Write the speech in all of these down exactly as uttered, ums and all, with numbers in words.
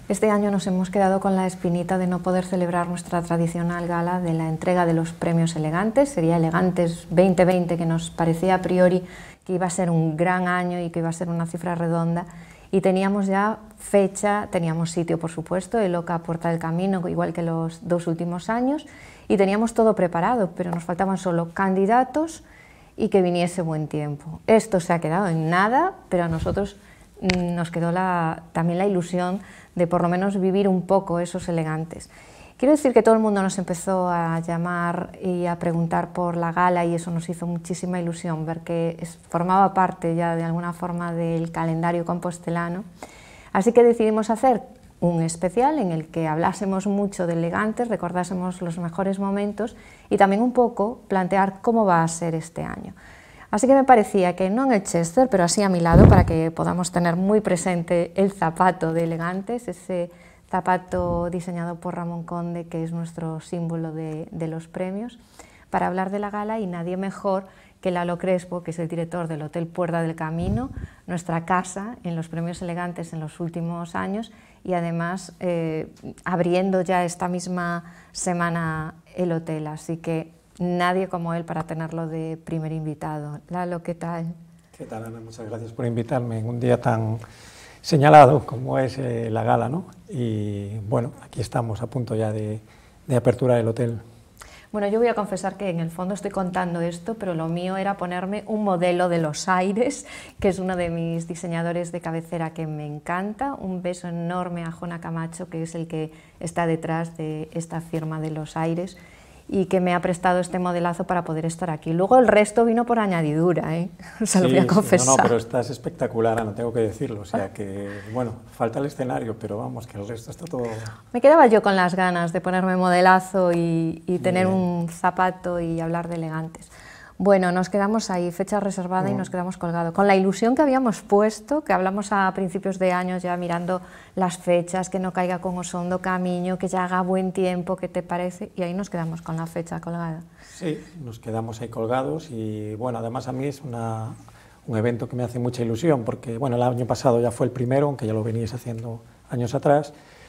Este año nos hemos quedado con la espinita de no poder celebrar nuestra tradicional gala de la entrega de los premios Elegantes. Sería Elegantes veinte veinte, que nos parecía a priori que iba a ser un gran año y que iba a ser una cifra redonda. Y teníamos ya fecha, teníamos sitio por supuesto, el Oca Puerta del Camino, igual que los dos últimos años, y teníamos todo preparado, pero nos faltaban solo candidatos y que viniese buen tiempo. Esto se ha quedado en nada, pero a nosotros nos quedó la, también la ilusión de por lo menos vivir un poco esos Elegantes. Quiero decir que todo el mundo nos empezó a llamar y a preguntar por la gala, y eso nos hizo muchísima ilusión, ver que es, formaba parte ya de alguna forma del calendario compostelano. Así que decidimos hacer un especial en el que hablásemos mucho de Elegantes, recordásemos los mejores momentos y también un poco plantear cómo va a ser este año. Así que me parecía que no en el Chester, pero así a mi lado, para que podamos tener muy presente el zapato de Elegantes, ese zapato diseñado por Ramón Conde, que es nuestro símbolo de, de los premios, para hablar de la gala, y nadie mejor que Lalo Crespo, que es el director del Hotel Puerta del Camino, nuestra casa en los premios Elegantes en los últimos años, y además eh, abriendo ya esta misma semana el hotel, así que nadie como él para tenerlo de primer invitado. Lalo, ¿qué tal? ¿Qué tal, Ana? Muchas gracias por invitarme en un día tan señalado como es eh, la gala, ¿no? Y bueno, aquí estamos a punto ya de, de apertura del hotel. Bueno, yo voy a confesar que en el fondo estoy contando esto, pero lo mío era ponerme un modelo de Los Aires, que es uno de mis diseñadores de cabecera que me encanta. Un beso enorme a Jona Camacho, que es el que está detrás de esta firma de Los Aires, y que me ha prestado este modelazo para poder estar aquí. Luego el resto vino por añadidura, ¿eh? Se sí, lo voy a confesar. Sí, no, no, pero estás espectacular, Ana, tengo que decirlo. O sea que, bueno, falta el escenario, pero vamos, que el resto está todo... Me quedaba yo con las ganas de ponerme modelazo y, y tener un zapato y hablar de Elegantes. Bueno, nos quedamos ahí, fecha reservada, mm. y nos quedamos colgados. Con la ilusión que habíamos puesto, que hablamos a principios de años ya mirando las fechas, que no caiga con Osondo Camiño, que ya haga buen tiempo, ¿qué te parece? Y ahí nos quedamos con la fecha colgada. Sí, nos quedamos ahí colgados y bueno, además a mí es una, un evento que me hace mucha ilusión porque bueno, el año pasado ya fue el primero, aunque ya lo veníais haciendo años atrás.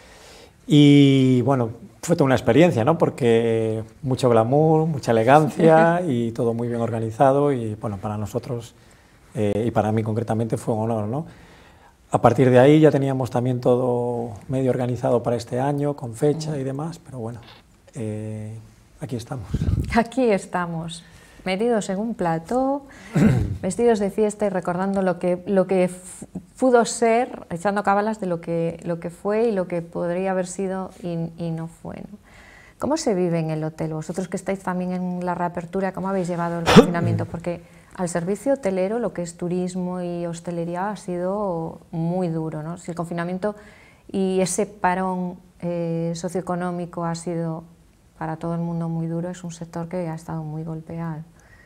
Y bueno, fue toda una experiencia, ¿no? Porque mucho glamour, mucha elegancia y todo muy bien organizado y bueno, para nosotros eh, y para mí concretamente fue un honor, ¿no? A partir de ahí ya teníamos también todo medio organizado para este año, con fecha y demás, pero bueno, eh, aquí estamos. Aquí estamos, metidos en un plató, vestidos de fiesta y recordando lo que, lo que pudo ser, echando cábalas de lo que, lo que fue y lo que podría haber sido y, y no fue, ¿no? ¿Cómo se vive en el hotel? Vosotros que estáis también en la reapertura, ¿cómo habéis llevado el confinamiento? Porque al servicio hotelero, lo que es turismo y hostelería, ha sido muy duro, ¿no? Si el confinamiento y ese parón eh, socioeconómico ha sido para todo el mundo muy duro, es un sector que ha estado muy golpeado.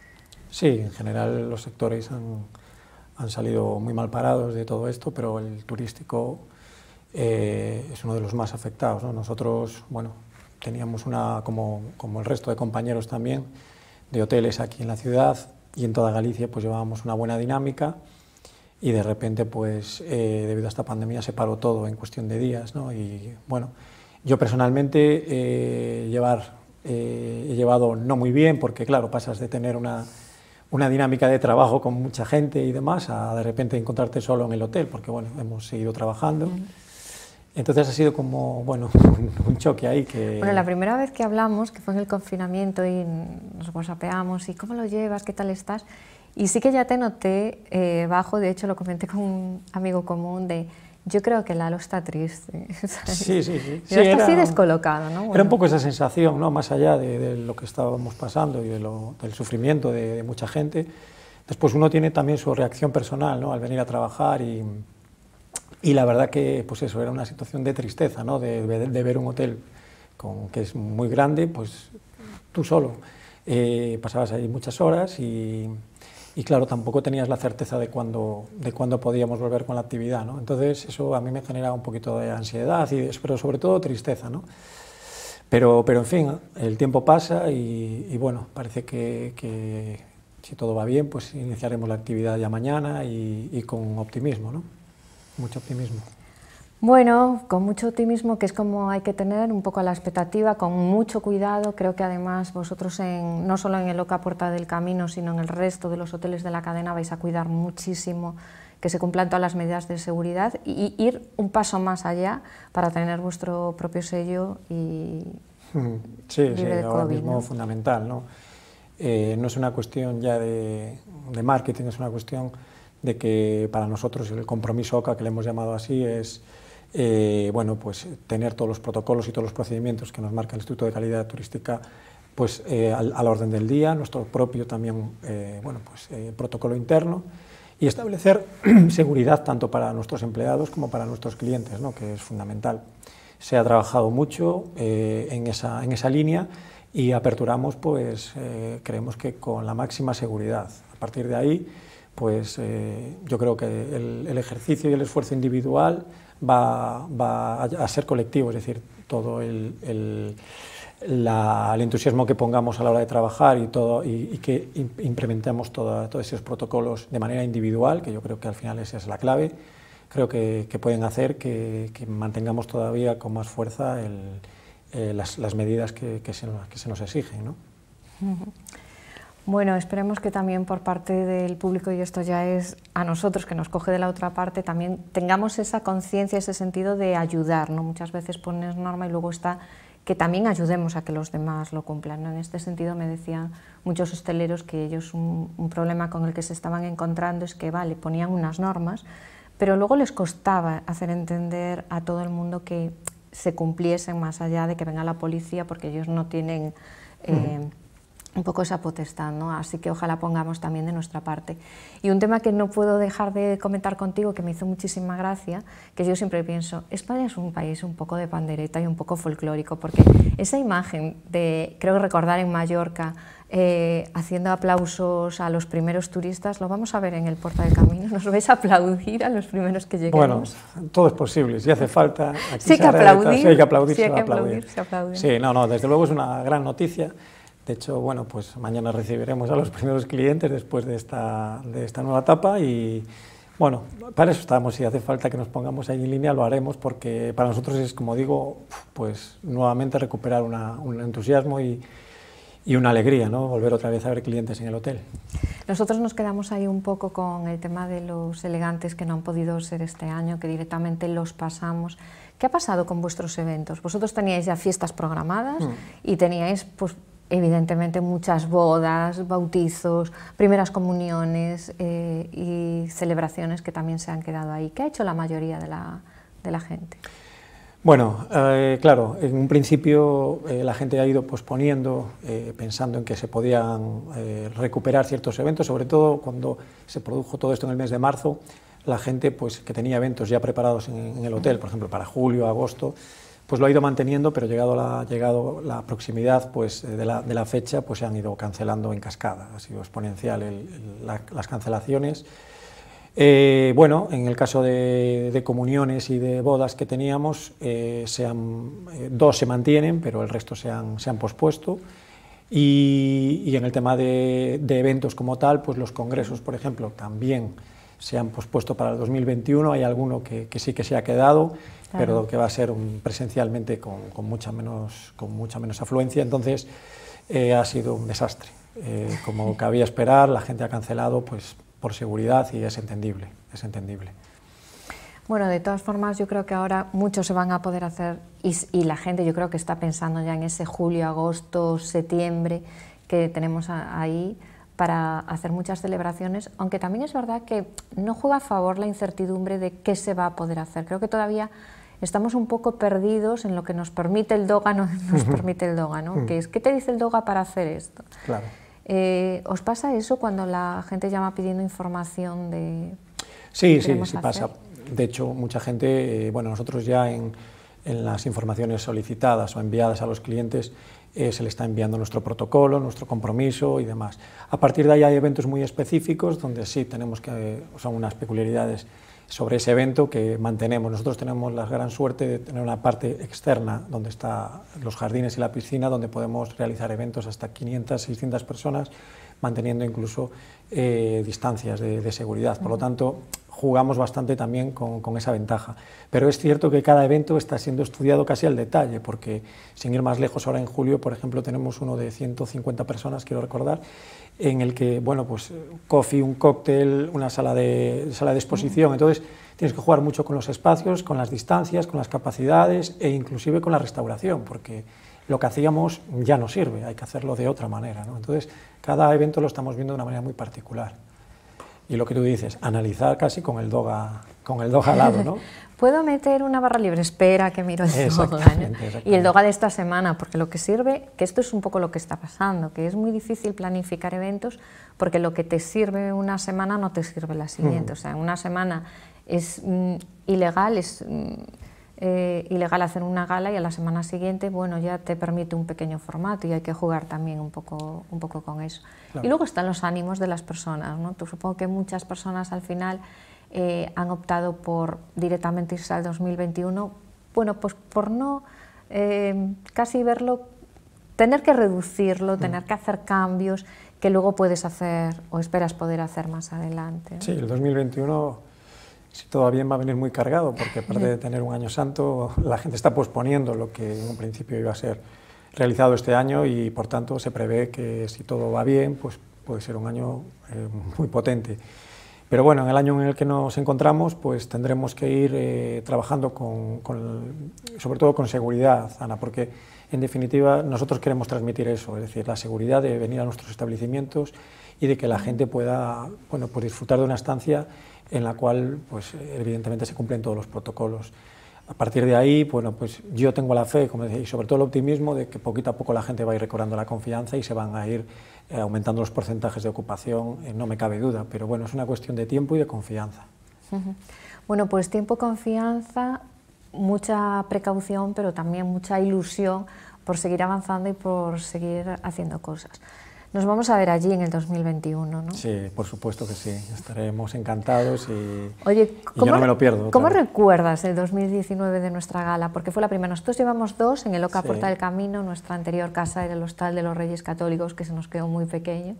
Sí, en general los sectores han, han salido muy mal parados de todo esto, pero el turístico eh, es uno de los más afectados, ¿no? Nosotros, bueno, teníamos una, como, como el resto de compañeros también, de hoteles aquí en la ciudad y en toda Galicia, pues llevábamos una buena dinámica y de repente, pues eh, debido a esta pandemia se paró todo en cuestión de días, ¿no? Y bueno, yo personalmente eh, llevar, eh, he llevado no muy bien porque claro, pasas de tener una una dinámica de trabajo con mucha gente y demás, a de repente encontrarte solo en el hotel, porque bueno, hemos seguido trabajando. Mm. Entonces ha sido como, bueno, un choque ahí que... Bueno, la primera vez que hablamos, que fue en el confinamiento y nos whatsappeamos, y ¿cómo lo llevas? ¿Qué tal estás? Y sí que ya te noté eh, bajo, de hecho lo comenté con un amigo común, de yo creo que Lalo está triste. ¿Sabes? Sí, sí, sí. sí está era, así descolocado, ¿no? Bueno. Era un poco esa sensación, ¿no? Más allá de, de lo que estábamos pasando y de lo, del sufrimiento de, de mucha gente. Después uno tiene también su reacción personal, ¿no? Al venir a trabajar y, y la verdad que, pues eso, era una situación de tristeza, ¿no? De, de, de ver un hotel con, que es muy grande, pues tú solo. Eh, pasabas ahí muchas horas y... Y claro, tampoco tenías la certeza de cuándo, de cuándo podíamos volver con la actividad, ¿no? Entonces eso a mí me generaba un poquito de ansiedad, y, pero sobre todo tristeza, ¿no? Pero, pero en fin, el tiempo pasa y, y bueno, parece que, que si todo va bien, pues iniciaremos la actividad ya mañana y, y con optimismo, ¿no? Mucho optimismo. Bueno, con mucho optimismo, que es como hay que tener, un poco a la expectativa, con mucho cuidado. Creo que además vosotros, en, no solo en el Oca Puerta del Camino, sino en el resto de los hoteles de la cadena, vais a cuidar muchísimo que se cumplan todas las medidas de seguridad y ir un paso más allá para tener vuestro propio sello y sí, libre sí, de ahora COVID, mismo ¿no? fundamental, ¿no? Eh, no es una cuestión ya de, de marketing, es una cuestión de que para nosotros el compromiso Oca, que le hemos llamado así, es eh, bueno, pues tener todos los protocolos y todos los procedimientos que nos marca el Instituto de Calidad Turística pues, eh, al, al orden del día, nuestro propio también eh, bueno, pues, eh, protocolo interno, y establecer seguridad tanto para nuestros empleados como para nuestros clientes, ¿no? Que es fundamental. Se ha trabajado mucho eh, en, esa, en esa línea y aperturamos, pues, eh, creemos que con la máxima seguridad. A partir de ahí, pues, eh, yo creo que el, el ejercicio y el esfuerzo individual va, va a ser colectivo, es decir, todo el, el, la, el entusiasmo que pongamos a la hora de trabajar y, todo, y, y que implementemos todo, todos esos protocolos de manera individual, que yo creo que al final esa es la clave, creo que, que pueden hacer que, que mantengamos todavía con más fuerza el, eh, las, las medidas que, que, se, que se nos exigen, ¿no? Uh-huh. Bueno, esperemos que también por parte del público, y esto ya es a nosotros que nos coge de la otra parte, también tengamos esa conciencia, ese sentido de ayudar, ¿no? Muchas veces pones norma y luego está que también ayudemos a que los demás lo cumplan, ¿no? En este sentido me decían muchos hosteleros que ellos un, un problema con el que se estaban encontrando es que, vale, ponían unas normas, pero luego les costaba hacer entender a todo el mundo que se cumpliesen más allá de que venga la policía, porque ellos no tienen eh, uh-huh. un poco esa potestad, ¿no? Así que ojalá pongamos también de nuestra parte. Y un tema que no puedo dejar de comentar contigo, que me hizo muchísima gracia, que yo siempre pienso, España es un país un poco de pandereta y un poco folclórico, porque esa imagen de, creo recordar en Mallorca, eh, haciendo aplausos a los primeros turistas, lo vamos a ver en el Puerta del Camino. ¿Nos vais a aplaudir a los primeros que lleguemos? Bueno, todo es posible, si hace falta. Aquí sí, que aplaudir, sí hay que aplaudir, sí hay se que va a aplaudir. aplaudir, se aplaude. Sí, no, no, desde luego es una gran noticia. De hecho, bueno, pues mañana recibiremos a los primeros clientes después de esta, de esta nueva etapa y, bueno, para eso estamos. Si hace falta que nos pongamos ahí en línea, lo haremos, porque para nosotros es, como digo, pues nuevamente recuperar una, un entusiasmo y, y una alegría, ¿no? Volver otra vez a ver clientes en el hotel. Nosotros nos quedamos ahí un poco con el tema de los elegantes que no han podido ser este año, que directamente los pasamos. ¿Qué ha pasado con vuestros eventos? Vosotros teníais ya fiestas programadas mm. y teníais, pues, evidentemente muchas bodas, bautizos, primeras comuniones eh, y celebraciones que también se han quedado ahí. ¿Qué ha hecho la mayoría de la, de la gente? Bueno, eh, claro, en un principio eh, la gente ha ido posponiendo, eh, pensando en que se podían eh, recuperar ciertos eventos, sobre todo cuando se produjo todo esto en el mes de marzo, la gente pues, que tenía eventos ya preparados en, en el hotel, por ejemplo, para julio, agosto, pues lo ha ido manteniendo, pero llegado la, llegado la proximidad pues, de, la, de la fecha, pues se han ido cancelando en cascada, ha sido exponencial el, el, la, las cancelaciones. Eh, bueno, en el caso de, de comuniones y de bodas que teníamos, eh, se han, eh, dos se mantienen, pero el resto se han, se han pospuesto. Y, y en el tema de, de eventos como tal, pues los congresos, por ejemplo, también se han pospuesto para el dos mil veintiuno, hay alguno que, que sí que se ha quedado, claro, pero que va a ser un, presencialmente con, con, mucha menos, con mucha menos afluencia, entonces eh, ha sido un desastre. Eh, como cabía esperar, la gente ha cancelado pues, por seguridad y es entendible, es entendible. Bueno, de todas formas, yo creo que ahora muchos se van a poder hacer y, y la gente yo creo que está pensando ya en ese julio, agosto, septiembre que tenemos ahí, para hacer muchas celebraciones, aunque también es verdad que no juega a favor la incertidumbre de qué se va a poder hacer. Creo que todavía estamos un poco perdidos en lo que nos permite el DOGA, no nos permite el DOGA, ¿no? Que es, ¿qué te dice el DOGA para hacer esto? Claro. Eh, ¿Os pasa eso cuando la gente llama pidiendo información de Sí, sí, sí pasa. De hecho, mucha gente, eh, bueno, nosotros ya en, en las informaciones solicitadas o enviadas a los clientes, Eh, se le está enviando nuestro protocolo, nuestro compromiso y demás. A partir de ahí hay eventos muy específicos donde sí tenemos que, son unas peculiaridades sobre ese evento que mantenemos. Nosotros tenemos la gran suerte de tener una parte externa donde están los jardines y la piscina, donde podemos realizar eventos hasta quinientas, seiscientas personas, manteniendo incluso eh, distancias de, de seguridad. Por lo tanto, jugamos bastante también con, con esa ventaja. Pero es cierto que cada evento está siendo estudiado casi al detalle, porque sin ir más lejos, ahora en julio, por ejemplo, tenemos uno de ciento cincuenta personas, quiero recordar, en el que, bueno, pues coffee, un cóctel, una sala de, sala de exposición, entonces tienes que jugar mucho con los espacios, con las distancias, con las capacidades e inclusive con la restauración, porque lo que hacíamos ya no sirve, hay que hacerlo de otra manera, ¿no? Entonces, cada evento lo estamos viendo de una manera muy particular. Y lo que tú dices, analizar casi con el doga, con el doga al lado, ¿no? ¿Puedo meter una barra libre? Espera que miro el doga, ¿no? Exactamente. Y el doga de esta semana, porque lo que sirve, que esto es un poco lo que está pasando, que es muy difícil planificar eventos, porque lo que te sirve una semana no te sirve la siguiente. Mm. O sea, en una semana es mm, ilegal, es mm, eh, ilegal hacer una gala y a la semana siguiente, bueno, ya te permite un pequeño formato y hay que jugar también un poco, un poco con eso. Claro. Y luego están los ánimos de las personas, ¿no? Tú, supongo que muchas personas al final eh, han optado por directamente irse al dos mil veintiuno, bueno, pues por no eh, casi verlo, tener que reducirlo, mm. tener que hacer cambios que luego puedes hacer o esperas poder hacer más adelante, ¿no? Sí, el dos mil veintiuno, si todo va bien, va a venir muy cargado, porque aparte de tener un año santo, la gente está posponiendo lo que en un principio iba a ser realizado este año y por tanto se prevé que si todo va bien, pues puede ser un año eh, muy potente. Pero bueno, en el año en el que nos encontramos, pues tendremos que ir eh, trabajando con, con, sobre todo con seguridad, Ana, porque en definitiva nosotros queremos transmitir eso, es decir, la seguridad de venir a nuestros establecimientos y de que la gente pueda, bueno, pues disfrutar de una estancia en la cual, pues evidentemente se cumplen todos los protocolos. A partir de ahí, bueno, pues yo tengo la fe, como decía, y sobre todo el optimismo de que poquito a poco la gente va a ir recobrando la confianza y se van a ir eh, aumentando los porcentajes de ocupación, eh, no me cabe duda, pero bueno, es una cuestión de tiempo y de confianza. Uh-huh. Bueno, pues tiempo, confianza, mucha precaución, pero también mucha ilusión por seguir avanzando y por seguir haciendo cosas. Nos vamos a ver allí en el dos mil veintiuno, ¿no? Sí, por supuesto que sí, estaremos encantados y, Oye, y yo no me lo pierdo. ¿Cómo claro. recuerdas el dos mil diecinueve de nuestra gala? Porque fue la primera. Nosotros llevamos dos en el Oca Sí. Puerta del Camino, nuestra anterior casa era el Hostal de los Reyes Católicos, que se nos quedó muy pequeño,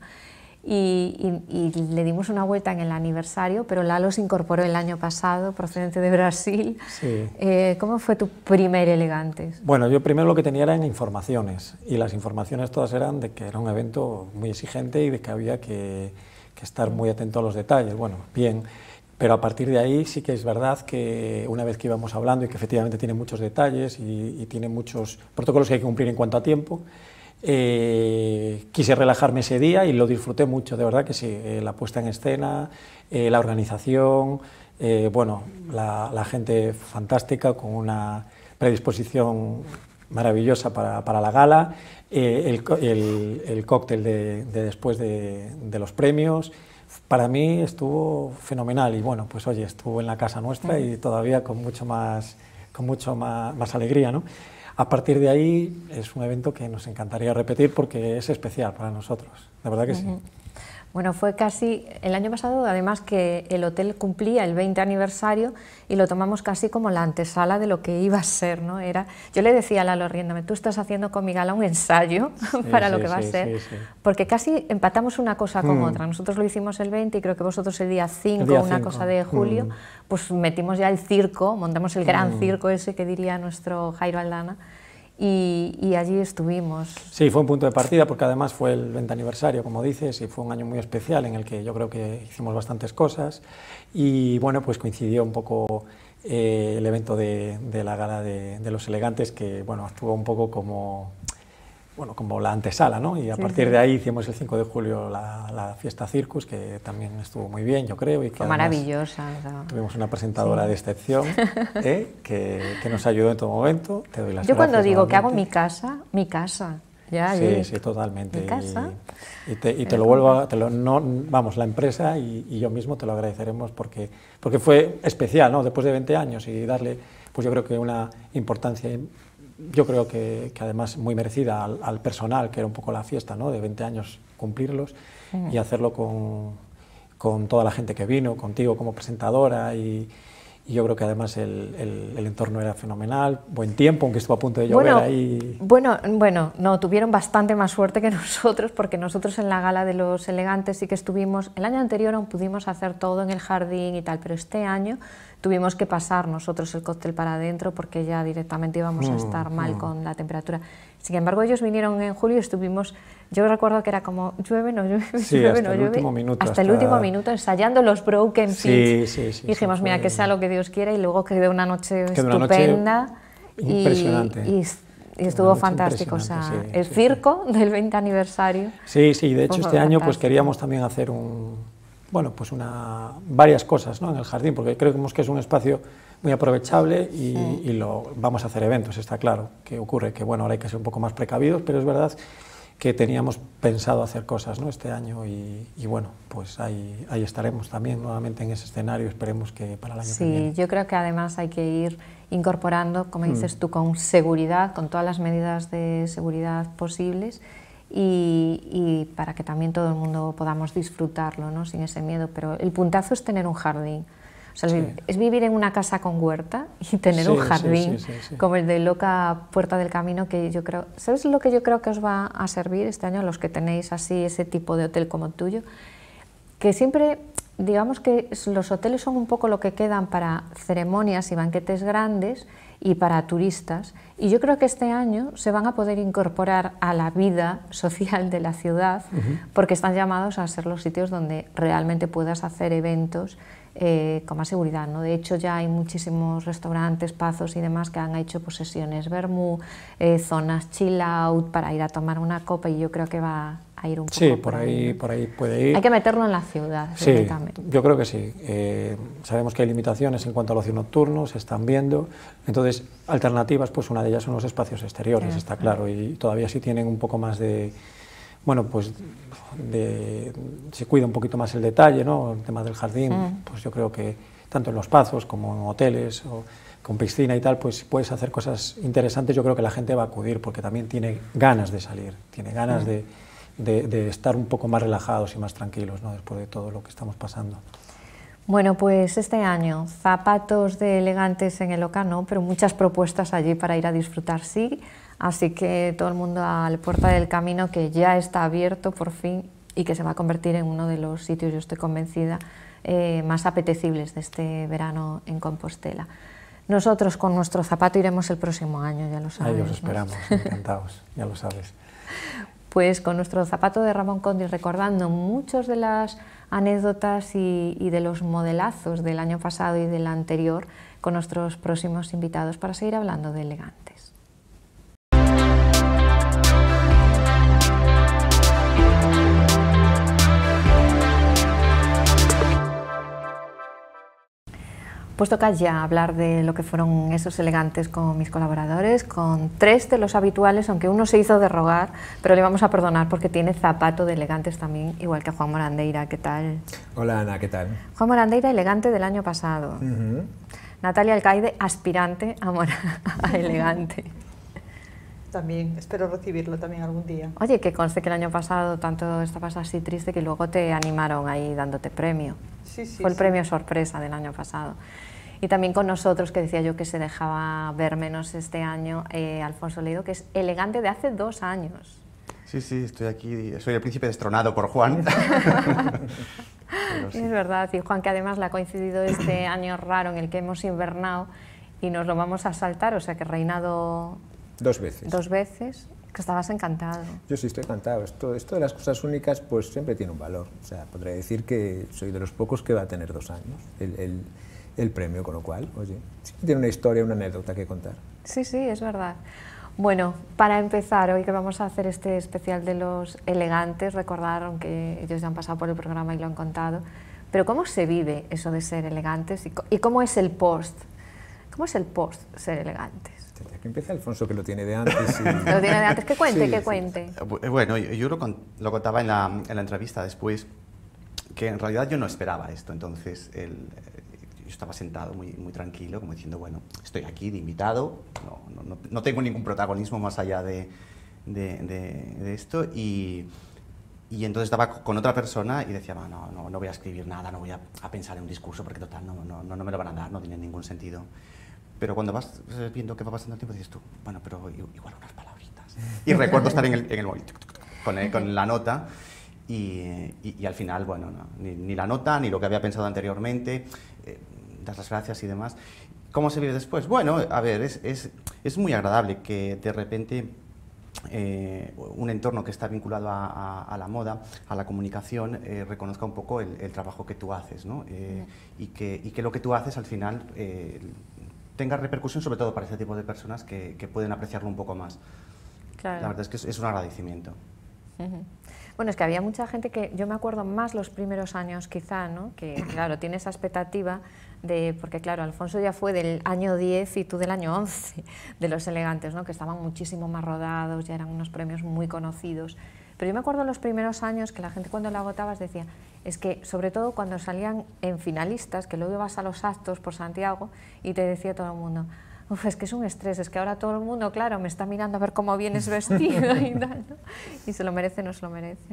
y, y, y le dimos una vuelta en el aniversario, pero Lalo se incorporó el año pasado, procedente de Brasil. Sí. Eh, ¿Cómo fue tu primer Elegantes? Bueno, yo primero lo que tenía eran informaciones, y las informaciones todas eran de que era un evento muy exigente y de que había que, que estar muy atento a los detalles. Bueno, bien, pero a partir de ahí sí que es verdad que una vez que íbamos hablando y que efectivamente tiene muchos detalles y, y tiene muchos protocolos que hay que cumplir en cuanto a tiempo, Eh, quise relajarme ese día y lo disfruté mucho, de verdad que sí, eh, la puesta en escena, eh, la organización, eh, bueno, la, la gente fantástica con una predisposición maravillosa para, para la gala, eh, el, el, el cóctel de, de después de, de los premios, para mí estuvo fenomenal y bueno, pues oye, estuvo en la casa nuestra y todavía con mucho más, con mucho más, más alegría, ¿no? A partir de ahí es un evento que nos encantaría repetir porque es especial para nosotros, de verdad que sí. Uh-huh. Bueno, fue casi el año pasado, además que el hotel cumplía el veinte aniversario y lo tomamos casi como la antesala de lo que iba a ser, ¿no? Era, yo le decía a Lalo riéndome, tú estás haciendo con mi gala un ensayo sí, para sí, lo que va sí, a ser, sí, sí. porque casi empatamos una cosa con mm. otra. Nosotros lo hicimos el veinte y creo que vosotros el día cinco, una cinco. cosa de julio, mm. pues metimos ya el circo, montamos el gran mm. circo ese que diría nuestro Jairo Aldana. Y, y allí estuvimos. Sí, fue un punto de partida porque además fue el veinte aniversario, como dices, y fue un año muy especial en el que yo creo que hicimos bastantes cosas y bueno, pues coincidió un poco eh, el evento de, de la gala de, de los Elegantes que bueno, actuó un poco como, bueno, como la antesala, ¿no? Y a sí, partir sí. de ahí hicimos el cinco de julio la, la fiesta Circus, que también estuvo muy bien, yo creo. Y que fue maravillosa. O sea, tuvimos una presentadora sí. de excepción ¿eh? que, que nos ayudó en todo momento. Te doy las yo cuando digo nuevamente. que hago mi casa, mi casa. Ya, sí, y, sí, totalmente. Mi casa. Y, y te, y te lo vuelvo a, te lo, no, vamos, la empresa y, y yo mismo te lo agradeceremos porque, porque fue especial, ¿no? Después de veinte años y darle, pues yo creo que una importancia, yo creo que, que además muy merecida al, al personal, que era un poco la fiesta, ¿no? De veinte años cumplirlos sí. y hacerlo con, con toda la gente que vino, contigo como presentadora y, y yo creo que además el, el, el entorno era fenomenal, buen tiempo, aunque estuvo a punto de llover bueno, ahí. Bueno, bueno, no, tuvieron bastante más suerte que nosotros, porque nosotros en la gala de los elegantes sí que estuvimos, el año anterior aún pudimos hacer todo en el jardín y tal, pero este año tuvimos que pasar nosotros el cóctel para adentro porque ya directamente íbamos a estar mal mm. con la temperatura. Sin embargo, ellos vinieron en julio y estuvimos, yo recuerdo que era como llueve, no llueve, sí, llueve, hasta no el llueve, último minuto, hasta, hasta el último minuto ensayando los broken pitch. Sí, sí, sí, y dijimos, sí, mira, fue... que sea lo que Dios quiera, y luego quedó una noche quedó estupenda. Una noche impresionante. Y, y, y estuvo fantástico, o sea, sí, el sí, circo sí. del veinte aniversario. Sí, sí, de hecho este año pues queríamos también hacer un, bueno, pues una, varias cosas, ¿no?, en el jardín, porque creemos que es un espacio muy aprovechable y, sí. y lo, vamos a hacer eventos, está claro. ¿Qué ocurre? Que bueno, ahora hay que ser un poco más precavidos, pero es verdad que teníamos pensado hacer cosas, ¿no?, este año y, y bueno, pues ahí, ahí estaremos también nuevamente en ese escenario, esperemos que para el año sí, que viene. Sí, yo creo que además hay que ir incorporando, como dices mm. tú, con seguridad, con todas las medidas de seguridad posibles y, y para que también todo el mundo podamos disfrutarlo, ¿no?, sin ese miedo, pero el puntazo es tener un jardín. O sea, sí. es vivir en una casa con huerta y tener sí, un jardín sí, sí, sí, sí. como el de Loca Puerta del Camino, que yo creo, ¿sabes lo que yo creo que os va a servir este año a los que tenéis así ese tipo de hotel como tuyo? Que siempre, digamos que los hoteles son un poco lo que quedan para ceremonias y banquetes grandes y para turistas, y yo creo que este año se van a poder incorporar a la vida social de la ciudad uh-huh. porque están llamados a ser los sitios donde realmente puedas hacer eventos Eh, con más seguridad, ¿no? De hecho ya hay muchísimos restaurantes, pazos y demás que han hecho pues, sesiones vermú, eh, zonas chill out para ir a tomar una copa, y yo creo que va a ir un poco sí, por, por ahí, ahí, ¿no? por ahí puede ir. Hay que meterlo en la ciudad, sí, yo creo que sí. Eh, sabemos que hay limitaciones en cuanto al ocio nocturno, se están viendo, entonces alternativas, pues una de ellas son los espacios exteriores, sí, está claro, y todavía sí tienen un poco más de... Bueno, pues de, se cuida un poquito más el detalle, ¿no?, el tema del jardín, mm. pues yo creo que tanto en los pazos como en hoteles o con piscina y tal, pues puedes hacer cosas interesantes. Yo creo que la gente va a acudir porque también tiene ganas de salir, tiene ganas mm. de, de, de estar un poco más relajados y más tranquilos, ¿no?, después de todo lo que estamos pasando. Bueno, pues este año, zapatos de elegantes en el Loca, no, pero muchas propuestas allí para ir a disfrutar, sí. Así que todo el mundo a la Puerta del Camino, que ya está abierto por fin y que se va a convertir en uno de los sitios, yo estoy convencida, eh, más apetecibles de este verano en Compostela. Nosotros con nuestro zapato iremos el próximo año, ya lo sabes. Ahí os esperamos, ¿no? Encantados, ya lo sabes. Pues con nuestro zapato de Ramón Conde, recordando muchas de las anécdotas y, y de los modelazos del año pasado y del anterior, con nuestros próximos invitados para seguir hablando de elegantes. Pues toca ya hablar de lo que fueron esos elegantes con mis colaboradores, con tres de los habituales, aunque uno se hizo de rogar, pero le vamos a perdonar porque tiene zapato de elegantes también, igual que Juan Morandeira. ¿Qué tal? Hola Ana, ¿qué tal? Juan Morandeira, elegante del año pasado. Uh-huh. Natalia Alcaide, aspirante a, a elegante. También, espero recibirlo también algún día. Oye, que conste que el año pasado tanto estabas así triste que luego te animaron ahí dándote premio. Sí, sí, Fue el sí. premio sorpresa del año pasado. Y también con nosotros, que decía yo que se dejaba ver menos este año, eh, Alfonso Leido, que es elegante de hace dos años. Sí, sí, estoy aquí, soy el príncipe destronado por Juan. Sí. Es verdad, y Juan, que además le ha coincidido este año raro en el que hemos invernado y nos lo vamos a saltar, o sea que reinado dos veces. Dos veces, que estabas encantado. Yo sí estoy encantado, esto, esto de las cosas únicas pues siempre tiene un valor, o sea, podría decir que soy de los pocos que va a tener dos años el, el, el premio, con lo cual, oye, sí tiene una historia, una anécdota que contar. Sí, sí, es verdad. Bueno, para empezar, hoy que vamos a hacer este especial de los elegantes, recordar, aunque ellos ya han pasado por el programa y lo han contado, pero ¿cómo se vive eso de ser elegantes y, y cómo es el post? ¿Cómo es el post ser elegantes? Que empieza Alfonso, que lo tiene de antes. Y... lo tiene de antes, que cuente, sí, que sí. cuente. Bueno, yo lo, lo contaba en la, en la entrevista después, que en realidad yo no esperaba esto, entonces el, yo estaba sentado muy, muy tranquilo, como diciendo, bueno, estoy aquí de invitado, no, no, no tengo ningún protagonismo más allá de, de, de, de esto, y, Y entonces estaba con otra persona y decía, no, no, no voy a escribir nada, no voy a, a pensar en un discurso porque total, no, no, no, no me lo van a dar, no tiene ningún sentido. Pero cuando vas viendo que va pasando el tiempo dices tú, bueno, pero igual unas palabritas. Y recuerdo estar en el, en el móvil con, el, con la nota y, y, y al final, bueno, no, ni, ni la nota ni lo que había pensado anteriormente, eh, das las gracias y demás. ¿Cómo se vive después? Bueno, a ver, es, es, es muy agradable que de repente Eh, un entorno que está vinculado a, a, a la moda, a la comunicación, eh, reconozca un poco el, el trabajo que tú haces, ¿no? Eh, y, que, y que lo que tú haces al final eh, tenga repercusión sobre todo para este tipo de personas que, que pueden apreciarlo un poco más. Claro. La verdad es que es, es un agradecimiento. Uh-huh. Bueno, es que había mucha gente que, yo me acuerdo más los primeros años quizá, ¿no? Que claro, tiene esa expectativa de, porque claro, Alfonso ya fue del año diez y tú del año once de Los Elegantes, ¿no? Que estaban muchísimo más rodados, ya eran unos premios muy conocidos. Pero yo me acuerdo los primeros años que la gente cuando la votabas decía, es que sobre todo cuando salían en finalistas, que luego ibas a los actos por Santiago y te decía todo el mundo, uf, es que es un estrés, es que ahora todo el mundo, claro, me está mirando a ver cómo vienes vestido y tal, ¿no? Y se lo merece, no se lo merece.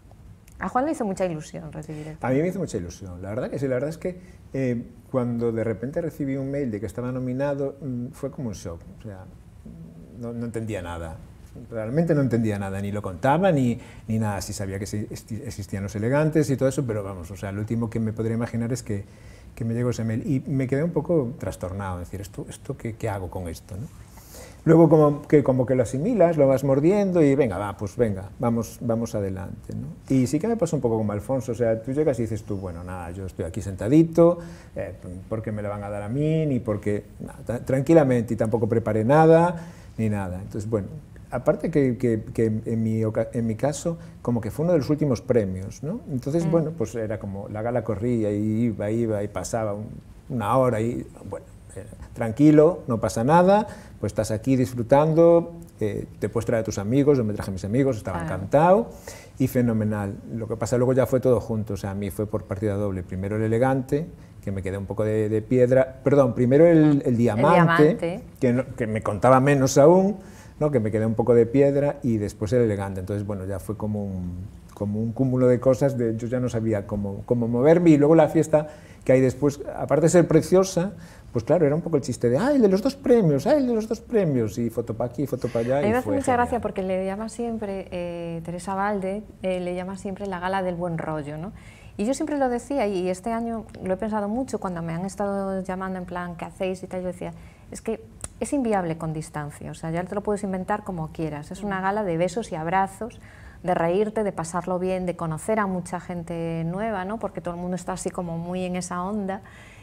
A Juan le hizo mucha ilusión recibir el premio. A mí me hizo mucha ilusión, la verdad que sí, la verdad es que eh, cuando de repente recibí un mail de que estaba nominado, mmm, fue como un shock, o sea, no, no entendía nada, realmente no entendía nada, ni lo contaba, ni, ni nada, sí sabía que existían Los Elegantes y todo eso, pero vamos, o sea, lo último que me podría imaginar es que, que me llegó ese mail y me quedé un poco trastornado, es decir, ¿esto, esto qué, qué hago con esto, ¿no? Luego como que, como que lo asimilas, lo vas mordiendo y venga, va, pues venga, vamos, vamos adelante, ¿no? Y sí que me pasó un poco como Alfonso, o sea, tú llegas y dices tú, bueno, nada, yo estoy aquí sentadito, eh, porque me la van a dar a mí, ni porque, nada, tranquilamente, y tampoco preparé nada, ni nada. Entonces, bueno, aparte que, que, que en, mi, en mi caso, como que fue uno de los últimos premios, ¿no? Entonces, mm. bueno, pues era como, la gala corría y iba, iba y pasaba un, una hora y, bueno, eh, tranquilo, no pasa nada, pues estás aquí disfrutando, eh, te puedes traer a tus amigos, yo me traje a mis amigos, estaba ah. encantado y fenomenal. Lo que pasa luego ya fue todo junto, o sea, a mí fue por partida doble, primero El Elegante, que me quedé un poco de, de piedra, perdón, primero el, el, Diamante, el diamante. Que, no, que me contaba menos aún, ¿no? Que me quedé un poco de piedra y después El Elegante, entonces bueno, ya fue como un, como un cúmulo de cosas, de, yo ya no sabía cómo, cómo moverme y luego la fiesta que hay después, aparte de ser preciosa, pues claro, era un poco el chiste de, ¡ay, el de los dos premios! ¡Ay, el de los dos premios! Y foto para aquí, foto para allá. A mí y me hace fue mucha genial. gracia porque le llama siempre, eh, Teresa Valde, eh, le llama siempre la gala del buen rollo, ¿no? Y yo siempre lo decía, y este año lo he pensado mucho cuando me han estado llamando en plan, ¿qué hacéis? Y tal, yo decía, es que es inviable con distancia, o sea, ya te lo puedes inventar como quieras, es una gala de besos y abrazos, de reírte, de pasarlo bien, de conocer a mucha gente nueva, ¿no? Porque todo el mundo está así como muy en esa onda.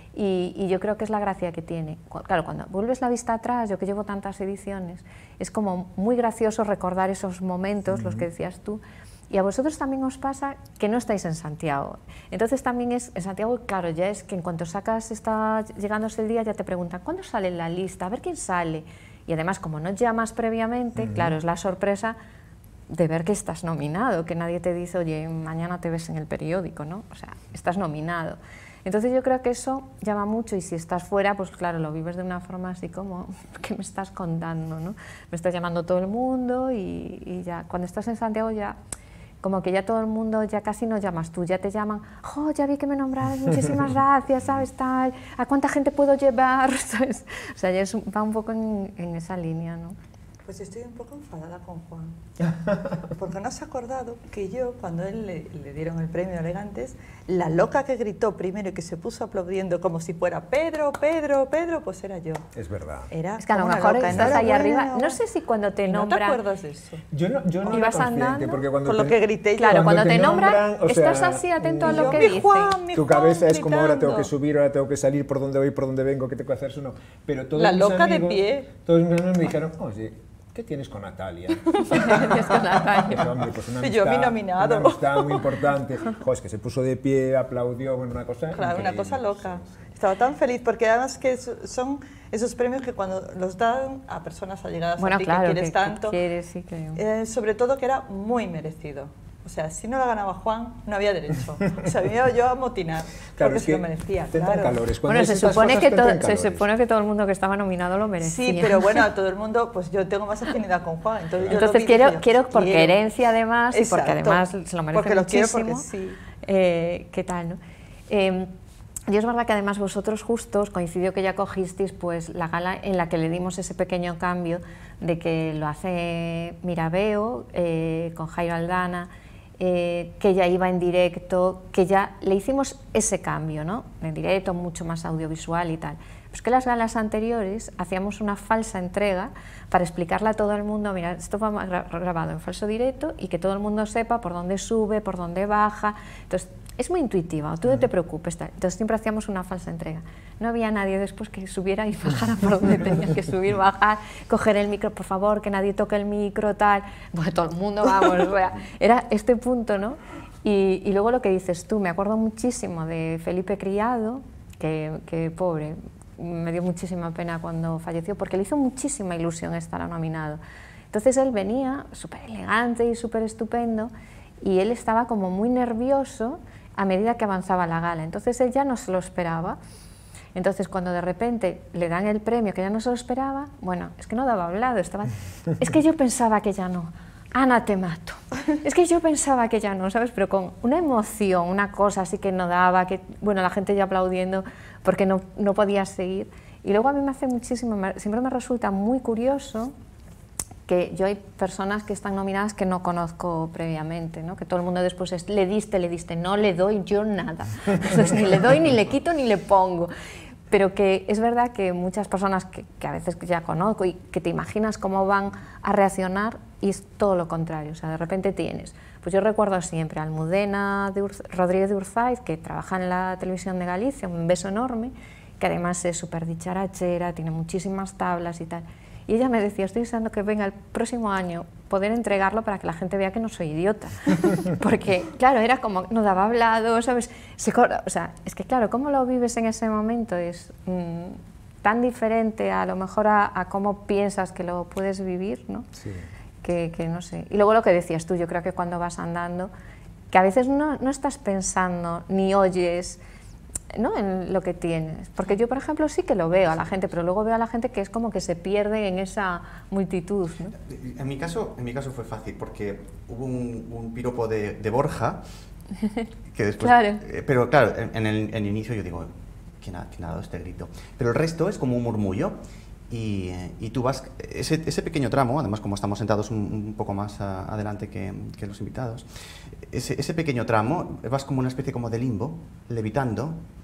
Y, y yo creo que es la gracia que tiene. Claro, cuando vuelves la vista atrás, yo que llevo tantas ediciones, es como muy gracioso recordar esos momentos, uh-huh. los que decías tú, y a vosotros también os pasa que no estáis en Santiago. Entonces también es, en Santiago, claro, ya es que en cuanto sacas, está llegándose el día, ya te preguntan, ¿cuándo sale la lista? A ver quién sale. Y además, como no llamas previamente, uh-huh. claro, es la sorpresa de ver que estás nominado, que nadie te dice, oye, mañana te ves en el periódico, ¿no? O sea, estás nominado. Entonces yo creo que eso llama mucho y si estás fuera, pues claro, lo vives de una forma así como, ¿qué me estás contando, no? Me estás llamando todo el mundo y, y ya, cuando estás en Santiago ya, como que ya todo el mundo, ya casi no llamas tú, ya te llaman, ¡oh, ya vi que me nombraron, muchísimas gracias, ¿sabes, tal? ¿A cuánta gente puedo llevar? ¿Sabes? O sea, ya es, va un poco en, en esa línea, ¿no? Pues estoy un poco enfadada con Juan, porque no se ha acordado que yo, cuando él le, le dieron el premio Elegantes, la loca que gritó primero y que se puso aplaudiendo como si fuera Pedro, Pedro, Pedro, pues era yo. Es verdad. Era es que a lo mejor loca, estás ahí arriba, no sé si cuando te nombran... ¿No te acuerdas de eso? Yo no, yo no ibas era consciente, andando, porque cuando por te, lo que grité yo. Claro, cuando, cuando te nombran, nombran o sea, estás así atento a lo yo, que mi dicen. Juan, mi tu Juan, cabeza es gritando. como ahora tengo que subir, ahora tengo que salir, por dónde voy, por dónde vengo, qué tengo que hacer, eso no. Pero todos la mis loca amigos, de pie. Todos mis amigos me dijeron, oye, ¿qué tienes con Natalia? ¿Qué con Natalia? Pues, hombre, pues una amistad, yo, mi nominado. Una amistad muy importante. Jo, es que se puso de pie, aplaudió, bueno, una cosa Claro, increíble. una cosa loca. Sí, sí. Estaba tan feliz porque además que son esos premios que cuando los dan a personas allegadas bueno, a ti claro, que quieres que, tanto, que quieres, sí, creo. Eh, sobre todo que era muy merecido. O sea, si no la ganaba Juan, no había derecho. O sea, me iba yo a motinar, claro, porque es se que lo merecía. te Claro. calores. Bueno, se supone, que se supone que todo el mundo que estaba nominado lo merecía. Sí, pero bueno, a todo el mundo, pues yo tengo más afinidad con Juan. Entonces, yo entonces lo vi, quiero, yo, quiero por quiero. querencia además, Exacto, y porque además se lo merece porque lo muchísimo. quiero porque sí. eh, ¿Qué tal, no? Eh, y es verdad que además vosotros justos coincidió que ya cogisteis pues la gala en la que le dimos ese pequeño cambio de que lo hace Mirabeo eh, con Jairo Aldana, eh, que ya iba en directo, que ya le hicimos ese cambio, ¿no? En directo, mucho más audiovisual y tal. Pues que las galas anteriores hacíamos una falsa entrega para explicarle a todo el mundo, mira, esto va grabado en falso directo y que todo el mundo sepa por dónde sube, por dónde baja. Entonces, es muy intuitiva, tú no te preocupes. Tal. Entonces siempre hacíamos una falsa entrega. No había nadie después que subiera y bajara por donde tenía que subir, bajar, coger el micro, por favor, que nadie toque el micro, tal. Bueno, todo el mundo, vamos, o sea, era este punto, ¿no? Y, y luego lo que dices tú, me acuerdo muchísimo de Felipe Criado, que, que pobre, me dio muchísima pena cuando falleció, porque le hizo muchísima ilusión estar nominado. Entonces él venía súper elegante y súper estupendo, y él estaba como muy nervioso a medida que avanzaba la gala, entonces él ya no se lo esperaba. Entonces cuando de repente le dan el premio que ya no se lo esperaba, bueno, es que no daba hablado, estaba, es que yo pensaba que ya no, Ana, te mato, es que yo pensaba que ya no, ¿sabes? Pero con una emoción, una cosa así que no daba, que bueno, la gente ya aplaudiendo porque no, no podía seguir. Y luego a mí me hace muchísimo, siempre me resulta muy curioso que yo hay personas que están nominadas que no conozco previamente, ¿no? Que todo el mundo después es, le diste, le diste, no le doy yo nada, entonces ni le doy, ni le quito, ni le pongo. Pero que es verdad que muchas personas que, que a veces ya conozco y que te imaginas cómo van a reaccionar y es todo lo contrario, o sea, de repente tienes, pues yo recuerdo siempre a Almudena de Ur- Rodríguez de Urzaiz, que trabaja en la televisión de Galicia, un beso enorme, que además es súper dicharachera, tiene muchísimas tablas y tal. Y ella me decía, estoy deseando que venga el próximo año poder entregarlo para que la gente vea que no soy idiota. Porque, claro, era como, no daba hablado, ¿sabes? Se, o sea, es que, claro, cómo lo vives en ese momento es mmm, tan diferente a lo mejor a, a cómo piensas que lo puedes vivir, ¿no? Sí. Que, que no sé. Y luego lo que decías tú, yo creo que cuando vas andando, que a veces no, no estás pensando ni oyes, ¿no? En lo que tienes, porque yo por ejemplo sí que lo veo a la gente, pero luego veo a la gente que es como que se pierde en esa multitud, ¿no? En mi caso, en mi caso fue fácil porque hubo un, un piropo de, de Borja que después, claro. Eh, pero claro, en, en, el, en el inicio yo digo, ¿quién ha, quién ha dado este grito? Pero el resto es como un murmullo. Y, y tú vas, ese, ese pequeño tramo, además como estamos sentados un, un poco más a, adelante que, que los invitados, ese, ese pequeño tramo vas como una especie como de limbo, levitando,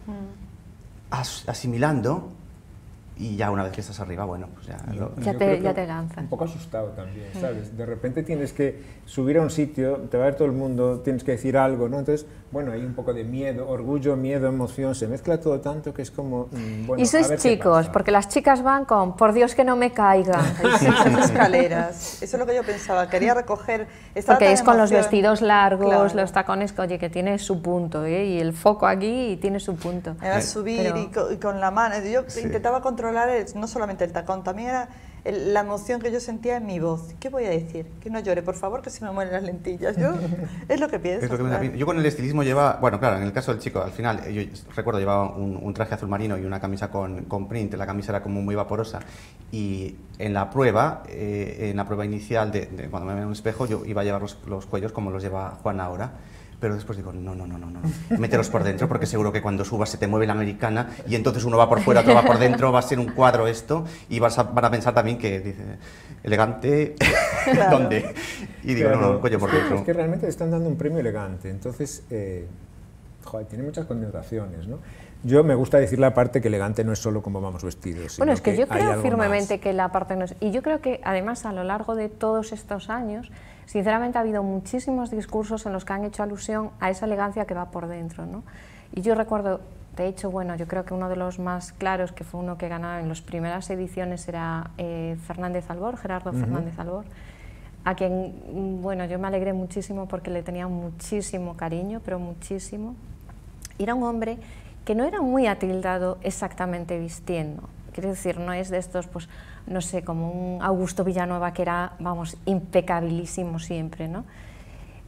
mm. as, asimilando, y ya una vez que estás arriba, bueno, pues ya... Lo, ya, te, ya te lanzas. Un poco asustado también, ¿sabes? De repente tienes que subir a un sitio, te va a ver todo el mundo, tienes que decir algo, ¿no? Entonces, bueno, hay un poco de miedo, orgullo, miedo, emoción, se mezcla todo tanto que es como... Mmm, bueno, y sois a ver chicos, porque las chicas van con, por Dios que no me caiga. Esas escaleras, eso es lo que yo pensaba, quería recoger... Porque es con los vestidos largos, claro. los tacones, oye, que tiene su punto, ¿eh? Y el foco aquí y tiene su punto. Era subir Pero... y, con, y con la mano, yo sí. intentaba controlar el, no solamente el tacón, también era el, la emoción que yo sentía en mi voz. ¿Qué voy a decir? Que no llore, por favor, que se me mueren las lentillas. Yo, es lo que pienso. Es lo que me da, yo con el estilismo llevaba, bueno, claro, en el caso del chico, al final, yo recuerdo llevaba un, un traje azul marino y una camisa con, con print, la camisa era como muy vaporosa, y en la prueba, eh, en la prueba inicial, de, de cuando me veía en un espejo, yo iba a llevar los, los cuellos como los lleva Juan ahora. Pero después digo, no, no, no, no, no, mételos por dentro, porque seguro que cuando subas se te mueve la americana y entonces uno va por fuera, otro va por dentro, va a ser un cuadro esto, y vas a, van a pensar también que, dice, elegante, claro. ¿Dónde? Y digo, claro, no, no, cuello por dentro. Es que realmente te están dando un premio elegante, entonces, eh, joder, tiene muchas connotaciones, ¿no? Yo me gusta decir la parte que elegante no es solo como vamos vestidos. Bueno, es que, que yo creo firmemente más. que la parte no es... Y yo creo que además a lo largo de todos estos años, sinceramente ha habido muchísimos discursos en los que han hecho alusión a esa elegancia que va por dentro, ¿no? Y yo recuerdo, de hecho, bueno, yo creo que uno de los más claros, que fue uno que ganaba en las primeras ediciones, era eh, Fernández Albor, Gerardo uh-huh. Fernández Albor, a quien, bueno, yo me alegré muchísimo porque le tenía muchísimo cariño, pero muchísimo. Y era un hombre que no era muy atildado exactamente vistiendo. Quiero decir, no es de estos, pues, no sé, como un Augusto Villanueva que era, vamos, impecabilísimo siempre, ¿no?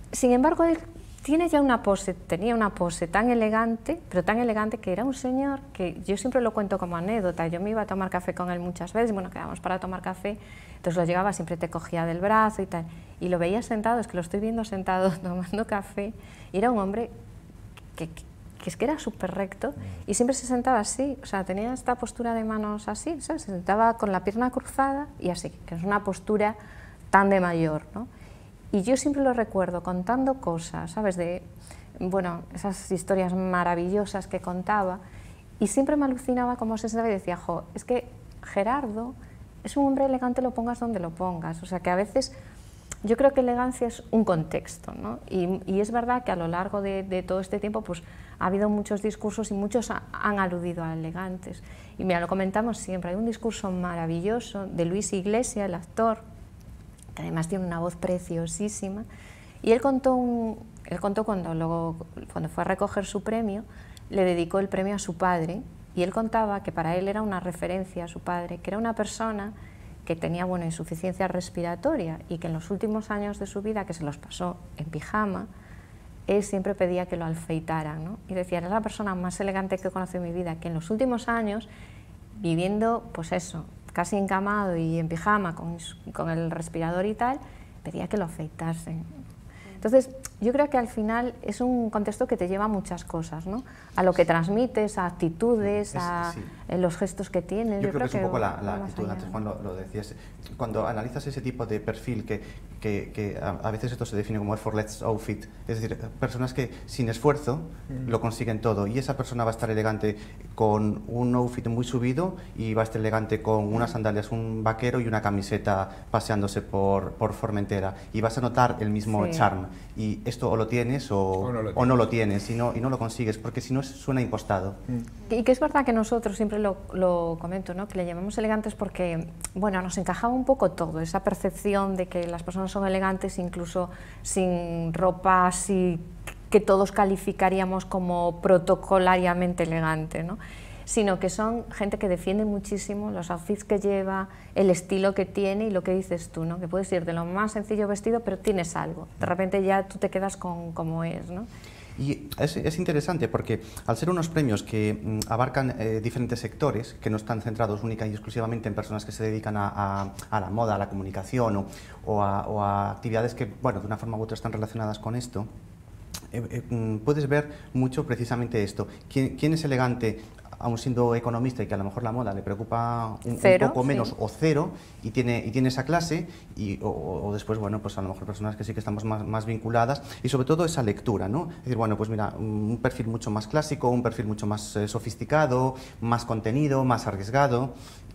sin embargo, él tiene ya una pose, tenía una pose tan elegante, pero tan elegante que era un señor que yo siempre lo cuento como anécdota. Yo me iba a tomar café con él muchas veces, bueno, quedábamos para tomar café, entonces lo llegaba, siempre te cogía del brazo y tal, y lo veía sentado, es que lo estoy viendo sentado tomando café, y era un hombre que, que, que es que era súper recto y siempre se sentaba así, o sea, tenía esta postura de manos así, ¿sabes? Se sentaba con la pierna cruzada y así, que es una postura tan de mayor, ¿no? Y yo siempre lo recuerdo contando cosas, ¿sabes? De, bueno, esas historias maravillosas que contaba, y siempre me alucinaba cómo se sentaba y decía, jo, es que Gerardo es un hombre elegante, lo pongas donde lo pongas. O sea, que a veces yo creo que elegancia es un contexto, ¿no? Y, y es verdad que a lo largo de, de todo este tiempo pues, ha habido muchos discursos y muchos ha, han aludido a elegantes. Y mira, lo comentamos siempre, hay un discurso maravilloso de Luis Iglesias, el actor, que además tiene una voz preciosísima, y él contó, un, él contó cuando, luego, cuando fue a recoger su premio, le dedicó el premio a su padre, y él contaba que para él era una referencia a su padre, que era una persona que tenía, bueno, insuficiencia respiratoria, y que en los últimos años de su vida, que se los pasó en pijama, él siempre pedía que lo afeitaran, ¿no? Y decía, era la persona más elegante que he conocido en mi vida, que en los últimos años, viviendo, pues eso, casi encamado y en pijama con, con el respirador y tal, pedía que lo afeitasen. Entonces, yo creo que al final es un contexto que te lleva a muchas cosas, ¿no? A lo que transmites, a actitudes, a sí. los gestos que tienes. Yo, yo creo, creo que es que un poco la, la actitud, antes Juan lo, lo decías, cuando analizas ese tipo de perfil que, que, que a, a veces esto se define como effortless outfit, es decir, personas que sin esfuerzo mm. lo consiguen todo, y esa persona va a estar elegante con un outfit muy subido y va a estar elegante con unas sandalias, un vaquero y una camiseta paseándose por, por Formentera, y vas a notar el mismo sí. charm. Y esto o lo tienes o, o, no, lo tienes. o no lo tienes y no, y no lo consigues, porque si no suena impostado. Mm. Y que es verdad que nosotros, siempre lo, lo comento, ¿no? Que le llamamos elegantes porque, bueno, nos encajaba un poco todo, esa percepción de que las personas son elegantes incluso sin ropa así que todos calificaríamos como protocolariamente elegante, ¿no? Sino que son gente que defiende muchísimo los outfits que lleva, el estilo que tiene y lo que dices tú, ¿no? Que puedes ir de lo más sencillo vestido, pero tienes algo. De repente ya tú te quedas con cómo es, ¿no? Y es, es interesante porque al ser unos premios que mm, abarcan eh, diferentes sectores, que no están centrados única y exclusivamente en personas que se dedican a, a, a la moda, a la comunicación o, o, a, o a actividades que, bueno, de una forma u otra están relacionadas con esto, eh, eh, puedes ver mucho precisamente esto. ¿Quién, quién es elegante? Aún siendo economista y que a lo mejor la moda le preocupa un, cero, un poco menos sí. o cero y tiene, y tiene esa clase y, o, o después, bueno, pues a lo mejor personas que sí que estamos más, más vinculadas y sobre todo esa lectura, ¿no? Es decir, bueno, pues mira, un perfil mucho más clásico, un perfil mucho más eh, sofisticado, más contenido, más arriesgado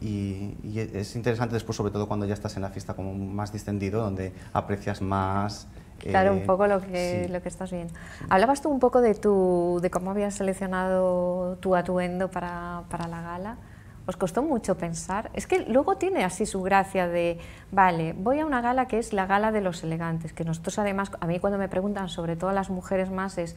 y, y es interesante después, sobre todo cuando ya estás en la fiesta como más distendido, donde aprecias más. Claro, un poco lo que, sí. lo que estás viendo. Sí. Hablabas tú un poco de, tu, de cómo habías seleccionado tu atuendo para, para la gala. ¿Os costó mucho pensar? Es que luego tiene así su gracia de, vale, voy a una gala que es la gala de los elegantes, que nosotros además, a mí cuando me preguntan, sobre todo las mujeres más, es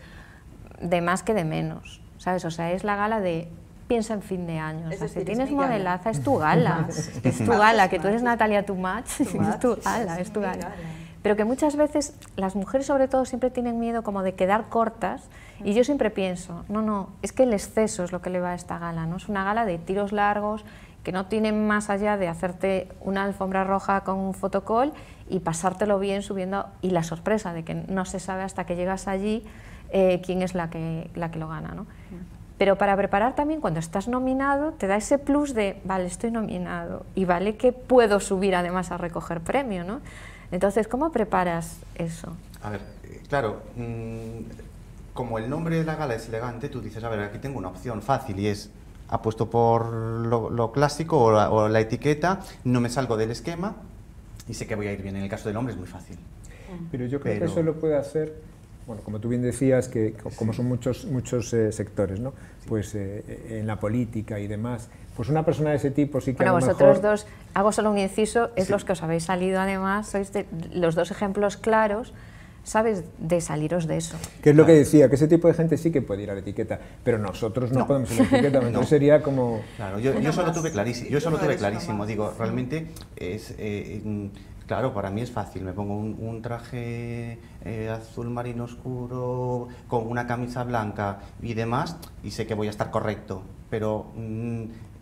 de más que de menos, ¿sabes? O sea, es la gala de... Piensa en fin de año, o sea, si tienes modelaza, es tu gala, es tu gala, que tú eres Natalia Tumach, es tu gala, es tu gala. Pero que muchas veces las mujeres sobre todo siempre tienen miedo como de quedar cortas y yo siempre pienso, no, no, es que el exceso es lo que le va a esta gala, ¿no? Es una gala de tiros largos que no tienen más allá de hacerte una alfombra roja con un fotocall y pasártelo bien subiendo y la sorpresa de que no se sabe hasta que llegas allí eh, quién es la que, la que lo gana, ¿no? Pero para preparar también, cuando estás nominado, te da ese plus de, vale, estoy nominado y vale que puedo subir además a recoger premio, ¿no? Entonces, ¿cómo preparas eso? A ver, claro, mmm, como el nombre de la gala es elegante, tú dices, a ver, aquí tengo una opción fácil y es apuesto por lo, lo clásico o la, o la etiqueta, no me salgo del esquema y sé que voy a ir bien. En el caso del hombre es muy fácil. Pero yo creo Pero... que eso lo puede hacer, bueno, como tú bien decías, que como son muchos, muchos eh, sectores, ¿no? Pues eh, en la política y demás, pues una persona de ese tipo sí que bueno, a lo vosotros mejor... dos, hago solo un inciso, es sí. los que os habéis salido además, sois de, los dos ejemplos claros, ¿sabes?, de saliros de eso. Que es lo que decía, que ese tipo de gente sí que puede ir a la etiqueta, pero nosotros no, no. podemos ir a la etiqueta, entonces no. sería como... Claro, yo, yo eso lo tuve clarísimo, yo eso lo tuve clarísimo, digo, realmente es... Eh, Claro, para mí es fácil, me pongo un, un traje eh, azul marino oscuro, con una camisa blanca y demás, y sé que voy a estar correcto, pero mmm,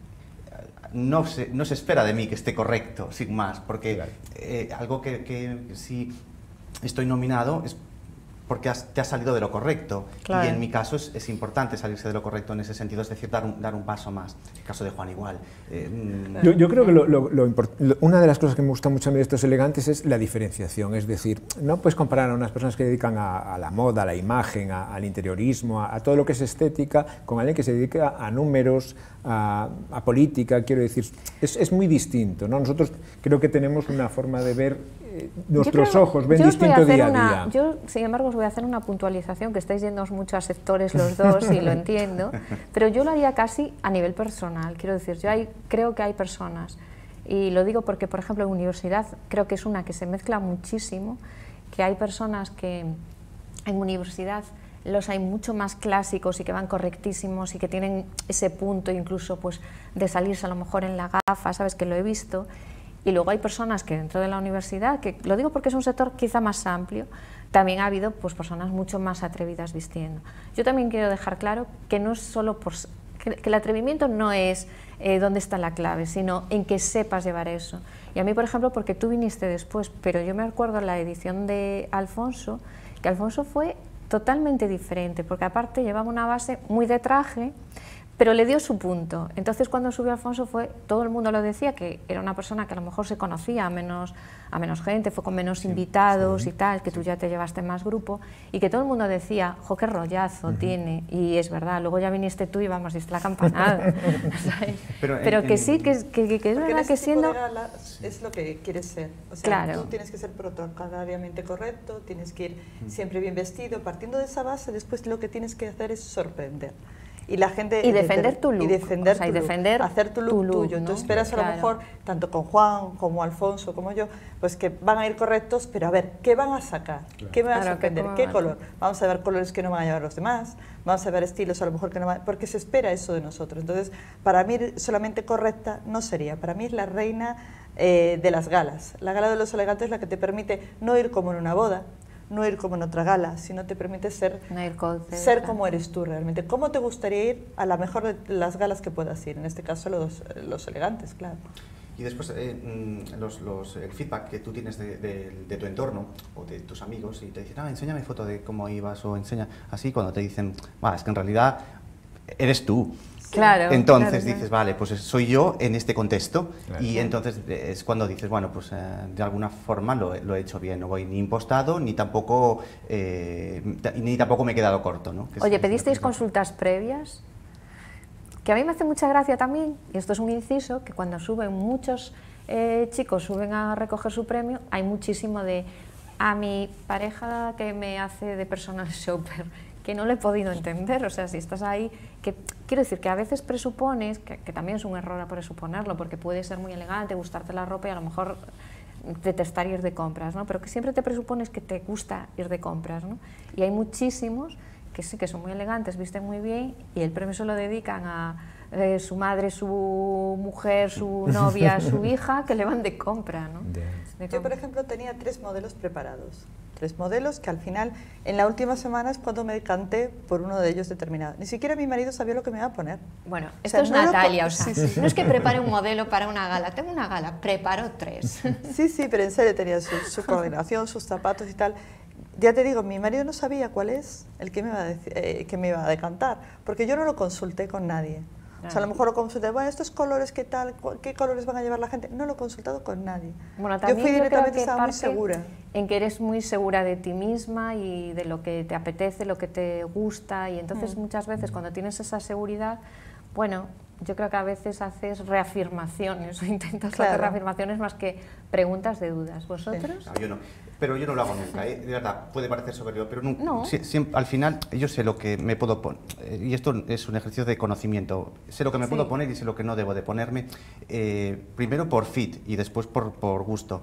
no, se, no se espera de mí que esté correcto, sin más, porque claro. eh, algo que, que si estoy nominado es porque has, te has salido de lo correcto, claro. Y en mi caso es, es importante salirse de lo correcto en ese sentido, es decir, dar un, dar un paso más. En el caso de Juan igual. Eh, yo, yo creo que lo, lo, lo lo, una de las cosas que me gusta mucho a mí de estos elegantes es la diferenciación, es decir, no puedes comparar a unas personas que se dedican a, a la moda, a la imagen, a, al interiorismo, a, a todo lo que es estética, con alguien que se dedica a números, a, a política, quiero decir, es, es muy distinto, ¿no? Nosotros creo que tenemos una forma de ver, eh, nuestros creo, ojos ven distinto día a una, día. Yo, sin embargo, os voy a hacer una puntualización, que estáis yendo mucho a sectores los dos y lo entiendo, pero yo lo haría casi a nivel personal, quiero decir, yo hay, creo que hay personas, y lo digo porque, por ejemplo, en universidad creo que es una que se mezcla muchísimo, que hay personas que en universidad los hay mucho más clásicos y que van correctísimos y que tienen ese punto incluso pues de salirse a lo mejor en la gafa, sabes que lo he visto, y luego hay personas que dentro de la universidad, que lo digo porque es un sector quizá más amplio, también ha habido pues personas mucho más atrevidas vistiendo. Yo también quiero dejar claro que no es solo por... que, que el atrevimiento no es eh, dónde está la clave, sino en que sepas llevar eso. Y a mí, por ejemplo, porque tú viniste después, pero yo me acuerdo en la edición de Alfonso, que Alfonso fue totalmente diferente, porque aparte llevaba una base muy de traje, pero le dio su punto. Entonces cuando subió Alfonso fue, todo el mundo lo decía, que era una persona que a lo mejor se conocía a menos, a menos gente, fue con menos sí, invitados sí, y tal, que sí. Tú ya te llevaste más grupo, y que todo el mundo decía, jo, qué rollazo uh-huh. tiene, y es verdad, luego ya viniste tú y vamos, diste la campanada. pero, pero en, que en, sí, que, que, que es verdad que siendo... Gala es lo que quieres ser, o sea, claro. Tú tienes que ser protocolariamente correcto, tienes que ir uh-huh. siempre bien vestido, partiendo de esa base, después lo que tienes que hacer es sorprender. Y la gente y defender tu look, y defender, o sea, tu y defender look, hacer tu look, tu look tuyo. ¿No? Tú esperas claro. a lo mejor, tanto con Juan como Alfonso como yo, pues que van a ir correctos, pero a ver, ¿qué van a sacar? Claro. ¿Qué me van claro, a sorprender? ¿Qué color? Vamos a ver colores que no van a llevar los demás, vamos a ver estilos a lo mejor que no van, porque se espera eso de nosotros. Entonces, para mí solamente correcta no sería, para mí es la reina eh, de las galas. La gala de los elegantes es la que te permite no ir como en una boda, no ir como en otra gala, sino te permite ser, no ser como eres tú realmente. ¿Cómo te gustaría ir a la mejor de las galas que puedas ir? En este caso los, los elegantes, claro. Y después eh, los, los, el feedback que tú tienes de, de, de tu entorno o de tus amigos y te dicen, ah, enséñame foto de cómo ibas o enseña así, cuando te dicen, ah, es que en realidad eres tú. Claro, entonces claro, dices, claro. vale, pues soy yo en este contexto claro. y entonces es cuando dices, bueno, pues eh, de alguna forma lo, lo he hecho bien, no voy ni impostado ni tampoco eh, ni tampoco me he quedado corto, ¿no? Que Oye, es, ¿pedisteis es consultas previas? Que a mí me hace mucha gracia también, y esto es un inciso, que cuando suben muchos eh, chicos, suben a recoger su premio, hay muchísimo de, a mi pareja que me hace de personal shopper, que no lo he podido entender, o sea, si estás ahí, que quiero decir que a veces presupones, que, que también es un error a presuponerlo, porque puede ser muy elegante, gustarte la ropa y a lo mejor detestar ir de compras, ¿no? Pero que siempre te presupones que te gusta ir de compras, ¿no? Y hay muchísimos que sí que son muy elegantes, visten muy bien y el premio se lo dedican a eh, su madre, su mujer, su novia, su hija, que le van de compra, ¿no? De compra. Yo, por ejemplo, tenía tres modelos preparados. Tres modelos que al final, en la última semana es cuando me decanté por uno de ellos determinado. Ni siquiera mi marido sabía lo que me iba a poner. Bueno, esto o sea, es no Natalia, o sea, sí, sí. No es que prepare un modelo para una gala, tengo una gala, preparo tres. Sí, sí, pero en serio tenía su, su coordinación, sus zapatos y tal. Ya te digo, mi marido no sabía cuál es el que me iba a, decir, eh, que me iba a decantar, porque yo no lo consulté con nadie. O sea, a lo mejor lo consulté, bueno, estos colores, ¿qué tal? ¿Qué colores van a llevar la gente? No lo he consultado con nadie. Bueno, también yo fui directamente, yo creo que estaba muy segura. En que eres muy segura de ti misma y de lo que te apetece, lo que te gusta, y entonces mm. muchas veces cuando tienes esa seguridad, bueno, yo creo que a veces haces reafirmaciones o intentas claro. hacer reafirmaciones más que preguntas de dudas. ¿Vosotros? Sí. No, yo no. Pero yo no lo hago nunca, ¿eh? De verdad, puede parecer soberbio, pero nunca. No. Si, si, al final yo sé lo que me puedo poner, y esto es un ejercicio de conocimiento, sé lo que me sí. puedo poner y sé lo que no debo de ponerme, eh, primero por fit y después por, por gusto.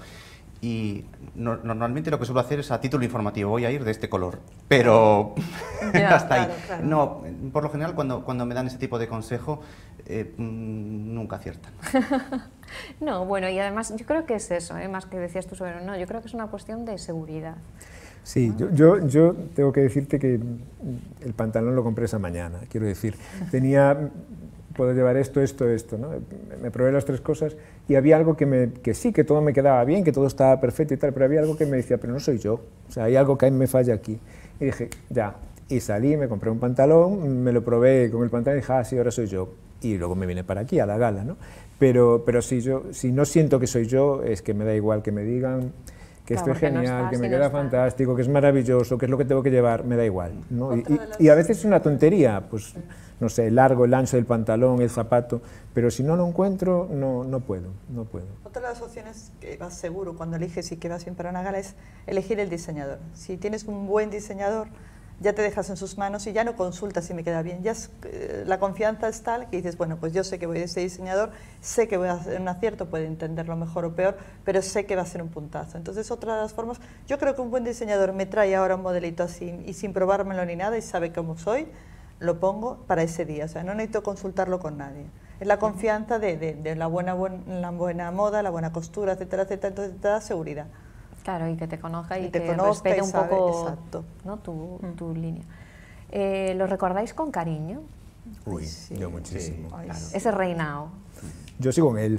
Y no, normalmente lo que suelo hacer es a título informativo, voy a ir de este color, pero ya, hasta claro, ahí. Claro. No, por lo general cuando, cuando me dan ese tipo de consejo, eh, nunca aciertan. No, bueno, y además yo creo que es eso, ¿eh? Más que decías tú sobre, no, yo creo que es una cuestión de seguridad. Sí, yo, yo, yo tengo que decirte que el pantalón lo compré esa mañana, quiero decir, tenía, puedo llevar esto, esto, esto, ¿no? Me probé las tres cosas y había algo que, me, que sí, que todo me quedaba bien, que todo estaba perfecto y tal, pero había algo que me decía, pero no soy yo, o sea, hay algo que a mí me falla aquí. Y dije, ya, y salí, me compré un pantalón, me lo probé con el pantalón y dije, ah, sí, ahora soy yo. Y luego me vine para aquí, a la gala, ¿no? Pero, pero si, yo, si no siento que soy yo, es que me da igual que me digan que claro, estoy genial, no está, que me si queda no fantástico, que es maravilloso, que es lo que tengo que llevar, me da igual, ¿no? Y, y, y a veces es una tontería, pues, no sé, el largo, el ancho del pantalón, el zapato, pero si no lo encuentro, no, no puedo, no puedo. Otra de las opciones que vas seguro cuando eliges y que vas bien para una gala es elegir el diseñador. Si tienes un buen diseñador, ya te dejas en sus manos y ya no consultas si me queda bien. Ya es, eh, la confianza es tal que dices, bueno, pues yo sé que voy a ese diseñador, sé que voy a hacer un acierto, puede entenderlo mejor o peor, pero sé que va a ser un puntazo. Entonces, otra de las formas, yo creo que un buen diseñador me trae ahora un modelito así y sin probármelo ni nada y sabe cómo soy, lo pongo para ese día. O sea, no necesito consultarlo con nadie. Es la confianza de, de, de la, buena, buen, la buena moda, la buena costura, etcétera, etcétera. Entonces, te da seguridad. Claro, y que te conozca y, y te que conozca respete y un sabe, poco, exacto. ¿no? tu, Mm. tu línea. Eh, ¿Lo recordáis con cariño? Uy, sí, yo muchísimo. sí, Claro. sí. Ese reinado. Yo sigo en él.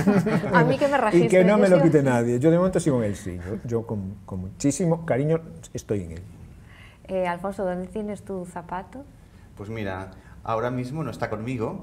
A mí que me registre. Y que no yo me lo sigo- quite nadie. Yo de momento sigo en él, sí. Yo, yo con, con muchísimo cariño estoy en él. Eh, Alfonso, ¿dónde tienes tu zapato? Pues mira, ahora mismo no está conmigo,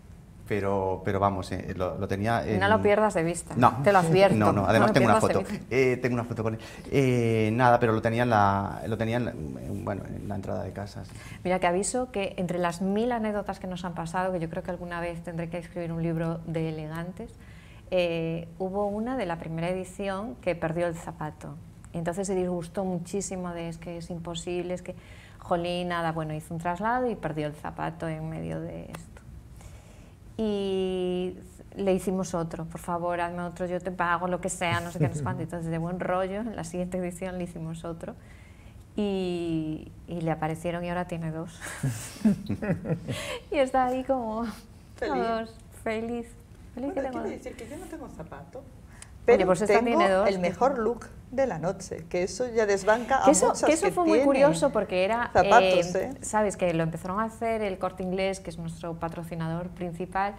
pero, pero vamos, eh, lo, lo tenía en... No lo pierdas de vista, No, te lo advierto. No, no, además lo tengo una pierdas de foto. vista. Eh, tengo una foto con él. Eh, nada, pero lo tenía en la, lo tenía en la, en, bueno, en la entrada de casa. Sí. Mira, que aviso que entre las mil anécdotas que nos han pasado, que yo creo que alguna vez tendré que escribir un libro de elegantes, eh, hubo una de la primera edición que perdió el zapato. Y entonces se disgustó muchísimo de es que es imposible, es que, jolín, nada, bueno, hizo un traslado y perdió el zapato en medio de esto. Y le hicimos otro, por favor, hazme otro, yo te pago, lo que sea, no sé qué, no sé cuánto. Entonces, de buen rollo, en la siguiente edición le hicimos otro. Y, y le aparecieron y ahora tiene dos. Y está ahí como Feliz. todos, feliz. Feliz que Bueno, tengo quiero dos. decir que yo no tengo zapato, pero pues esta tengo tiene dos, el que- mejor look de la noche, que eso ya desbanca a Que eso, muchas que eso que fue muy tienen curioso porque era, zapatos, eh, ¿eh? sabes, que lo empezaron a hacer el Corte Inglés, que es nuestro patrocinador principal,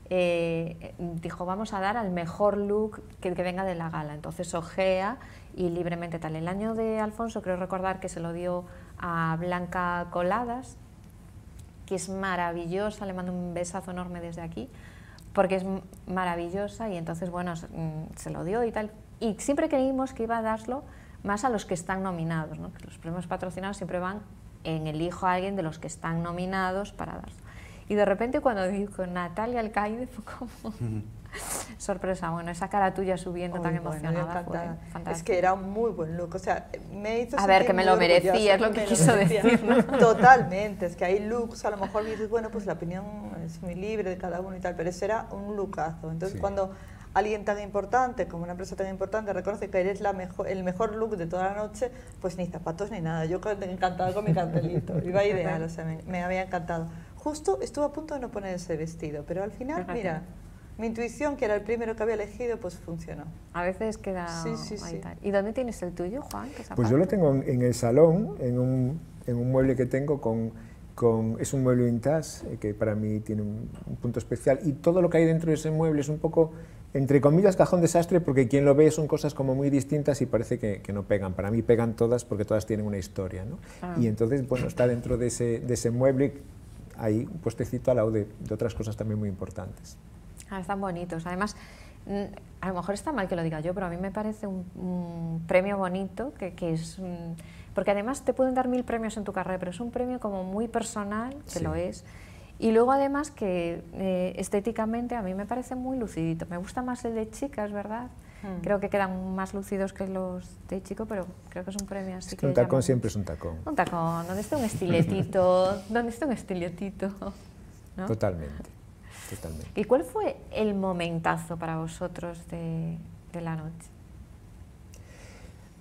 eh, dijo vamos a dar al mejor look que, que venga de la gala, entonces ojea y libremente tal. El año de Alfonso creo recordar que se lo dio a Blanca Coladas, que es maravillosa, le mando un besazo enorme desde aquí, porque es maravillosa y entonces bueno, se lo dio y tal. Y siempre creímos que iba a darlo más a los que están nominados, ¿no? Que los premios patrocinados siempre van en elijo a alguien de los que están nominados para darlo. Y de repente cuando dijo Natalia Alcaide fue como sorpresa, bueno, esa cara tuya subiendo Ay, tan bueno, yo emocionada fue encantada. fantástica. Es que era un muy buen look, o sea, me hizo A ver, sentir que me muy lo merecía, orgullosa, es lo que me quiso merecía. decir, ¿no? Totalmente, es que hay looks, a lo mejor dices, bueno, pues la opinión es muy libre de cada uno y tal, pero ese era un lookazo. Entonces, Sí. cuando alguien tan importante, como una empresa tan importante, reconoce que eres la mejor, el mejor look de toda la noche, pues ni zapatos ni nada. Yo encantada con mi cartelito, iba ideal, o sea, me, me había encantado. Justo estuve a punto de no poner ese vestido, pero al final, Fíjate. mira, mi intuición, que era el primero que había elegido, pues funcionó. A veces queda Sí, sí, ahí sí. tal. ¿Y dónde tienes el tuyo, Juan? ¿Qué Pues yo lo zapato? tengo en, en el salón, en un, en un mueble que tengo con, con... Es un mueble vintage, eh, que para mí tiene un, un punto especial, y todo lo que hay dentro de ese mueble es un poco, entre comillas, cajón desastre, porque quien lo ve son cosas como muy distintas y parece que, que no pegan. Para mí pegan todas porque todas tienen una historia, ¿no? Ah. Y entonces, bueno, está dentro de ese, de ese mueble, ahí un puestecito al lado de, de otras cosas también muy importantes. Ah, están bonitos. Además, mm, a lo mejor está mal que lo diga yo, pero a mí me parece un, un premio bonito, que, que es... mm, porque además te pueden dar mil premios en tu carrera, pero es un premio como muy personal, que Sí. lo es. Y luego además que eh, estéticamente a mí me parece muy lucidito. Me gusta más el de chicas, ¿verdad? Mm. Creo que quedan más lucidos que los de chico, pero creo que es un premio así Es que un llama tacón mucho. siempre es un tacón. Un tacón, donde esté un estiletito, donde esté un estiletito, ¿no? Totalmente, totalmente. ¿Y cuál fue el momentazo para vosotros de, de la noche?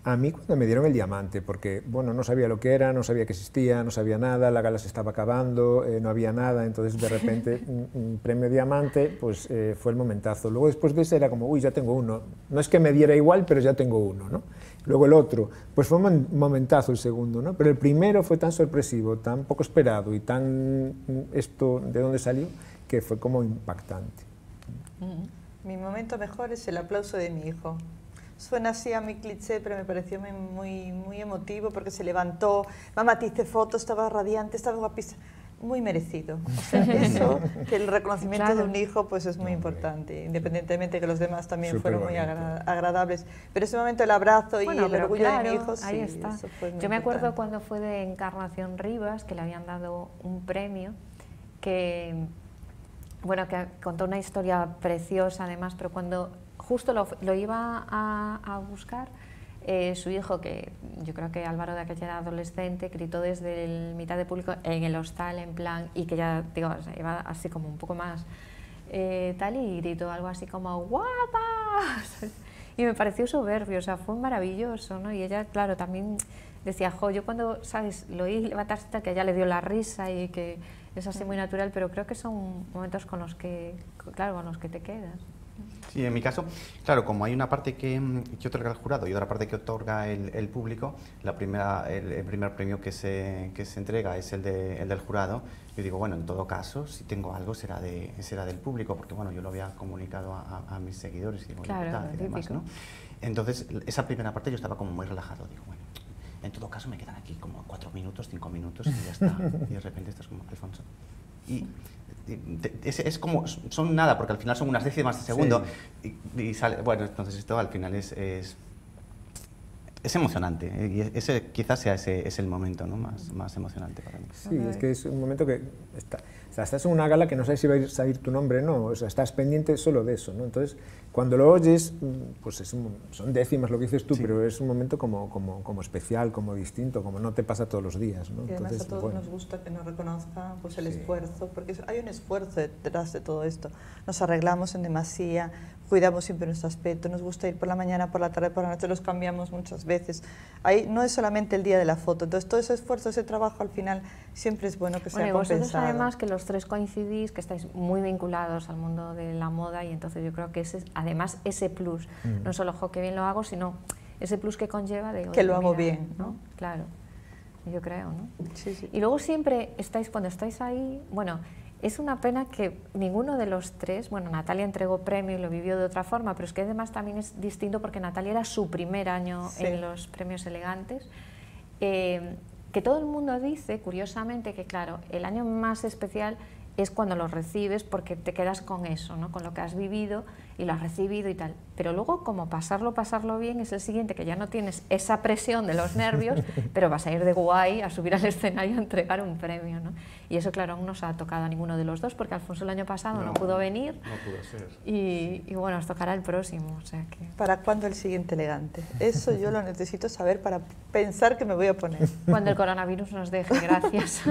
A mí cuando me dieron el diamante, porque bueno, no sabía lo que era, no sabía que existía, no sabía nada, la gala se estaba acabando, eh, no había nada, entonces de repente un, un premio diamante, pues eh, fue el momentazo. Luego después de ese era como, uy, ya tengo uno. No es que me diera igual, pero ya tengo uno, ¿no? Luego el otro, pues fue un momentazo el segundo, ¿no? Pero el primero fue tan sorpresivo, tan poco esperado y tan esto de dónde salió, que fue como impactante. Mm. Mi momento mejor es el aplauso de mi hijo. Suena así a mi cliché, pero me pareció muy, muy emotivo porque se levantó, mamá te hice fotos, estaba radiante, estaba guapísima, muy merecido. O sea, eso, que el reconocimiento claro. de un hijo pues es muy importante, independientemente de que los demás también Super fueron muy agra agradables. Pero ese momento el abrazo bueno, y el orgullo claro, de mi hijo, ahí sí, está. Eso fue muy Yo me acuerdo importante. cuando fue de Encarnación Rivas, que le habían dado un premio, que, bueno, que contó una historia preciosa además, pero cuando justo lo, lo iba a, a buscar, eh, su hijo, que yo creo que Álvaro de aquella era adolescente, gritó desde el mitad de público en el hostal en plan, y que ya, digo, o sea, iba así como un poco más eh, tal, y gritó algo así como ¡guapas! Y me pareció soberbio, o sea, fue maravilloso, ¿no? Y ella, claro, también decía, jo, yo cuando, ¿sabes? Lo oí levantarse, que a ella le dio la risa y que es así muy natural, pero creo que son momentos con los que, claro, con los que te quedas. Sí, en mi caso, claro, como hay una parte que, que otorga el jurado y otra parte que otorga el, el público, la primera, el, el primer premio que se, que se entrega es el, de, el del jurado. Yo digo, bueno, en todo caso, si tengo algo será, de, será del público, porque bueno, yo lo había comunicado a, a, a mis seguidores y, digo, claro, y, tal, y demás, ¿no? Entonces, esa primera parte yo estaba como muy relajado, digo, bueno, en todo caso me quedan aquí como cuatro minutos, cinco minutos y ya está. Y de repente estás como, Alfonso. Y Es, es como, son nada, porque al final son unas décimas de segundo, sí. y, y sale, bueno, entonces esto al final es, es, es emocionante, ¿eh? Y ese quizás sea ese, es el momento, ¿no? más, más emocionante para mí. Sí, es que es un momento que está, o sea, estás en una gala que no sabes si va a salir tu nombre o no, o sea, estás pendiente solo de eso, ¿no? Entonces, cuando lo oyes, pues es un, son décimas lo que dices tú, sí. pero es un momento como, como, como especial, como distinto, como no te pasa todos los días, ¿no? Y además Entonces, a todos bueno. nos gusta que nos reconozcan pues, el sí. esfuerzo, porque hay un esfuerzo detrás de todo esto. Nos arreglamos en demasía, cuidamos siempre nuestro aspecto, nos gusta ir por la mañana, por la tarde, por la noche, los cambiamos muchas veces. Ahí no es solamente el día de la foto, entonces todo ese esfuerzo, ese trabajo al final siempre es bueno que sea bueno, y vosotros compensado. Además que los tres coincidís, que estáis muy vinculados al mundo de la moda, y entonces yo creo que ese, además ese plus, mm. no solo, jo, que bien lo hago, sino ese plus que conlleva de... Que lo hago mira, bien, ¿no? Claro, yo creo, ¿no? Sí, sí. Y luego siempre estáis, cuando estáis ahí, bueno, es una pena que ninguno de los tres, bueno, Natalia entregó premio y lo vivió de otra forma, pero es que además también es distinto porque Natalia era su primer año sí. en los premios elegantes, eh, que todo el mundo dice, curiosamente, que claro, el año más especial es cuando los recibes porque te quedas con eso, ¿no? Con lo que has vivido y lo has recibido y tal. Pero luego, como pasarlo, pasarlo bien, es el siguiente, que ya no tienes esa presión de los nervios, pero vas a ir de guay a subir al escenario a entregar un premio, ¿no? Y eso, claro, aún no se ha tocado a ninguno de los dos, porque Alfonso el año pasado no, no pudo venir. No pudo ser. Y, y bueno, os tocará el próximo, o sea que... ¿Para cuándo el siguiente elegante? Eso yo lo necesito saber para pensar que me voy a poner. Cuando el coronavirus nos deje, gracias.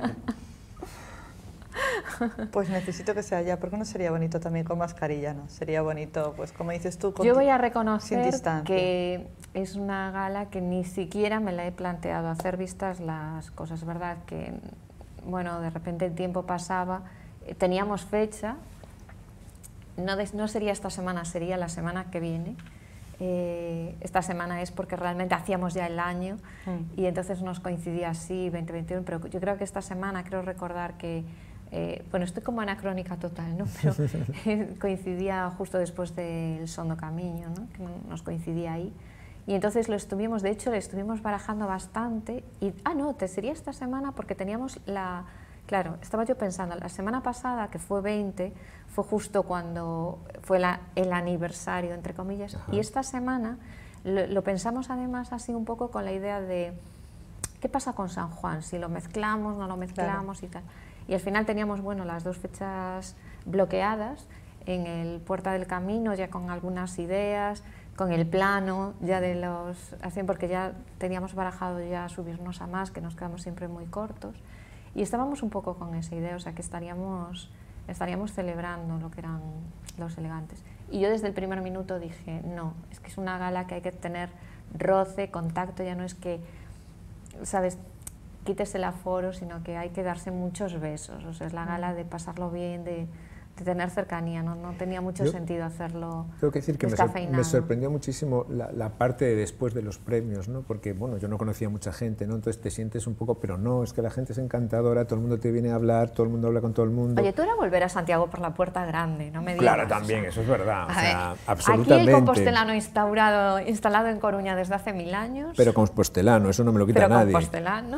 Pues necesito que sea ya, porque no sería bonito también con mascarilla, ¿no? Sería bonito, pues como dices tú, con yo voy a reconocer sin que es una gala que ni siquiera me la he planteado hacer vistas las cosas, ¿verdad? Que, bueno, de repente el tiempo pasaba, teníamos fecha, no, de, no sería esta semana, sería la semana que viene. Eh, esta semana es porque realmente hacíamos ya el año mm. y entonces nos coincidía así, veinte veintiuno, pero yo creo que esta semana, creo recordar que Eh, bueno, estoy como anacrónica total, ¿no? Pero eh, coincidía justo después del Sondo Camiño, ¿no? Que nos coincidía ahí. Y entonces lo estuvimos, de hecho, lo estuvimos barajando bastante. Y, ah, no, te sería esta semana porque teníamos la... Claro, estaba yo pensando, la semana pasada, que fue veinte, fue justo cuando fue la, el aniversario, entre comillas. Ajá. Y esta semana lo, lo pensamos además así un poco con la idea de ¿qué pasa con San Juan? Si lo mezclamos, no lo mezclamos, claro. y tal. Y al final teníamos, bueno, las dos fechas bloqueadas en el Puerta del Camino, ya con algunas ideas, con el plano ya de los... porque ya teníamos barajado ya subirnos a más, que nos quedamos siempre muy cortos. Y estábamos un poco con esa idea, o sea que estaríamos, estaríamos celebrando lo que eran los elegantes. Y yo desde el primer minuto dije, no, es que es una gala que hay que tener roce, contacto, ya no es que, ¿sabes?, quites el aforo, sino que hay que darse muchos besos. O sea, es la gala de pasarlo bien, de, de tener cercanía, ¿no? No tenía mucho Yo sentido hacerlo tengo que decir que me, sor me sorprendió muchísimo la, la parte de después de los premios, ¿no? Porque, bueno, yo no conocía a mucha gente, ¿no? Entonces te sientes un poco, pero no, es que la gente es encantadora, todo el mundo te viene a hablar, todo el mundo habla con todo el mundo. Oye, tú era volver a Santiago por la puerta grande, no me digas. Claro, también, o sea, eso es verdad, o sea, ver, absolutamente. Aquí el compostelano instaurado, instalado en Coruña desde hace mil años. Pero compostelano, eso no me lo quita pero nadie. Pero compostelano.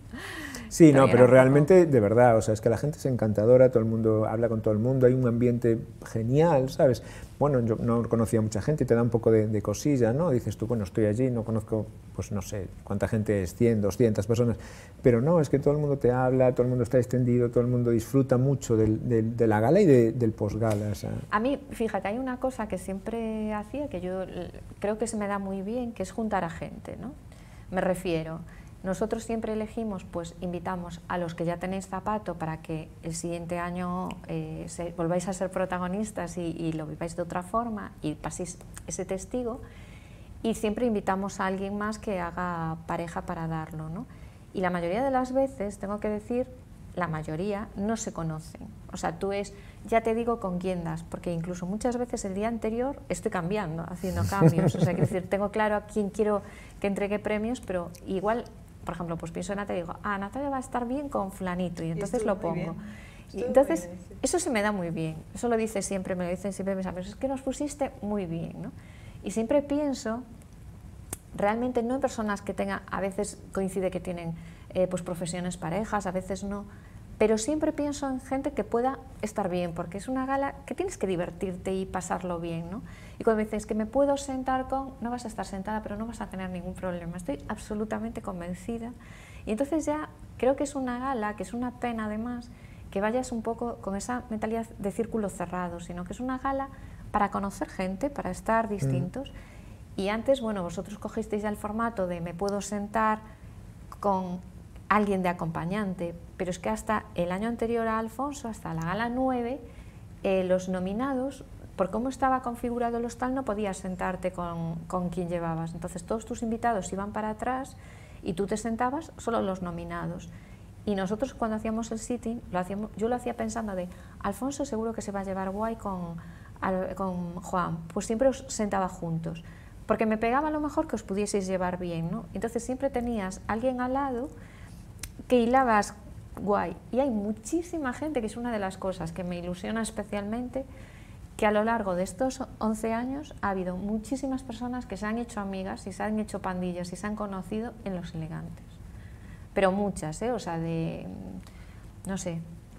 Sí, no, pero realmente, de verdad, o sea, es que la gente es encantadora, todo el mundo habla con todo el mundo, hay un ambiente genial, ¿sabes? Bueno, yo no conocía a mucha gente y te da un poco de, de cosilla, ¿no? Dices tú, bueno, estoy allí, no conozco, pues no sé, cuánta gente es, cien, doscientas personas, pero no, es que todo el mundo te habla, todo el mundo está extendido, todo el mundo disfruta mucho del, del, de la gala y de, del posgala. O sea. A mí, fíjate, hay una cosa que siempre hacía, que yo creo que se me da muy bien, que es juntar a gente, ¿no? Me refiero... Nosotros siempre elegimos, pues invitamos a los que ya tenéis zapato para que el siguiente año eh, se, volváis a ser protagonistas y, y lo viváis de otra forma y paséis ese testigo, y siempre invitamos a alguien más que haga pareja para darlo, ¿no? Y la mayoría de las veces, tengo que decir, la mayoría no se conocen. O sea, tú es, ya te digo con quién das, porque incluso muchas veces el día anterior estoy cambiando, haciendo cambios. O sea, quiero decir, tengo claro a quién quiero que entregue premios, pero igual... Por ejemplo, pues pienso en Natalia y digo, ah, Natalia va a estar bien con flanito, y entonces y lo pongo. Y entonces, bien, sí. Eso se me da muy bien, eso lo dice siempre, me lo dicen siempre mis amigos, es que nos pusiste muy bien, ¿no? Y siempre pienso, realmente no en personas que tengan, a veces coincide que tienen eh, pues profesiones parejas, a veces no, pero siempre pienso en gente que pueda estar bien, porque es una gala que tienes que divertirte y pasarlo bien, ¿no? Y cuando me dices que me puedo sentar con, no vas a estar sentada, pero no vas a tener ningún problema, estoy absolutamente convencida. Y entonces ya creo que es una gala, que es una pena además, que vayas un poco con esa mentalidad de círculo cerrado, sino que es una gala para conocer gente, para estar distintos. Mm. Y antes, bueno, vosotros cogisteis ya el formato de me puedo sentar con alguien de acompañante, pero es que hasta el año anterior a Alfonso, hasta la gala nueve, eh, los nominados, por cómo estaba configurado el hostal, no podías sentarte con, con quien llevabas. Entonces todos tus invitados iban para atrás y tú te sentabas solo los nominados. Y nosotros cuando hacíamos el sitting, lo hacíamos, yo lo hacía pensando de, Alfonso seguro que se va a llevar guay con, al, con Juan, pues siempre os sentaba juntos, porque me pegaba a lo mejor que os pudieseis llevar bien, ¿no? Entonces siempre tenías alguien al lado que hilabas guay. Y hay muchísima gente, que es una de las cosas que me ilusiona especialmente, que a lo largo de estos once años ha habido muchísimas personas que se han hecho amigas y se han hecho pandillas y se han conocido en Los Elegantes. Pero muchas, ¿eh? O sea, de, no sé,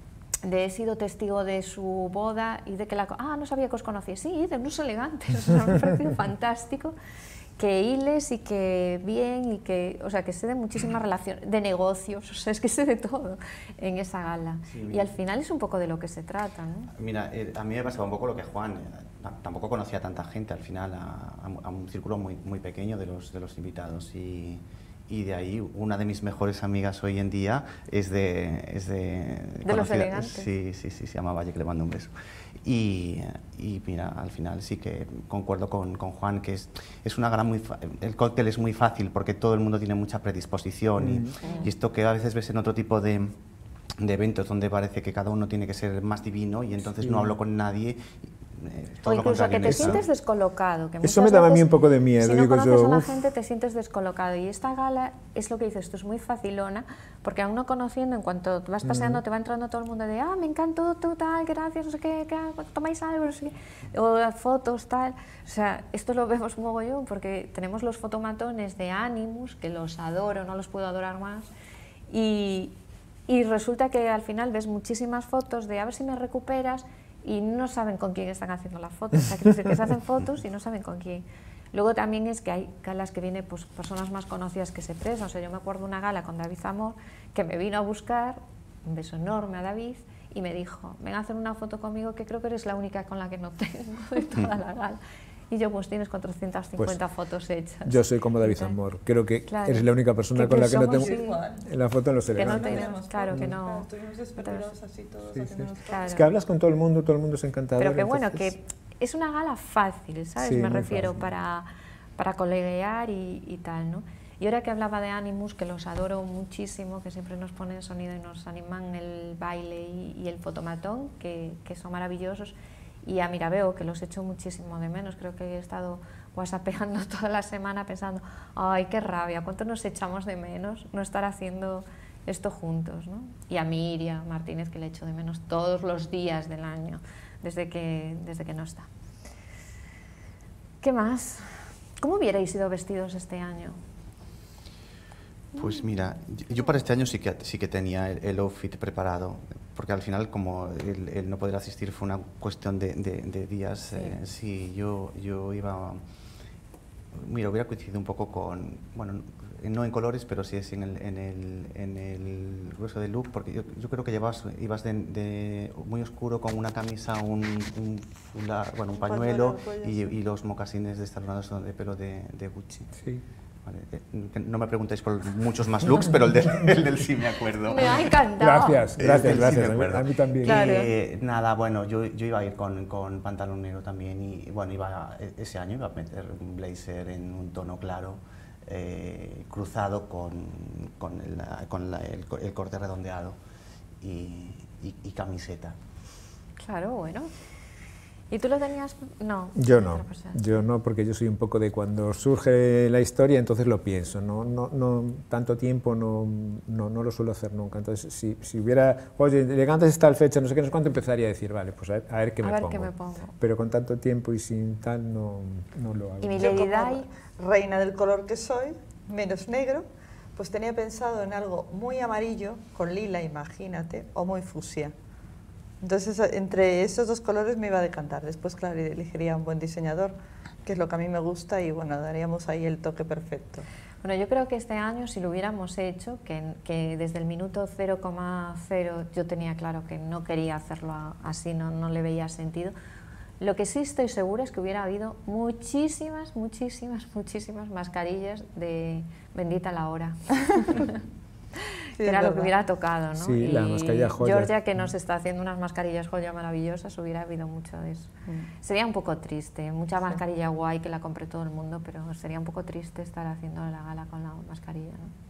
de he sido testigo de su boda y de que la... Ah, no sabía que os conocía. Sí, de Los Elegantes. O sea, me ha parecido fantástico que hiles y que bien y que, o sea, que sé de muchísimas relaciones, de negocios, o sea, es que sé de todo en esa gala. Sí, y al final es un poco de lo que se trata, ¿no? Mira, eh, a mí me pasaba un poco lo que Juan, eh, tampoco conocía a tanta gente al final, a, a un círculo muy, muy pequeño de los, de los invitados, y, y de ahí una de mis mejores amigas hoy en día es de... Es de, de Los Elegantes. Sí, sí, sí, se llama Valle, que le mando un beso. Y, y mira, al final sí que concuerdo con, con Juan, que es, es una gala muy... El cóctel es muy fácil porque todo el mundo tiene mucha predisposición, mm. y, y esto que a veces ves en otro tipo de, de eventos donde parece que cada uno tiene que ser más divino y entonces sí. no hablo con nadie... Eh, o incluso que te sientes descolocado. Que eso me daba a mí un poco de miedo. Si no digo conoces yo, a la uf. gente te sientes descolocado, y esta gala es lo que dices, esto es muy facilona, porque aún no conociendo, en cuanto vas paseando, mm. te va entrando todo el mundo de, ah, me encantó, tú, tal, gracias, no sé qué, qué tomáis algo, no sé qué, o las fotos, tal. O sea, esto lo vemos mogollón, porque tenemos los fotomatones de Animus, que los adoro, no los puedo adorar más, y, y resulta que al final ves muchísimas fotos de, a ver si me recuperas, y no saben con quién están haciendo las fotos, o sea, quiere decir que se hacen fotos y no saben con quién. Luego también es que hay galas que vienen, pues, personas más conocidas que se presan. O sea, yo me acuerdo de una gala con David Zamor que me vino a buscar, un beso enorme a David, y me dijo, ven a hacer una foto conmigo, que creo que eres la única con la que no tengo de toda la gala. Y yo, pues tienes cuatrocientas cincuenta pues, fotos hechas. Yo soy como David Zamor, creo que claro, eres la única persona que con la que no tengo igual. la foto en Los Elegantes. Que no tenemos, claro, que no... Estuvimos desesperados así todos. Sí, sí. Claro. Es que hablas con todo el mundo, todo el mundo es encantador. Pero que bueno, entonces... que es una gala fácil, ¿sabes? Sí, me refiero fácil. para... para coleguear y, y tal, ¿no? Y ahora que hablaba de Animus, que los adoro muchísimo, que siempre nos ponen sonido y nos animan el baile y, y el fotomatón, que, que son maravillosos, y a Mirabeau, que los echo muchísimo de menos. Creo que he estado whatsappeando toda la semana pensando, ay, qué rabia, cuánto nos echamos de menos no estar haciendo esto juntos, ¿no? Y a Miriam Martínez, que le echo de menos todos los días del año, desde que, desde que no está. ¿Qué más? ¿Cómo hubierais ido vestidos este año? Pues mira, yo para este año sí que, sí que tenía el, el outfit preparado, porque al final como el, el no poder asistir fue una cuestión de, de, de días, sí, eh, sí yo, yo iba, mira, hubiera coincidido un poco con, bueno, no en colores, pero sí es en el, en el, en el grueso del look, porque yo, yo creo que llevas, ibas de, de muy oscuro con una camisa, un, un, una, bueno, un pañuelo, pañuelo y, y los mocasines destarronados de pelo de, de Gucci. Sí. Vale, no me preguntéis por muchos más looks, pero el del, el del sí me acuerdo. Me ha encantado. Gracias, gracias, sí gracias. A mí también. Claro. Eh, nada, bueno, yo, yo iba a ir con, con pantalón negro también y bueno, iba, ese año iba a meter un blazer en un tono claro, eh, cruzado con, con, el, con la, el, el corte redondeado y, y, y camiseta. Claro, bueno. ¿Y tú lo tenías? No. Yo no, yo no, porque yo soy un poco de cuando surge la historia, entonces lo pienso, no, no, no tanto tiempo no, no, no lo suelo hacer nunca, entonces si, si hubiera, oye, elegantes está tal fecha, no sé qué, no sé cuánto, empezaría a decir, vale, pues a ver, a ver qué, a me, ver pongo. qué me pongo, pero con tanto tiempo y sin tal no, no lo hago. ¿Y mi Yo Lady como Di? reina del color que soy, menos negro, pues tenía pensado en algo muy amarillo, con lila, imagínate, o muy fucsia. Entonces, entre esos dos colores me iba a decantar. Después, claro, elegiría un buen diseñador, que es lo que a mí me gusta, y bueno, daríamos ahí el toque perfecto. Bueno, yo creo que este año, si lo hubiéramos hecho, que, que desde el minuto cero coma cero yo tenía claro que no quería hacerlo así, no, no le veía sentido. Lo que sí estoy segura es que hubiera habido muchísimas, muchísimas, muchísimas mascarillas de Bendita la hora. Sí, era lo que hubiera tocado, ¿no? Sí, y la mascarilla joya. Georgia, que nos está haciendo unas mascarillas joya maravillosas, hubiera habido mucho de eso. Mm. Sería un poco triste, mucha mascarilla guay que la compre todo el mundo, pero sería un poco triste estar haciendo la gala con la mascarilla,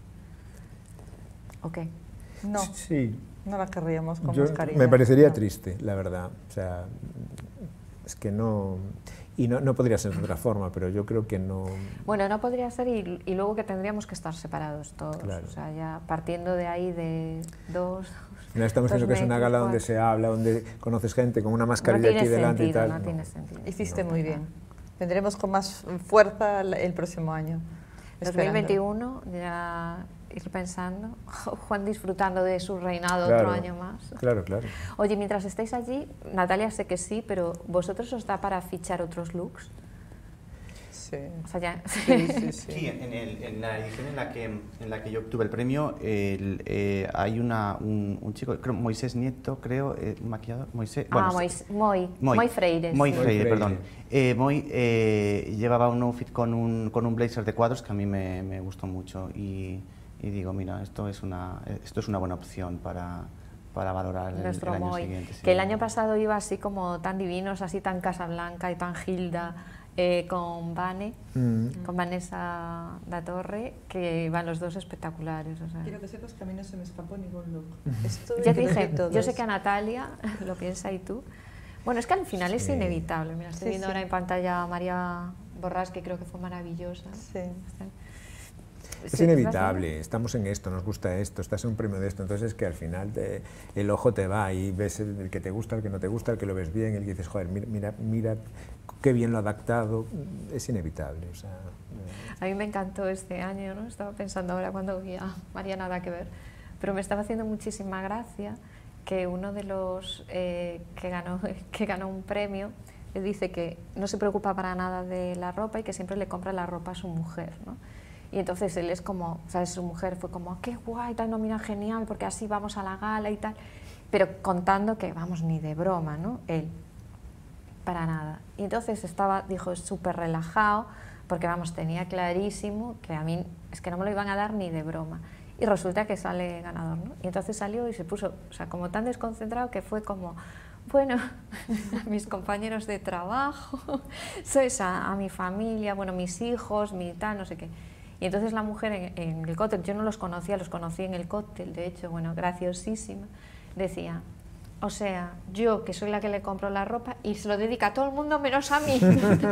¿no? ¿O qué? No, sí. No la querríamos con Yo, mascarilla. Me parecería no. triste, la verdad. O sea, es que no... Y no, no podría ser de otra forma, pero yo creo que no... Bueno, no podría ser y, y luego que tendríamos que estar separados todos. Claro. O sea, ya partiendo de ahí de dos... No estamos diciendo que es una gala donde se habla, donde conoces gente con una mascarilla no aquí delante sentido, y tal. No, no tiene sentido. Hiciste no. muy bien. Vendremos con más fuerza el próximo año. dos mil veintiuno, ya ir pensando, Juan disfrutando de su reinado claro, otro año más. Claro, claro. Oye, mientras estáis allí, Natalia sé que sí, pero ¿vosotros os da para fichar otros looks? Sí. O sea, ya... sí, sí, sí. Sí, en, el, en la edición en la que, en la que yo obtuve el premio, el, eh, hay una, un, un chico, creo, Moisés Nieto, creo, eh, maquillador, Moisés... Ah, bueno, Mois, Moi, Moi, Moi Freire. Moi sí. Freire, Freire. perdón. Eh, Moi eh, llevaba un outfit con un, con un blazer de cuadros que a mí me, me gustó mucho y, y digo, mira, esto es una, esto es una buena opción para... para valorar el, Nuestro el año Moi, siguiente. Sí. Que el año pasado iba así como tan divinos, así tan Casablanca y tan Gilda, eh, con Vane, mm. con Vanessa da Torre, que van los dos espectaculares. O sea. Quiero que sepas que a mí no se me escapó ningún look. Ya te dije, yo sé que a Natalia lo piensa y tú. Bueno, es que al final sí. es inevitable. Mira, estoy sí, viendo sí. ahora en pantalla a María Borrás, que creo que fue maravillosa. Sí. Es sí, inevitable, estamos en esto, nos gusta esto, estás en un premio de esto, entonces es que al final te, el ojo te va y ves el, el que te gusta, el que no te gusta, el que lo ves bien, el que dices, joder, mira, mira, mira qué bien lo ha adaptado, es inevitable. O sea, a mí me encantó este año, ¿no? Estaba pensando ahora cuando vi a María Nada que ver, pero me estaba haciendo muchísima gracia que uno de los eh, que, ganó, que ganó un premio le dice que no se preocupa para nada de la ropa y que siempre le compra la ropa a su mujer, ¿no? Y entonces él es como, o sea, su mujer fue como, qué guay, tal nómina genial, porque así vamos a la gala y tal, pero contando que, vamos, ni de broma, ¿no? Él, para nada. Y entonces estaba, dijo, súper relajado, porque, vamos, tenía clarísimo que a mí es que no me lo iban a dar ni de broma. Y resulta que sale ganador, ¿no? Y entonces salió y se puso, o sea, como tan desconcentrado que fue como, Bueno, a mis compañeros de trabajo, ¿sabes? A, a mi familia, bueno, mis hijos, mi tal, no sé qué. Y entonces la mujer en, en el cóctel, yo no los conocía, los conocí en el cóctel, de hecho, bueno, graciosísima, decía, o sea, yo que soy la que le compro la ropa y se lo dedica a todo el mundo menos a mí.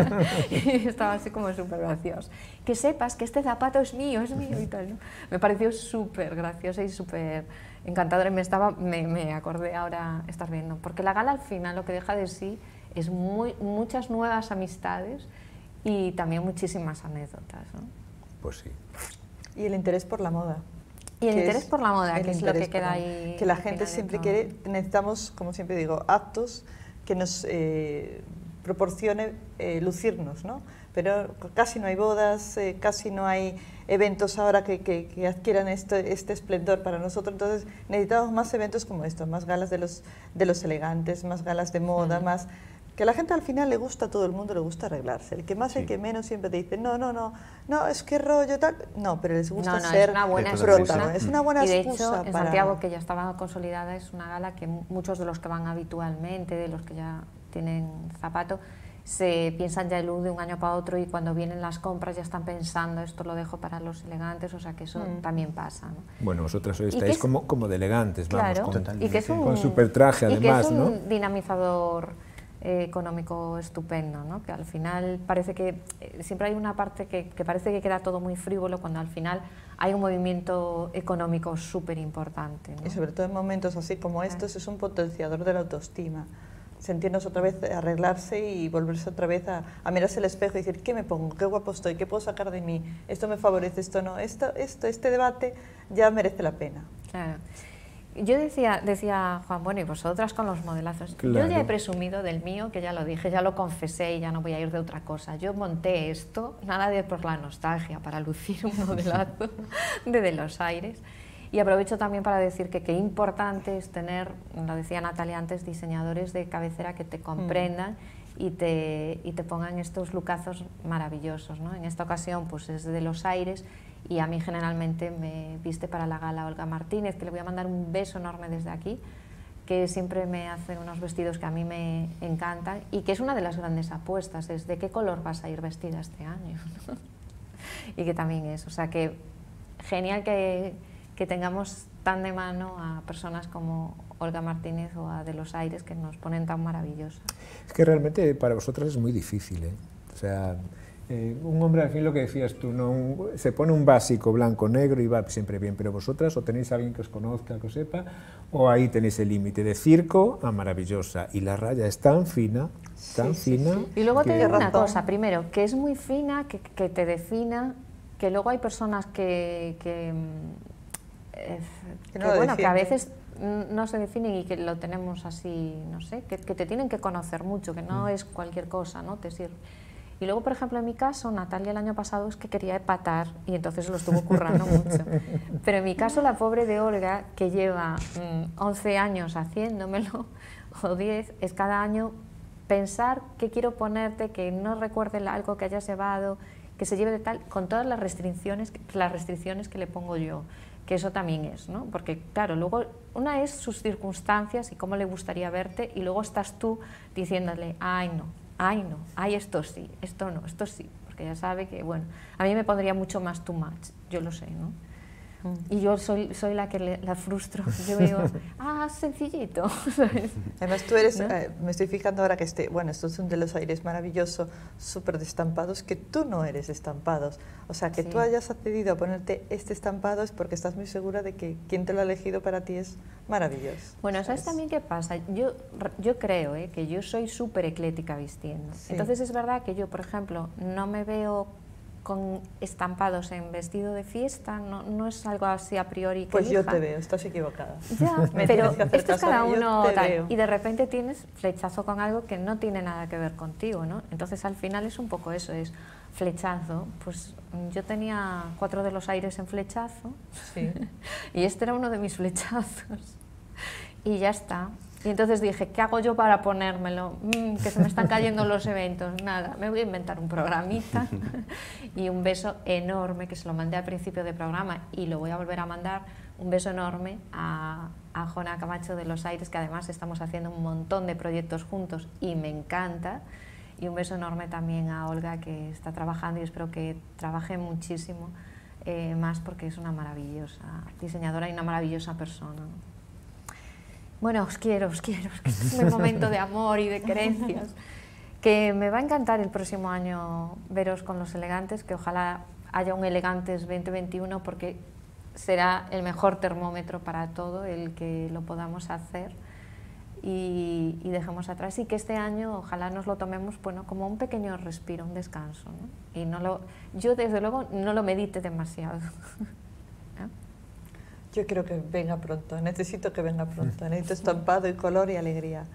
Y estaba así como súper gracioso. Que sepas que este zapato es mío, es mío y tal, ¿no? Me pareció súper graciosa y súper encantadora y me, estaba, me, me acordé ahora estar viendo, porque la gala al final lo que deja de sí es muy, muchas nuevas amistades y también muchísimas anécdotas, ¿no? Pues sí. Y el interés por la moda. Y el que interés es por la moda, el que es lo que interés por queda la- ahí. Que la al gente final de siempre todo. quiere, necesitamos, como siempre digo, actos que nos eh, proporcione eh, lucirnos, ¿no? Pero casi no hay bodas, eh, casi no hay eventos ahora que, que, que adquieran este, este esplendor para nosotros, entonces necesitamos más eventos como estos, más galas de los, de los elegantes, más galas de moda, Mm. más... Que a la gente al final le gusta, a todo el mundo le gusta arreglarse. El que más, Sí. el que menos siempre te dice, no, no, no, no, es que rollo tal. No, pero les gusta No, no, ser es una buena De prota, todas excusa. ¿no? Es una buena y de excusa hecho, en para... Santiago, que ya estaba consolidada, es una gala que mu- muchos de los que van habitualmente, de los que ya tienen zapato, se piensan ya el look de un año para otro y cuando vienen las compras ya están pensando, esto lo dejo para los elegantes, o sea que eso Mm. también pasa, ¿no? Bueno, vosotras hoy Y que estáis es- como, como de elegantes, vamos, Claro, con, y que es un, con super traje y que además, es un ¿no? dinamizador eh, económico estupendo, ¿no? Que al final parece que eh, siempre hay una parte que, que parece que queda todo muy frívolo cuando al final hay un movimiento económico súper importante, ¿no? Y sobre todo en momentos así como estos es un potenciador de la autoestima. Sentirnos otra vez, arreglarse y volverse otra vez a, a mirarse al espejo y decir, ¿qué me pongo? ¿Qué guapo estoy? ¿Qué puedo sacar de mí? ¿Esto me favorece? ¿Esto no? Esto, esto, este debate ya merece la pena. Claro. Yo decía, decía Juan, bueno, y vosotras con los modelazos. Yo Claro. ya he presumido del mío, que ya lo dije, ya lo confesé y ya no voy a ir de otra cosa. Yo monté esto, nada de por la nostalgia, para lucir un modelazo de De los Aires. Y aprovecho también para decir que qué importante es tener, lo decía Natalia antes, diseñadores de cabecera que te comprendan y, te, y te pongan estos lookazos maravillosos, ¿no? En esta ocasión pues es De los Aires y a mí generalmente me viste para la gala Olga Martínez, que le voy a mandar un beso enorme desde aquí, que siempre me hacen unos vestidos que a mí me encantan y que es una de las grandes apuestas, es de qué color vas a ir vestida este año, ¿no? Y que también es, o sea que genial que, que tengamos tan de mano a personas como Olga Martínez o a De los Aires que nos ponen tan maravillosas. Es que realmente para vosotras es muy difícil, ¿eh? O sea, eh, un hombre, al fin lo que decías tú, ¿no? Un- se pone un básico blanco-negro y va siempre bien, pero vosotras o tenéis a alguien que os conozca, que os sepa, o ahí tenéis el límite de circo a maravillosa, y la raya es tan fina, tan Sí, sí, fina... sí. Y luego que- te digo una razón. cosa, primero, que es muy fina, que, que te defina, que luego hay personas que, que, mm, eh, Que que no lo bueno, que a defienden. veces mm, no se definen y que lo tenemos así, no sé, que, que te tienen que conocer mucho, que no es cualquier cosa, ¿no? Te sirve. Y luego, por ejemplo, en mi caso, Natalia el año pasado es que quería empatar y entonces lo estuvo currando mucho. Pero en mi caso, la pobre de Olga, que lleva mm, once años haciéndomelo, o diez, es cada año pensar qué quiero ponerte, que no recuerde algo que hayas llevado, que se lleve de tal, con todas las restricciones, las restricciones que le pongo yo, que eso también es, ¿no? Porque, claro, luego una es sus circunstancias y cómo le gustaría verte, y luego estás tú diciéndole, ay, no, ay, no, ay, esto sí, esto no, esto sí, porque ya sabe que, bueno, a mí me pondría mucho más too much, yo lo sé, ¿no? Y yo soy, soy la que le, la frustro. Yo digo, ah, sencillito, ¿sabes? Además tú eres, ¿No? eh, me estoy fijando ahora que este, bueno, estos son De los Aires maravilloso, súper de estampados, que tú no eres estampados. O sea, que Sí. tú hayas accedido a ponerte este estampado es porque estás muy segura de que quien te lo ha elegido para ti es maravilloso. Bueno, ¿sabes Es- también qué pasa? Yo, yo creo ¿eh? que yo soy súper eclética vistiendo. Sí. Entonces es verdad que yo, por ejemplo, no me veo con estampados en vestido de fiesta, no, no es algo así a priori que Pues yo elija. te veo, estás equivocada. Ya, Me pero tienes que hacer esto es caso, cada yo uno te tal, veo. y de repente tienes flechazo con algo que no tiene nada que ver contigo, ¿no? Entonces al final es un poco eso, es flechazo, pues yo tenía cuatro De los Aires en flechazo Sí. y este era uno de mis flechazos y ya está. Y entonces dije, ¿qué hago yo para ponérmelo? Mm, que se me están cayendo los eventos. Nada, me voy a inventar un programita y un beso enorme, que se lo mandé al principio del programa y lo voy a volver a mandar, un beso enorme a a Jona Camacho de Los Aires, que además estamos haciendo un montón de proyectos juntos y me encanta. Y un beso enorme también a Olga, que está trabajando y espero que trabaje muchísimo eh, más, porque es una maravillosa diseñadora y una maravillosa persona. Bueno, os quiero, os quiero, es que este es mi momento de amor y de creencias. Que me va a encantar el próximo año veros con Los Elegantes, que ojalá haya un Elegantes veinte veintiuno, porque será el mejor termómetro para todo el que lo podamos hacer y, y dejemos atrás, y que este año ojalá nos lo tomemos, bueno, como un pequeño respiro, un descanso, ¿no? Y no lo, yo desde luego no lo medite demasiado. ¿Eh? Yo quiero que venga pronto, necesito que venga pronto, necesito estampado y color y alegría.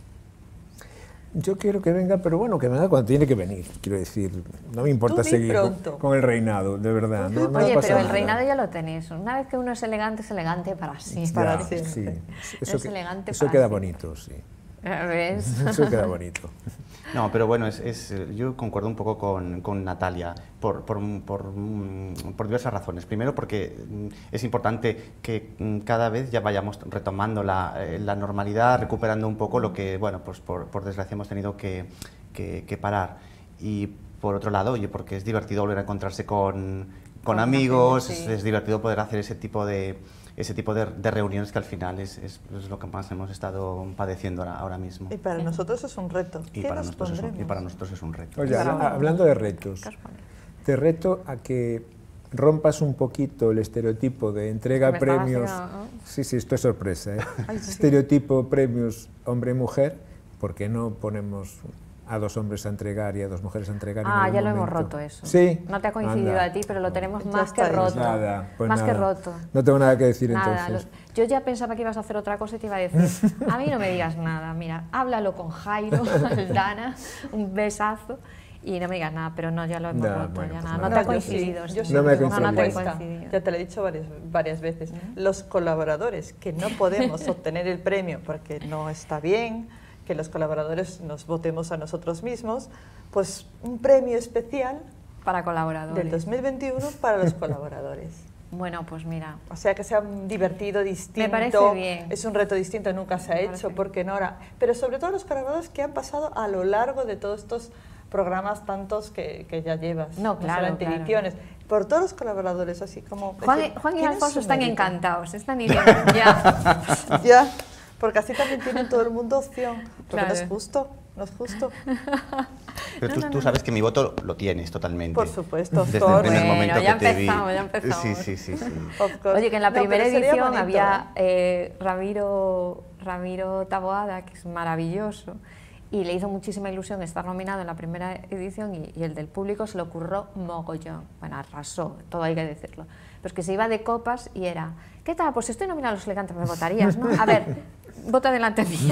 Yo quiero que venga, pero bueno, que venga cuando tiene que venir, quiero decir, no me importa seguir con, con el reinado, de verdad. No, no Oye, pero nada. El reinado ya lo tenéis, una vez que uno es elegante, es elegante para sí, para sí, siempre. Sí. Eso, es que, elegante eso para queda sí. bonito, sí. ¿Ves? Eso queda bonito. No, pero bueno, es, es, yo concuerdo un poco con, con Natalia por, por, por, por diversas razones. Primero, porque es importante que cada vez ya vayamos retomando la, la normalidad, recuperando un poco lo que, bueno, pues por, por desgracia hemos tenido que, que, que parar. Y por otro lado, oye, porque es divertido volver a encontrarse con, con amigos, sí. es, es divertido poder hacer ese tipo de... ese tipo de, de reuniones que al final es, es, es lo que más hemos estado padeciendo ahora, ahora mismo. Y para nosotros es un reto. Y para, nosotros es un, y para nosotros es un reto. Oye, hablando de retos, te reto a que rompas un poquito el estereotipo de entrega premios... Haciendo, ¿no? Sí, sí, esto es sorpresa, ¿eh? Ay, sí. Estereotipo premios hombre y mujer, ¿por qué no ponemos a dos hombres a entregar y a dos mujeres a entregar? Ah, ya lo momento? hemos roto eso. Sí. No te ha coincidido Anda. a ti, pero lo tenemos Ya más que está, roto. Nada, pues más nada. que roto. No tengo nada que decir Nada, entonces. Lo, yo ya pensaba que ibas a hacer otra cosa y te iba a decir, a mí no me digas nada, mira, háblalo con Jairo, Dana, un besazo, y no me digas nada, pero no, ya lo hemos No, roto, bueno, ya pues nada. nada. No te ha No, yo sí, coincidido. yo sí, no me ha no, no te ha coincidido. coincidido. Ya te lo he dicho varias, varias veces. Los colaboradores que no podemos obtener el premio porque no está bien que los colaboradores nos votemos a nosotros mismos, pues un premio especial para colaboradores del dos mil veintiuno para los colaboradores. Bueno, pues mira. O sea, que sea un divertido, distinto. Me parece bien. Es un reto distinto, nunca se ha Me hecho, porque no era. Pero sobre todo los colaboradores que han pasado a lo largo de todos estos programas tantos que, que ya llevas. No, claro, solamente claro. ediciones. Por todos los colaboradores, así como... Juan, decir, Juan y ¿quién es Alfonso su están mérito? encantados, están diciendo, ya. Ya, porque así también tiene todo el mundo opción. Porque Claro. no es justo, no es justo. Pero tú, No, no, tú no. sabes que mi voto lo tienes totalmente. Por supuesto, Desde todo. el primer Bueno, momento ya que te vi. empezamos, ya empezamos. Sí, sí, sí, sí. Of course. Oye, que en la No, primera pero sería edición bonito, había eh, Ramiro, Ramiro Taboada, que es maravilloso, y le hizo muchísima ilusión estar nominado en la primera edición, y, y el del público se lo curró mogollón. Bueno, arrasó, todo hay que decirlo. Pero es que se iba de copas y era, ¿qué tal? Pues estoy nominado a Los Elegantes, me votarías, ¿no? A ver, vota delante mía.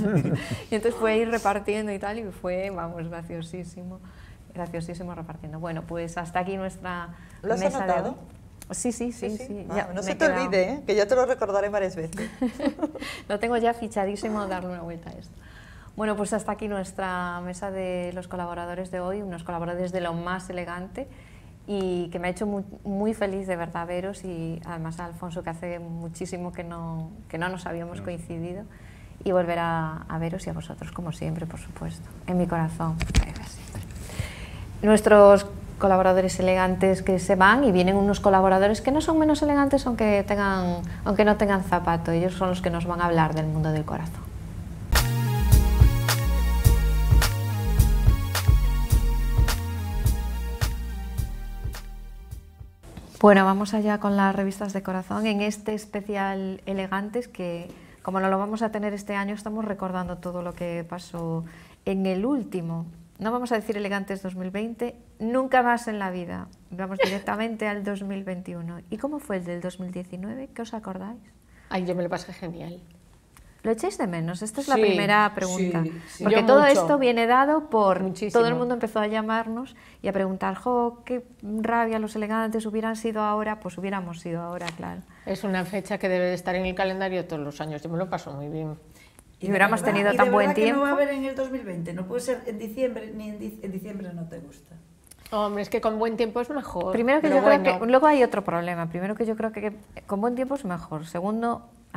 Y entonces fue ir repartiendo y tal, y fue, vamos, graciosísimo, graciosísimo repartiendo. Bueno, pues hasta aquí nuestra ¿Lo has mesa anotado? de hoy. Sí, sí, sí, sí. sí. Ah, Ya, no me se he te quedado. olvide, ¿eh? Que ya te lo recordaré varias veces. Lo tengo ya fichadísimo, darle una vuelta a esto. Bueno, pues hasta aquí nuestra mesa de los colaboradores de hoy, unos colaboradores de lo más elegante, y que me ha hecho muy, muy feliz de verdad veros, y además a Alfonso, que hace muchísimo que no, que no nos habíamos coincidido, y volver a, a veros, y a vosotros, como siempre, por supuesto, en mi corazón. Nuestros colaboradores elegantes que se van, y vienen unos colaboradores que no son menos elegantes aunque, tengan, aunque no tengan zapato. Ellos son los que nos van a hablar del mundo del corazón. Bueno, vamos allá con las revistas de corazón en este especial Elegantes, que como no lo vamos a tener este año, estamos recordando todo lo que pasó en el último. No vamos a decir Elegantes dos mil veinte, nunca más en la vida. Vamos directamente al dos mil veintiuno. ¿Y cómo fue el del dos mil diecinueve? ¿Qué os acordáis? Ay, yo me lo pasé genial. ¿Lo echáis de menos? Esta es la Sí, primera pregunta. sí, sí. Porque Yo todo mucho. esto viene dado por... Muchísimo. Todo el mundo empezó a llamarnos y a preguntar, jo, qué rabia, los elegantes hubieran sido ahora, pues hubiéramos sido ahora, claro. Es una fecha que debe de estar en el calendario todos los años. Yo me lo paso muy bien. Y hubiéramos de verdad- tenido y tan de buen verdad que tiempo. no va a haber en el dos mil veinte, no puede ser en diciembre, ni en, dic- en diciembre no te gusta. Hombre, es que con buen tiempo es mejor. Primero que pero yo creo bueno. que... Luego hay otro problema. Primero que yo creo que con buen tiempo es mejor. Segundo,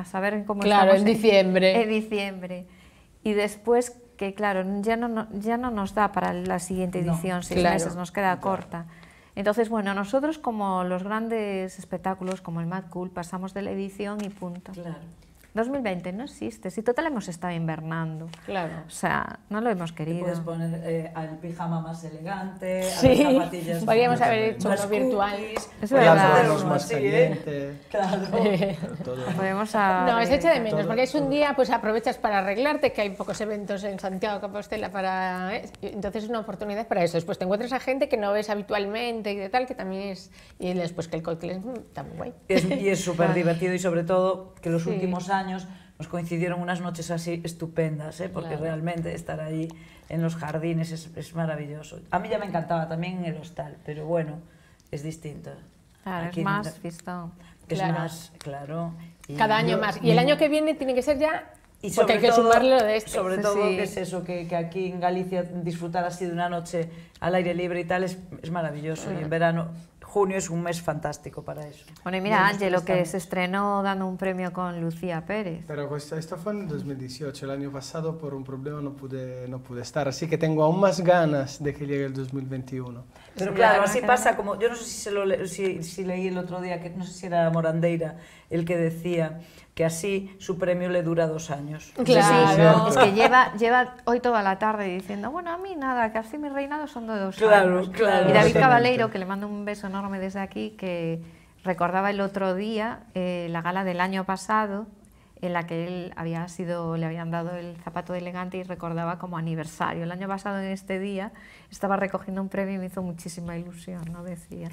a saber cómo Claro, estamos en diciembre. En diciembre. Y después, que claro, ya no, ya no nos da para la siguiente edición, No, seis claro. meses, nos queda corta. Entonces, bueno, nosotros como los grandes espectáculos, como el Mad Cool, pasamos de la edición y punto. Claro. dos mil veinte no existe, si total hemos estado invernando. Claro. O sea, no lo hemos Te querido. puedes poner eh, al pijama más elegante, a Sí, las zapatillas podríamos más- haber hecho más uno virtual. cookies. Es Podríamos verdad. hacer Los uno más así, ¿eh? caliente. Claro. Todo. Podemos a... No, se echa de menos, todo, porque es un todo. día, pues aprovechas para arreglarte, que hay pocos eventos en Santiago de Compostela para... ¿eh? Entonces es una oportunidad para eso. Después te encuentras a gente que no ves habitualmente y de tal, que también es... Y después que el cóctel es mm, está muy guay. Es, y es súper divertido y sobre todo que los Sí. últimos años nos coincidieron unas noches así estupendas, ¿eh? Porque Claro. realmente estar ahí en los jardines es, es maravilloso. A mí ya me encantaba también en el hostal, pero bueno, es distinto. Claro, Aquí es más no- fiestón. Es Claro. más, claro. Y Cada año yo- más. Y el año que viene tiene que ser ya... Y porque hay que todo- sumarle lo de este. Sobre Sí, todo sí. que es eso, que, que aquí en Galicia disfrutar así de una noche al aire libre y tal es, es maravilloso. Y en verano, junio es un mes fantástico para eso. Bueno, y mira, Nos Ángelo, gusta que mucho. se estrenó dando un premio con Lucía Pérez. Pero esto, esto fue en dos mil dieciocho, el año pasado por un problema no pude, no pude estar, así que tengo aún más ganas de que llegue el dos mil veintiuno. Pero Sí, claro, ahora así que- pasa como, yo no sé si, se lo, le- si, si leí el otro día, que no sé si era Morandeira, el que decía que así su premio le dura dos años. Claro. Es que lleva, lleva hoy toda la tarde diciendo, bueno, a mí nada, que así mis reinados son de dos Claro, años. claro. Y David Exactamente. Cabaleiro, que le mando un beso enorme desde aquí, que recordaba el otro día eh, la gala del año pasado, en la que él había sido, le habían dado el zapato de elegante y recordaba como aniversario. El año pasado en este día estaba recogiendo un premio y me hizo muchísima ilusión, ¿no? Decía.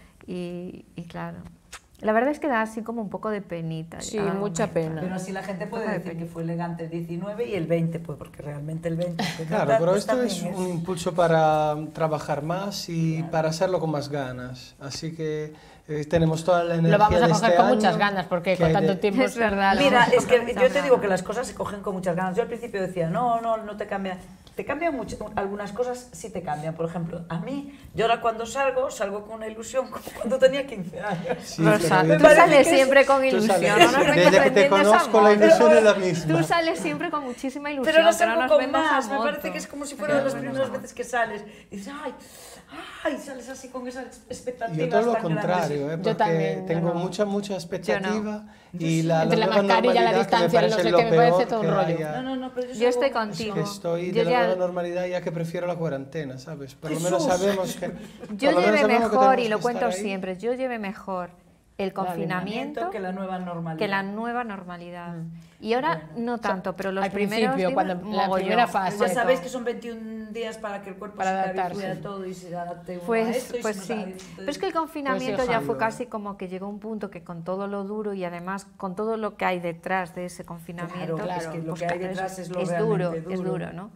Y, y claro, la verdad es que da así como un poco de penita. Sí, ya, mucha ¿no? pena. Pero así la gente puede Ojo de decir que película. fue elegante el diecinueve y el veinte, pues porque realmente el veinte... pues, Claro, ¿verdad? pero Pues esto es también un impulso para trabajar más y para hacerlo con más ganas, así que eh, tenemos toda la energía Lo vamos a de coger este con año, muchas ganas, porque que con hay tanto de- tiempo... Es verdad. lo Mira, vamos a es que coger yo muchas te digo que ganas. las cosas se cogen con muchas ganas. Yo al principio decía, no, no, no te cambia. Te cambian mucho, algunas cosas sí te cambian. Por ejemplo, a mí, yo ahora cuando salgo, salgo con una ilusión como cuando tenía quince años. Sí, Rosa, pero tú yo- parece sales que es- siempre con tú ilusión. sales- no nos vengas desde que te vendiendo esa conozco la moda. ilusión es la misma. Tú sales siempre con muchísima ilusión, Pero ahora no salgo nos con vendas esa más, me moto. parece que es como si fuera de las primeras veces que sales. Y dices, ay, ay, sales así con esas expectativas Yo todo lo tan contrario, grandes. ¿eh? Yo porque también, tengo yo no. mucha, mucha expectativa Yo y la, Entre la nueva mascarilla, la normalidad que me distancia, el no parece sé lo qué, me parece peor todo un que rollo. haya. No, no, no, pero yo, Yo estoy salgo- contigo. Que estoy Yo de la ya- nueva normalidad ya que prefiero la cuarentena, ¿sabes? Por lo menos Jesús. sabemos que... Yo por lo menos llevé sabemos que mejor, tenemos y lo que cuento estar ahí. siempre, yo llevé mejor el confinamiento que la nueva normalidad. que la nueva normalidad. Y ahora no tanto, pero los al primeros principio, días, cuando la mogollón. primera fase. Ya sabéis que son veintiún días para que el cuerpo Para se adaptarse. habitúe a todo y se adapte uno a Pues, esto. y pues se sí, nos adapte. pero es que el confinamiento Pues, ya hija, fue yo- casi como que llegó a un punto que con todo lo duro y además con todo lo que hay detrás de ese confinamiento, Claro, es que lo pues que hay claro, detrás es lo duro, realmente es duro. duro, ¿no?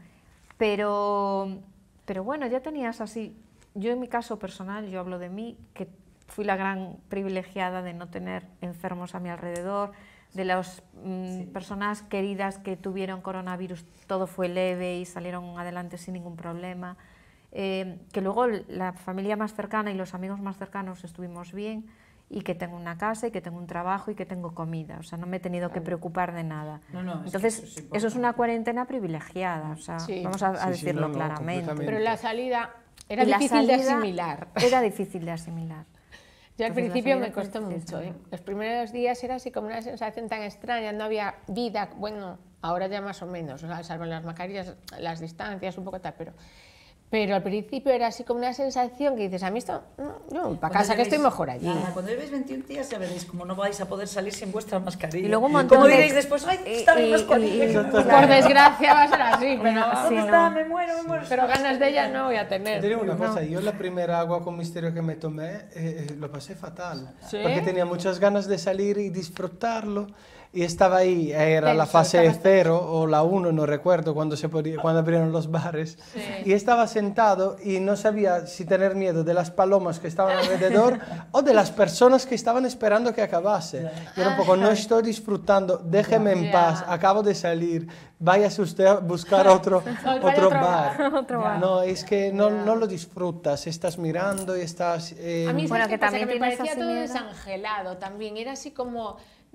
Pero, pero bueno, ya tenías así, yo en mi caso personal, yo hablo de mí, que fui la gran privilegiada de no tener enfermos a mi alrededor, de las mm, personas queridas que tuvieron coronavirus, todo fue leve y salieron adelante sin ningún problema. Eh, que luego la familia más cercana y los amigos más cercanos estuvimos bien y que tengo una casa y que tengo un trabajo y que tengo comida, o sea, no me he tenido que preocupar de nada. No, no, es que Entonces, eso es eso es importante. una cuarentena privilegiada, o sea, Sí. vamos a, a Sí, sí, decirlo no, no, claramente. completamente. Pero la salida era Y la difícil de salida asimilar. Era difícil de asimilar. Yo al Entonces, la principio salida me fue costó difícil. mucho. ¿eh? Los primeros días era así como una sensación tan extraña, no había vida. Bueno, ahora ya más o menos, o sea, salvo las mascarillas, las distancias, un poco tal, pero, pero al principio era así como una sensación que dices, a mí esto, no, yo para casa que estoy mejor allí. Nada, cuando llevéis veintiún días ya veréis como no vais a poder salir sin vuestra mascarilla. Y luego un montón Como de- diréis después, ay, y- está mi y- mascarilla. y- y- ¿Dónde Por desgracia va a ser así, pero, Sí, no. está? Me muero, me muero. pero ganas de ella no voy a Te tener. diré una cosa, yo la primera agua con misterio que me tomé eh, eh, lo pasé fatal, ¿Sí? porque tenía muchas ganas de salir y disfrutarlo y estaba ahí, era la Tenso, fase estabas cero o la uno, no recuerdo cuando, se podía- cuando abrieron los bares, y estaba sentado y no sabía si tener miedo de las palomas que estaban alrededor o de las personas que estaban esperando que acabase. Y era un poco, no estoy disfrutando, déjeme en Ya. paz, acabo de salir, váyase usted a buscar otro, vaya otro otro bar. bar. Otro bar. No, es que no, no lo disfrutas, estás mirando y estás... eh, A mí, ¿sabes Bueno, qué que pasa? también Que me tienes parecía así todo miedo. desangelado también, era así como,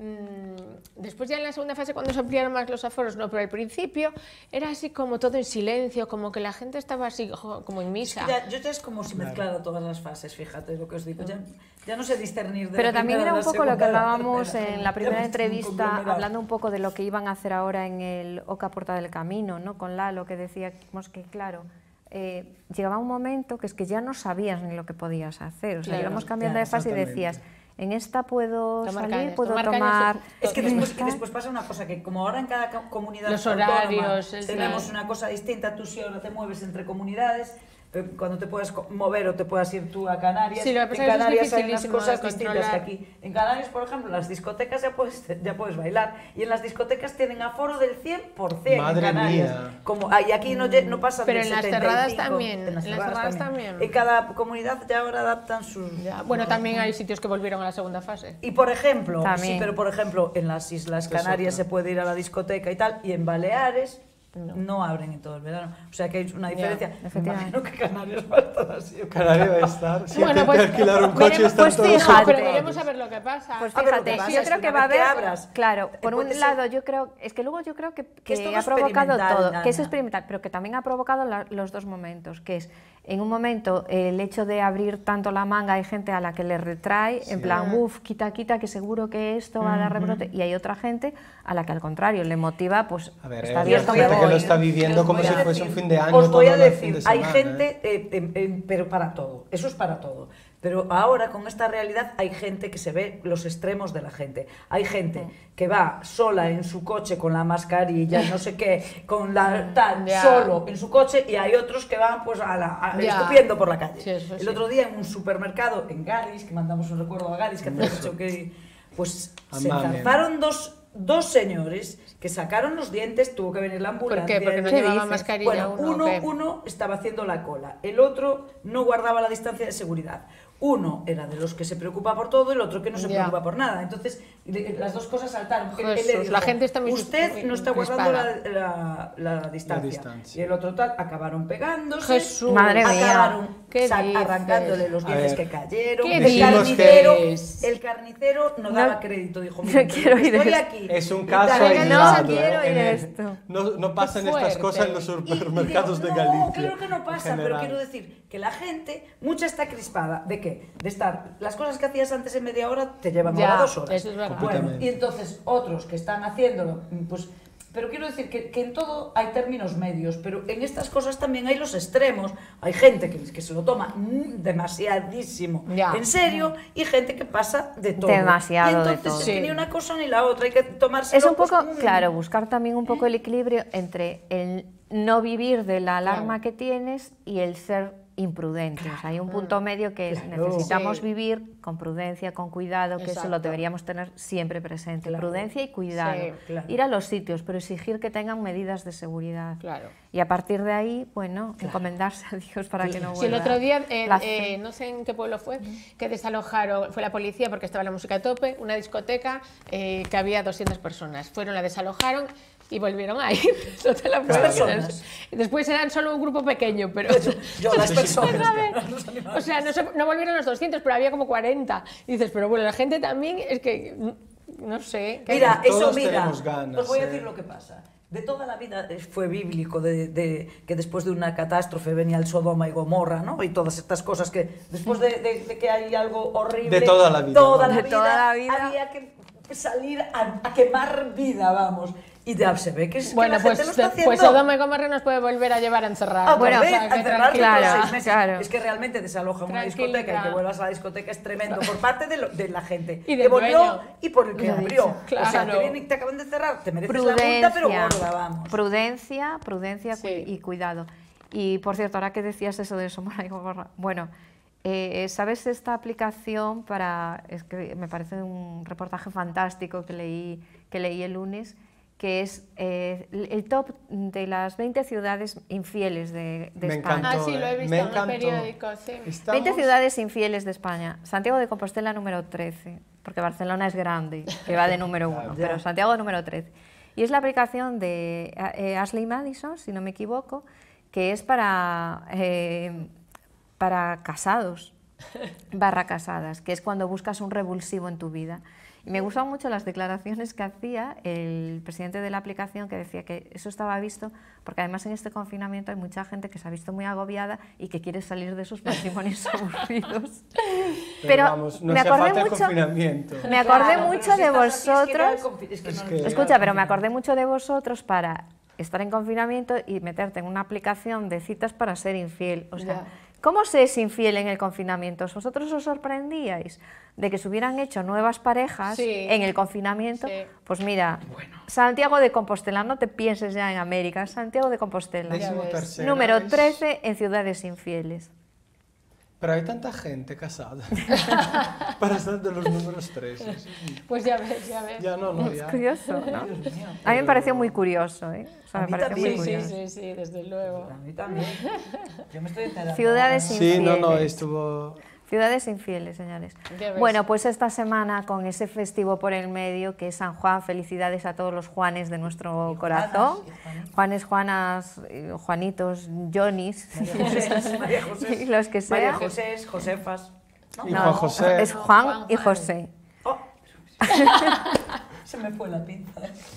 mmm, después ya en la segunda fase, cuando se ampliaron más los aforos, no, pero al principio era así como todo en silencio, como que la gente estaba así como en misa. Es que ya, yo ya es como si mezclara todas las fases, fíjate lo que os digo, ya, ya no sé discernir de Pero la también primera era a un la poco lo que segunda, hablábamos tercera. en la primera Ya entrevista, conglomerado. hablando un poco de lo que iban a hacer ahora en el Oca Puerta del Camino, ¿no? Con Lalo, que decíamos que, claro, eh, llegaba un momento que es que ya no sabías ni lo que podías hacer, o sea, Claro, íbamos cambiando claro, de fase y decías, en esta puedo Tomar salir, cañas, puedo tomar cañas, tomar... Es que en después, esta- después pasa una cosa, que como ahora en cada co- comunidad Los autónoma horarios, el- tenemos sí. una cosa distinta, tú si ahora te mueves entre comunidades, eh, cuando te puedas co- mover o te puedas ir tú a Canarias, Sí, lo que pasa en es que es Canarias hay unas dificilísimo cosas de distintas que controlar. aquí. En Canarias, por ejemplo, en las discotecas ya puedes, ya puedes bailar, y en las discotecas tienen aforo del cien por ciento Madre en Canarias. mía. Como, ah, y aquí no, lle- no pasa Pero del en las setenta y cinco, cerradas también, en las en las cerradas cerradas también. también. En cada comunidad ya ahora adaptan sus... Ya, bueno, también hay sitios que volvieron a la segunda fase. Y por ejemplo, También. sí, pero por ejemplo, en las Islas Canarias se puede ir a la discoteca y tal, y en Baleares no, no abren en todo el verano. O sea que hay una diferencia. Me efectivamente. imagino que Canarias va a estar así. Canarias va a estar. Si Bueno, intenté pues, alquilar un coche veremos- están pues todos fíjate. Pero ocupados. veremos a ver lo que pasa. Pues A ver, lo fíjate, que pasa yo es creo que que una va a vez que haber, abras, claro, por puede un ser- lado yo creo, es que luego yo creo que, Que es que todo ha provocado experimental, todo, Nana. que es experimental, pero que también ha provocado la- los dos momentos, que es, en un momento, el hecho de abrir tanto la manga, hay gente a la que le retrae, en plan, uff, quita, quita, que seguro que esto va a dar rebrote, y hay otra gente a la que al contrario, le motiva, pues, A ver, está hay bien, gente me que lo voy. está viviendo Os como voy si a fuese un decir- fin de año. Os voy todo a el decir, fin de hay semana, gente, ¿eh? eh, em, em, pero para todo, eso es para todo. Pero ahora con esta realidad hay gente que se ve los extremos de la gente. Hay gente que va sola en su coche con la mascarilla, no sé qué, con la tal, Ya. solo en su coche, y hay otros que van pues a la, a- Ya. escupiendo por la calle. Sí, eso El sí. otro día en un supermercado en Gadis, que mandamos un recuerdo a Gadis, que hace mucho que pues se Amable. zarparon dos dos señores que sacaron los dientes, tuvo que venir la ambulancia. ¿Por qué? Porque no ¿Qué llevaba dices? mascarilla Bueno, uno, uno, ¿o qué? uno estaba haciendo la cola, el otro no guardaba la distancia de seguridad. Uno era de los que se preocupa por todo, el otro que no se Ya. preocupa por nada. Entonces, le- las dos cosas saltaron. Él- él le Jesús, dijo, la gente está muy usted muy no está guardando la, crispada". la- la distancia. distancia. Y el otro tal, acabaron pegándose. Jesús. Madre mía. Acabaron ¿Qué sa- dices? arrancándole los A dientes ver, que cayeron. ¿Qué El Decimos carnicero, dices? el carnicero no daba No- crédito, dijo, no mira, quiero oír estoy esto. aquí. Es un Y caso tal, aislado. no quiero ¿eh? oír En el- esto. No, no pasan Qué estas cosas en los fuerte. Y- y supermercados digo, de Galicia. No, claro que no en pasa, pero general. quiero decir que la gente, mucha está crispada. ¿De qué? De estar, las cosas que hacías antes en media hora te llevan Ya, ahora dos horas. eso es verdad. Bueno, Completamente. y entonces otros que están haciéndolo, pues... Pero quiero decir que, que en todo hay términos medios, pero en estas cosas también hay los extremos. Hay gente que, que se lo toma mm, demasiadísimo Ya. en serio y gente que pasa de todo. Demasiado y de entonces todo. es que Sí. ni una cosa ni la otra, hay que tomarse Es un poco, claro, buscar también un poco el equilibrio entre el no vivir de la alarma Claro. que tienes y el ser imprudente. O sea, hay un punto medio que es Claro. necesitamos Sí. vivir con prudencia, con cuidado, que eso Exacto. lo deberíamos tener siempre presente. Claro. Prudencia y cuidado. Sí, claro. Ir a los sitios, pero exigir que tengan medidas de seguridad. Claro. Y a partir de ahí, bueno, encomendarse a Dios para que no vuelva. Sí, el otro día, eh, la eh, fe. no sé en qué pueblo fue, que desalojaron, fue la policía porque estaba la música a tope, una discoteca eh, que había doscientas personas. Fueron, la desalojaron y volvieron a ir. No te la puedes personas? imaginar. Después eran solo un grupo pequeño, pero... Yo, las personas. ¿sabes? O sea, no, se- no volvieron los doscientos, pero había como cuarenta. Y dices, pero bueno, la gente también es que, mm, no sé... que- Mira, eso Todos mira, tenemos ganas, os voy a ¿eh? decir lo que pasa. De toda la vida eh, fue bíblico de, de- que después de una catástrofe venía el Sodoma y Gomorra, ¿no? Y todas estas cosas que después de, de- de que hay algo horrible, De toda la vida, toda vamos. la De vida, toda la vida. había que salir a, a quemar vida, vamos. Y ya se ve que, es, que Bueno, la gente pues, lo está haciendo. pues Sodoma y Gomorra nos puede volver a llevar a encerrar. Ah, Bueno, bueno, o sea, que encerrarte claro, por seis meses. claro. Es que realmente desalojan una Tranquilita. discoteca y que vuelvas a la discoteca es tremendo por parte de, lo- de la gente Y que del volvió dueño. y por el que Lo abrió. dicho, O sea, claro. te, vienen, te acaban de cerrar, te mereces la Prudencia, multa, pero gorda, vamos. prudencia, prudencia cu- Sí. y cuidado. Y por cierto, ahora que decías eso de Sodoma y Gomorra, bueno, eh, ¿sabes esta aplicación para, es que me parece un reportaje fantástico que leí, que leí el lunes, que es eh, el top de las veinte ciudades infieles de, de Me España? encantó. Ah, sí, lo he eh, visto me en el encantó. periódico, sí. Estamos- veinte ciudades infieles de España. Santiago de Compostela número trece, porque Barcelona es grande, que va de número uno, pero Santiago número trece. Y es la aplicación de eh, Ashley Madison, si no me equivoco, que es para, eh, para casados, barra casadas, que es cuando buscas un revulsivo en tu vida. Y me gustaban mucho las declaraciones que hacía el presidente de la aplicación, que decía que eso estaba visto, porque además en este confinamiento hay mucha gente que se ha visto muy agobiada y que quiere salir de sus matrimonios aburridos. Pero, Pero vamos, no me hace acordé falta mucho, confinamiento. me acordé Claro, mucho pero si de estás aquí, es que era el vosotros. confi- es que Es no- que- Escucha, pero me acordé mucho de vosotros para estar en confinamiento y meterte en una aplicación de citas para ser infiel. O sea, Ya. ¿cómo se es infiel en el confinamiento? ¿Vosotros os sorprendíais de que se hubieran hecho nuevas parejas Sí. en el confinamiento? Sí. Pues mira, Santiago de Compostela, no te pienses ya en América, Santiago de Compostela. Décimo ves. tercera Número es- trece en ciudades infieles. Pero hay tanta gente casada para estar de los números tres. Pues ya ves, ya ves. Ya no, no, Es ya. curioso, ¿no? A mí me pareció muy curioso, ¿eh? O sea, A me mí pareció también, muy Sí, sí, curioso. sí, sí, desde luego. A mí también. Yo me estoy enterando. Ciudades ahora, ¿no? Sí, no, no, infieles. estuvo... Ciudades infieles, señores. Ya ves. Bueno, pues esta semana con ese festivo por el medio que es San Juan, felicidades a todos los Juanes de nuestro corazón. y Juanitos. Juanes, Juanas, eh, Juanitos, Johnnies, María José. y los que María sean. José, Josefas. ¿no? Y Juan José. Es Juan Juan, y Juan. José. Oh. Se me fue la pinza.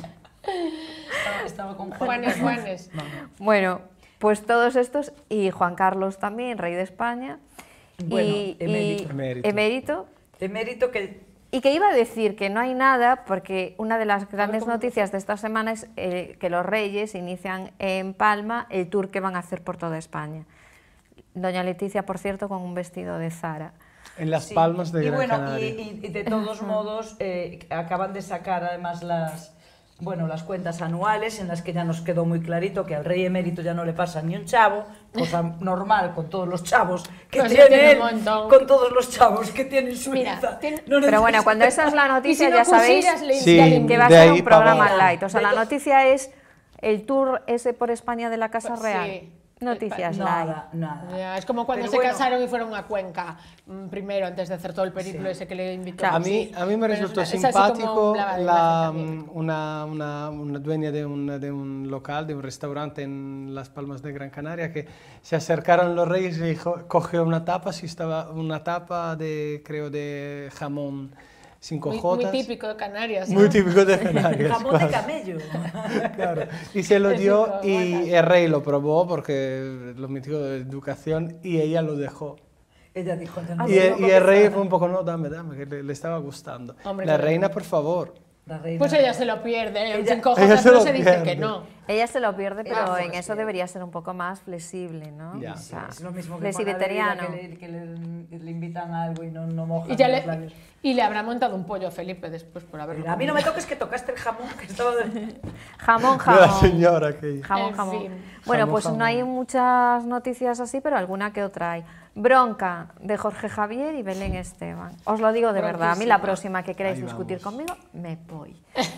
Estaba, estaba con Juan. Juanes, Juanes. No, no. Bueno, pues todos estos y Juan Carlos también, rey de España. Bueno, y, emérito. y- Emérito. emérito. Emérito que Y que iba a decir que no hay nada, porque una de las grandes cómo- noticias de esta semana es eh, que los Reyes inician en Palma el tour que van a hacer por toda España. Doña Leticia, por cierto, con un vestido de Zara. En Las sí. Palmas de y Gran bueno, Canaria. Y, y- y de todos modos eh, acaban de sacar además las bueno las cuentas anuales en las que ya nos quedó muy clarito que al rey emérito ya no le pasa ni un chavo, cosa normal con todos los chavos que Pues sí, tiene tiene él, un montón. con todos los chavos que tiene en Mira, Suiza. tiene- No Pero bueno, necesita- cuando esa es la Y noticia, si no ya sabéis pusieras, le- Sí, ya le que va a de ser ahí un para programa abajo. light. O sea, la noticia es el tour ese por España de la Casa Pues Real. sí. Noticias light. nada, nada. Ya, es como cuando Pero se bueno. casaron y fueron a Cuenca mm, primero, antes de hacer todo el periplo Sí. ese que le invitó. Claro. A mí, a mí me Pero es resultó una- es así como simpático un lavado de la, imagen también. una, una, una dueña de un, de un local, de un restaurante en Las Palmas de Gran Canaria, que se acercaron los reyes y dijo, cogió una tapa, si estaba una tapa de, creo, de jamón cinco Muy, jotas. muy típico de Canarias. ¿no? Muy típico de Canarias. Jamón de claro. camello. Claro. Y se lo Es dio rico, y guacas. el rey lo probó porque lo metió de educación y ella lo dejó. Ella dijo, ya no Y el, puedo y el rey contestar. fue un poco, no, dame, dame, que le, le estaba gustando. Hombre, la claro. reina, por favor. La reina. Pues ella se lo pierde. En Ella- cinco ella jotas se no lo se dice pierde. que no. Ella se lo pierde, pero Ella en fue eso así. debería ser un poco más flexible, ¿no? Ya. O sea, Es lo mismo que flexibetariano. Juana Leila, que, le, que le, le invitan a algo y no, no mojan Y, ya los le, labios. y le habrá montado un pollo a Felipe después por haberlo A mí no me comido. toques que tocaste el jamón que estaba de... Jamón, La jamón. señora que... Jamón, En jamón. fin. Bueno, Jamón, pues jamón. no hay muchas noticias así, pero alguna que otra hay. Bronca de Jorge Javier y Belén Esteban. Os lo digo de verdad, a mí la Bronquísima. próxima que queráis Ahí discutir vamos. conmigo, me voy.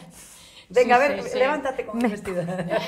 Venga, Sí, a ver, sí, sí. levántate con el vestido.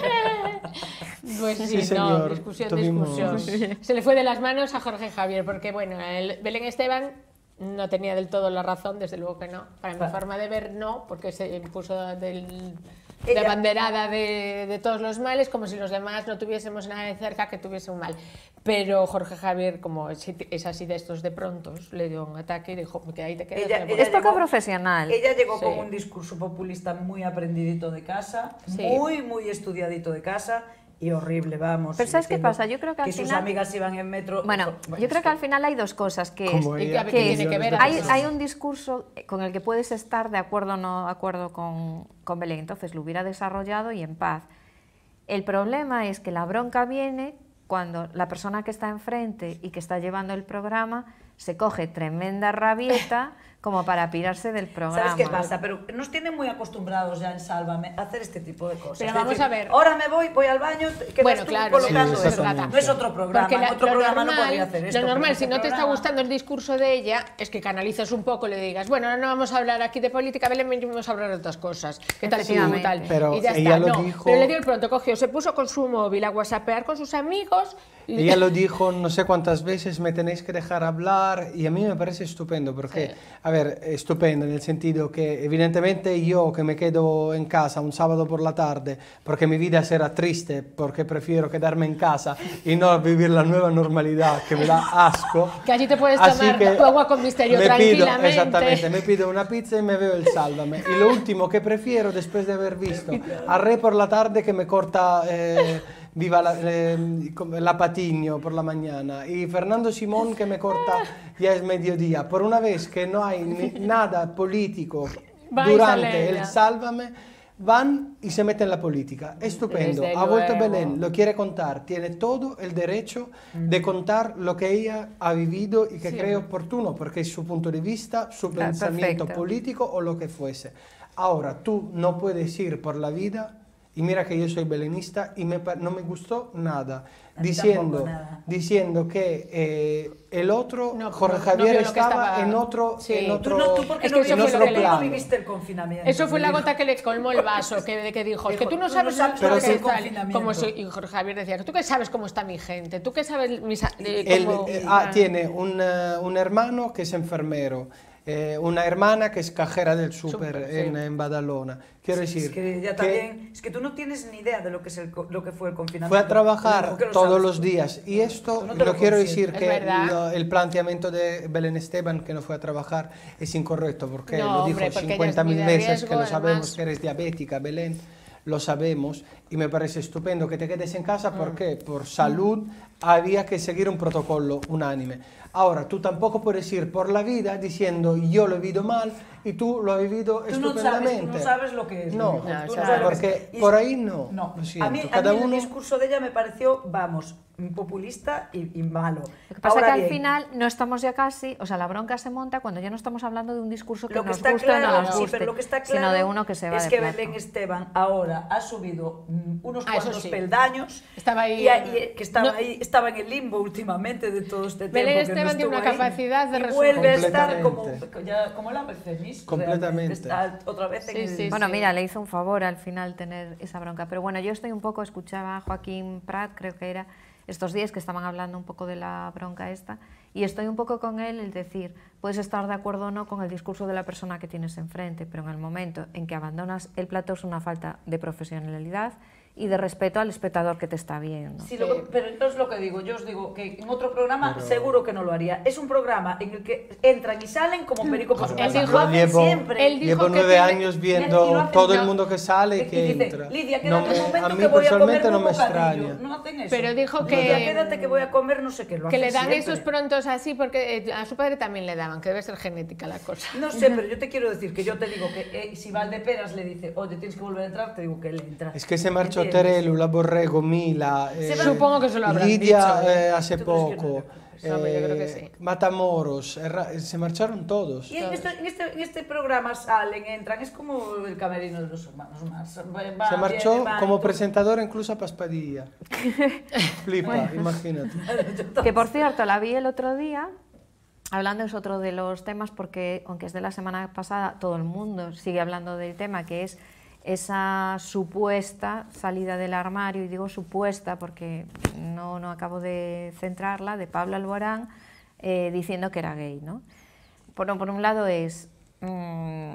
Pues sí, Sí, no, señor. discusión, Tuvimos- discusión. Se le fue de las manos a Jorge Javier, porque bueno, el Belén Esteban no tenía del todo la razón, desde luego que no. Para mi Claro. forma de ver, no, porque se impuso del, de Ella- banderada de, de todos los males, como si los demás no tuviésemos nada de cerca que tuviese un mal. Pero Jorge Javier, como es, es así de estos de prontos, le dio un ataque y dijo, que ahí te quedas. Ella- me voy". ella Es poco llegó- profesional. Ella llegó Sí. con un discurso populista muy aprendidito de casa, Sí. muy, muy estudiadito de casa y horrible, vamos. Pero ¿sabes qué diciendo pasa? Yo creo que al sus final- amigas iban en metro. Bueno, yo es creo que al final hay dos cosas, que es, Como Y ella, que- que que es- tiene que ver a hay, eso. hay un discurso con el que puedes estar de acuerdo o no de acuerdo con, con Belén, entonces lo hubiera desarrollado y en paz. El problema es que la bronca viene cuando la persona que está enfrente y que está llevando el programa se coge tremenda rabieta como para pirarse del programa. ¿Sabes qué pasa? Pero nos tienen muy acostumbrados ya en Sálvame a hacer este tipo de cosas. Pero Es vamos decir, a ver. ahora me voy, voy al baño, quedas Bueno, tú claro, colocando sí, eso. exactamente. No es otro programa, Porque la- en otro lo programa normal, no podría hacer esto. Lo pero normal, en si este no te está programa- gustando el discurso de ella, es que canalices un poco, le digas, bueno, ahora no vamos a hablar aquí de política, Belén, vamos a hablar de otras cosas. ¿Qué tal si Efectivamente. tal? Pero y ya ella está. lo No, dijo- pero le dio el pronto, cogió, se puso con su móvil a whatsappear con sus amigos Ella lo dijo no sé cuántas veces, me tenéis que dejar hablar, y a mí me parece estupendo, porque, sí. a ver, estupendo en el sentido que evidentemente yo que me quedo en casa un sábado por la tarde, porque mi vida será triste, porque prefiero quedarme en casa y no vivir la nueva normalidad que me da asco. Que allí te puedes tomar tu agua con misterio me tranquilamente. Pido, exactamente, me pido una pizza y me veo el Sálvame. Y lo último que prefiero, después de haber visto a Re por la tarde que me corta eh, Viva la, eh, la Patiño por la mañana, y Fernando Simón que me corta ya es mediodía, por una vez que no hay ni, nada político durante el Sálvame, van y se meten en la política. Estupendo. Ha vuelto Belén, lo quiere contar, tiene todo el derecho de contar lo que ella ha vivido y que sí. cree oportuno, porque es su punto de vista, su claro, pensamiento perfecto. político o lo que fuese. Ahora, tú no puedes ir por la vida, y mira que yo soy belenista y me, no me gustó nada, diciendo, nada. diciendo que eh, el otro, no, Jorge no, Javier, no estaba, estaba en otro, sí. en otro, tú no, tú porque es no, que no, eso fue no viviste el confinamiento. Eso fue la gota que le colmó el vaso, que, que dijo, es que tú no sabes, tú no sabes lo que es el confinamiento. Como si, y Jorge Javier decía, tú qué sabes cómo está mi gente, tú qué sabes mis, eh, cómo, Él eh, ah, tiene un, uh, un hermano que es enfermero, Eh, una hermana que es cajera del súper en, sí. en Badalona. Quiero decir es que, ya que, también, es que tú no tienes ni idea de lo que, es el, lo que fue el confinamiento. Fue a trabajar todos los días y esto no, no quiero decir que lo, el planteamiento de Belén Esteban que no fue a trabajar es incorrecto, porque no, lo dijo cincuenta mil veces riesgo, que lo sabemos además. Que eres diabética, Belén, lo sabemos, y me parece estupendo que te quedes en casa. ¿Por qué? Por salud había que seguir un protocolo unánime. Ahora, tú tampoco puedes ir por la vida diciendo yo lo he vivido mal y tú lo has vivido tú estupendamente. No sabes, tú no sabes lo que es. No, no, no sabes porque por ahí no. no. Lo siento. A mí, Cada a mí uno... el discurso de ella me pareció, vamos, populista y, y malo. Lo que pasa es que bien. al final no estamos ya casi, o sea, la bronca se monta cuando ya no estamos hablando de un discurso que, lo que nos está guste claro, o no nos sí, guste, pero lo que está claro sino de uno que se va es de que plato. Belén Esteban ahora ha subido mm, unos ah, cuantos sí. peldaños. Estaba ahí, y, y, que estaba, no, ahí, estaba en el limbo últimamente de todo este Belén tiempo. Esteban tiene una ahí, capacidad de y vuelve a estar como, Completamente. ya, como la Mercedes. Completamente. Está otra vez sí, en el... sí, Bueno, sí. mira, le hizo un favor al final tener esa bronca. Pero bueno, yo estoy un poco, escuchaba a Joaquín Prat, creo que era, estos días que estaban hablando un poco de la bronca esta, y estoy un poco con él, el decir, puedes estar de acuerdo o no con el discurso de la persona que tienes enfrente, pero en el momento en que abandonas el plató es una falta de profesionalidad y de respeto al espectador que te está viendo. Sí, lo que, pero es lo que digo, yo os digo que en otro programa pero... seguro que no lo haría. Es un programa en el que entran y salen como perico por su casa. Dijo, lo llevo, siempre. Él dijo llevo nueve que años viendo hacen, todo no, el mundo que sale y que y dice, entra. Lidia, quédate no un me, momento a mí que voy a comer personalmente no un me bocadillo. extraña. No hacen eso. Pero dijo que... Lidia, quédate que voy a comer no sé qué. Lo que le dan siempre. esos prontos así porque eh, a su padre también le daban, que debe ser genética la cosa. No sé, pero yo te quiero decir que yo te digo que eh, si Valdeperas le dice, oye, tienes que volver a entrar, te digo que él entra. Es que se marchó Terelu, la Borrego, Mila, eh, supongo que se lo habrán Lidia dicho, eh, hace poco, no, no, yo creo que sí. Matamoros, se marcharon todos. Y en este, en, este, en este programa salen, entran, es como el camerino de los hermanos más. Va, se marchó viene, va, como presentadora incluso a Paspadilla. Flipa, bueno. Imagínate. Que por cierto, la vi el otro día. Hablando es otro de los temas porque, aunque es de la semana pasada, todo el mundo sigue hablando del tema, que es esa supuesta salida del armario, y digo supuesta porque no, no acabo de centrarla, de Pablo Alborán eh, diciendo que era gay, ¿no? Por, por un lado es, mmm,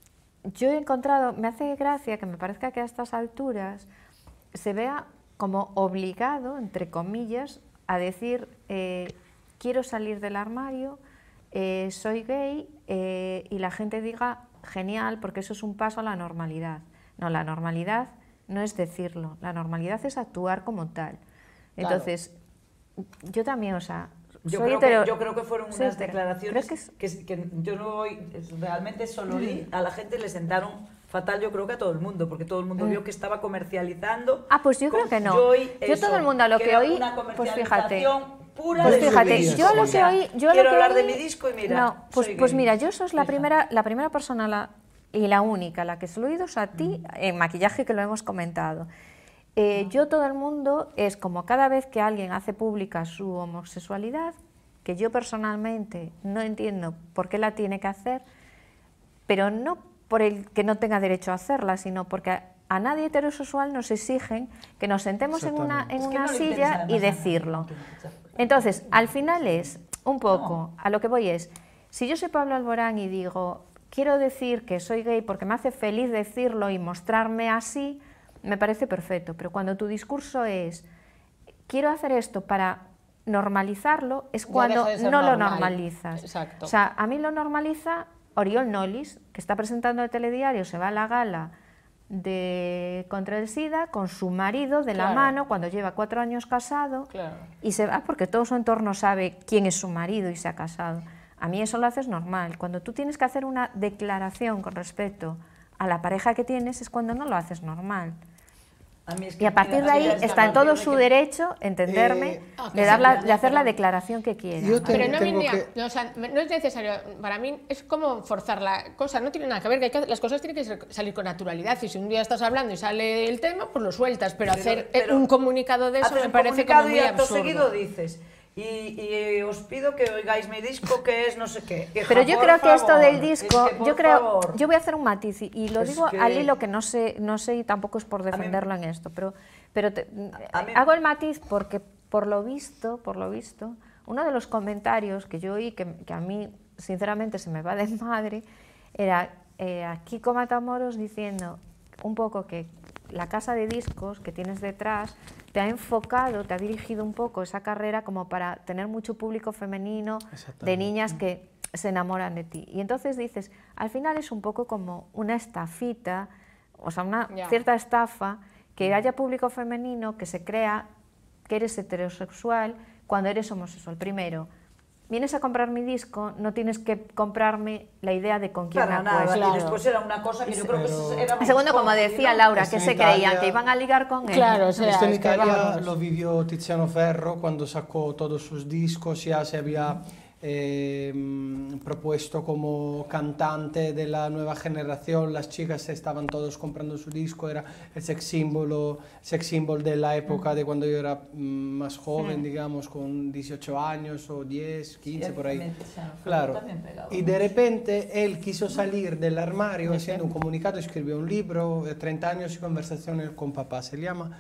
yo he encontrado, me hace gracia que me parezca que a estas alturas se vea como obligado, entre comillas, a decir eh, quiero salir del armario, eh, soy gay, eh, y la gente diga genial, porque eso es un paso a la normalidad. No, la normalidad no es decirlo, la normalidad es actuar como tal. Entonces, claro. Yo también, o sea, yo, soy creo, hetero... que, yo creo que fueron unas sí, declaraciones que, es... que, que yo no realmente solo vi, a la gente le sentaron fatal, yo creo que a todo el mundo, porque todo el mundo mm. vio que estaba comercializando. Ah, pues yo creo que no. Joy, yo eso, todo el mundo a lo que, que oí, pues fíjate. Pura pues fíjate, yo lo que oí, yo quiero lo que hablar oí, de mi disco y mira, no, pues, pues mira, yo sos la primera, la primera persona la, y la única, la que se lo he oído es a ti, en maquillaje, que lo hemos comentado. Eh, yo todo el mundo es como cada vez que alguien hace pública su homosexualidad, que yo personalmente no entiendo por qué la tiene que hacer, pero no por el que no tenga derecho a hacerla, sino porque a nadie heterosexual nos exigen que nos sentemos en una, en Es que una no le silla interesa y además a decirlo. nadie. Entonces, al final es, un poco, a lo que voy es, si yo soy Pablo Alborán y digo, quiero decir que soy gay porque me hace feliz decirlo y mostrarme así, me parece perfecto, pero cuando tu discurso es, quiero hacer esto para normalizarlo, es Ya cuando deja de ser no lo normal. normalizas. Exacto. O sea, a mí lo normaliza Oriol Nolis, que está presentando el telediario, se va a la gala de contra el SIDA con su marido de la Claro. mano cuando lleva cuatro años casado, Claro. y se va porque todo su entorno sabe quién es su marido y se ha casado. A mí eso lo haces normal. Cuando tú tienes que hacer una declaración con respecto a la pareja que tienes es cuando no lo haces normal. A mí es Y a partir de ahí mira, está en a todo partir de su que- derecho, entenderme, Eh, ah, de, que dar sí, la- ya, de hacer la pero- declaración que quiera. Yo Pero tengo- no, tengo venía, que- no, o sea, no es necesario, para mí es como forzar la cosa, no tiene nada que ver, que, hay que las cosas tienen que ser- salir con naturalidad, y si un día estás hablando y sale el tema, pues lo sueltas, pero, Pero- hacer pero un comunicado de eso haces me un parece comunicado como y muy acto absurdo. seguido dices, y, y os pido que oigáis mi disco que es no sé qué. Hija, Pero yo por creo que esto favor, del disco, es que, por yo creo, favor. yo voy a hacer un matiz y, y lo Es digo que- al hilo que no sé, no sé y tampoco es por mí- defenderlo en esto, pero, pero te- a mí- hago el matiz porque por lo visto, por lo visto, uno de los comentarios que yo oí que, que a mí sinceramente se me va de madre era eh, a Kiko Matamoros diciendo un poco que la casa de discos que tienes detrás te ha enfocado, te ha dirigido un poco esa carrera como para tener mucho público femenino, de Exactamente. niñas que se enamoran de ti. Y entonces dices, al final es un poco como una estafita, o sea, una Ya. cierta estafa, que haya público femenino que se crea que eres heterosexual cuando eres homosexual. Primero, vienes a comprar mi disco, no tienes que comprarme la idea de con quién Para me nada, acuesto. Claro. y después era una cosa que yo creo que Pero- era Y segundo, como decía Laura, Esto que en se Italia- creían que iban a ligar con él. Claro, o sea, Esto en es que Italia vamos. lo vivió Tiziano Ferro cuando sacó todos sus discos, ya se había eh, mm, propuesto como cantante de la nueva generación, las chicas estaban todos comprando su disco, era el sex símbolo, sex symbol de la época de cuando yo era mm, más joven, digamos, con dieciocho años o diez, quince por ahí. Claro. Y de repente él quiso salir del armario haciendo un comunicado, escribió un libro, eh, treinta años y conversaciones con papá se llama,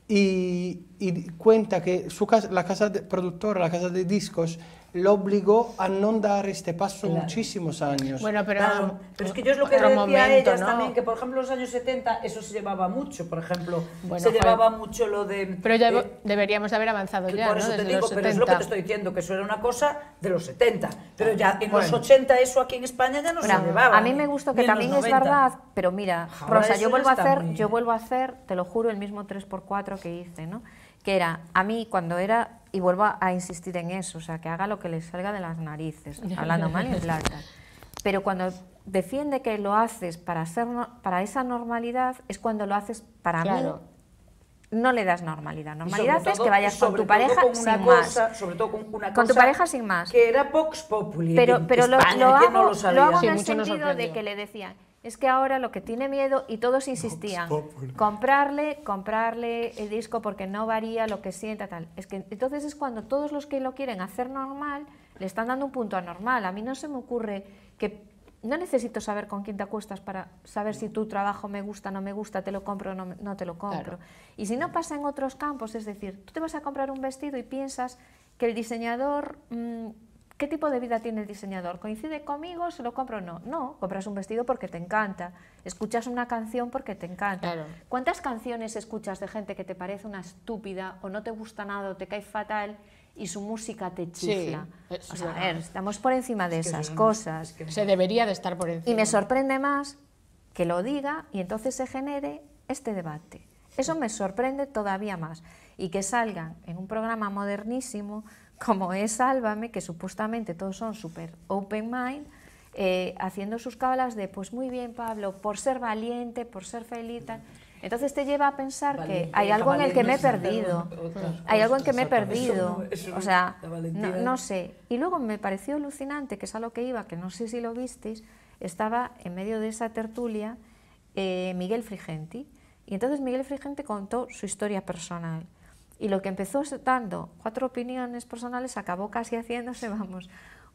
y, y cuenta que su casa, la casa de, productora, la casa de discos, lo obligó a no dar este paso Claro. muchísimos años. Bueno, pero, Claro, pero es que yo es lo que otro decía a momento, ellas ¿no? también, que por ejemplo en los años setenta eso se llevaba mucho, por ejemplo, Bueno, se joder. llevaba mucho lo de... Pero ya eh, deberíamos de haber avanzado que ya, por ¿no? eso te Desde digo, los pero es lo que setenta. te estoy diciendo, que eso era una cosa de los setenta, pero ya en los Bueno. ochenta eso aquí en España ya no Ahora, se llevaba. a mí me gusta que ni en los también es noventa. verdad, pero mira, Ahora Rosa, eso yo ya vuelvo a está hacer, muy- yo vuelvo a hacer, te lo juro, el mismo tres por cuatro que hice, ¿no? Que era, a mí cuando era, y vuelvo a, a insistir en eso, o sea, que haga lo que le salga de las narices, hablando mal y en plata. Pero cuando defiende que lo haces para, ser, no- para esa normalidad, es cuando lo haces para Claro. mí, no le das normalidad. Y Normalidad sobre es todo- que vayas con sobre tu todo pareja con una sin cosa, más. sobre todo con una Con tu cosa pareja sin más. que era Vox Populi Pero, en pero lo, España, lo ¿quién hago, no lo sabía? lo hago Sí, en el mucho nos sentido de sorprendió. que le decían, es que ahora lo que tiene miedo, y todos insistían, comprarle, comprarle el disco porque no varía lo que sienta, tal. Es que entonces es cuando todos los que lo quieren hacer normal, le están dando un punto anormal. A mí no se me ocurre que, no necesito saber con quién te acuestas para saber si tu trabajo me gusta, no me gusta, te lo compro o no, me- no te lo compro. Claro. Y si no pasa en otros campos, es decir, tú te vas a comprar un vestido y piensas que el diseñador... mm, ¿qué tipo de vida tiene el diseñador? ¿Coincide conmigo? ¿Se lo compro o no? No, compras un vestido porque te encanta, escuchas una canción porque te encanta. Claro. ¿Cuántas canciones escuchas de gente que te parece una estúpida o no te gusta nada o te cae fatal y su música te chifla? Sí, eso o es sea, a verdad. ver, estamos por encima de Es que esas eso no- cosas. es que- Se debería de estar por encima. Y me sorprende más que lo diga y entonces se genere este debate. Eso me sorprende todavía más. Y que salgan en un programa modernísimo como es Sálvame, que supuestamente todos son súper open mind, eh, haciendo sus cábalas de, pues muy bien, Pablo, por ser valiente, por ser feliz, tal. Entonces te lleva a pensar que Valiente, hay algo en el que me he valiente, perdido. otras Hay algo en que me he cosas, perdido. eso no- eso O no- sea, la no, valentía. no sé. Y luego me pareció alucinante, que es a lo que iba, que no sé si lo visteis, estaba en medio de esa tertulia eh, Miguel Frigenti. Y entonces Miguel Frigenti contó su historia personal. Y lo que empezó dando cuatro opiniones personales acabó casi haciéndose, vamos,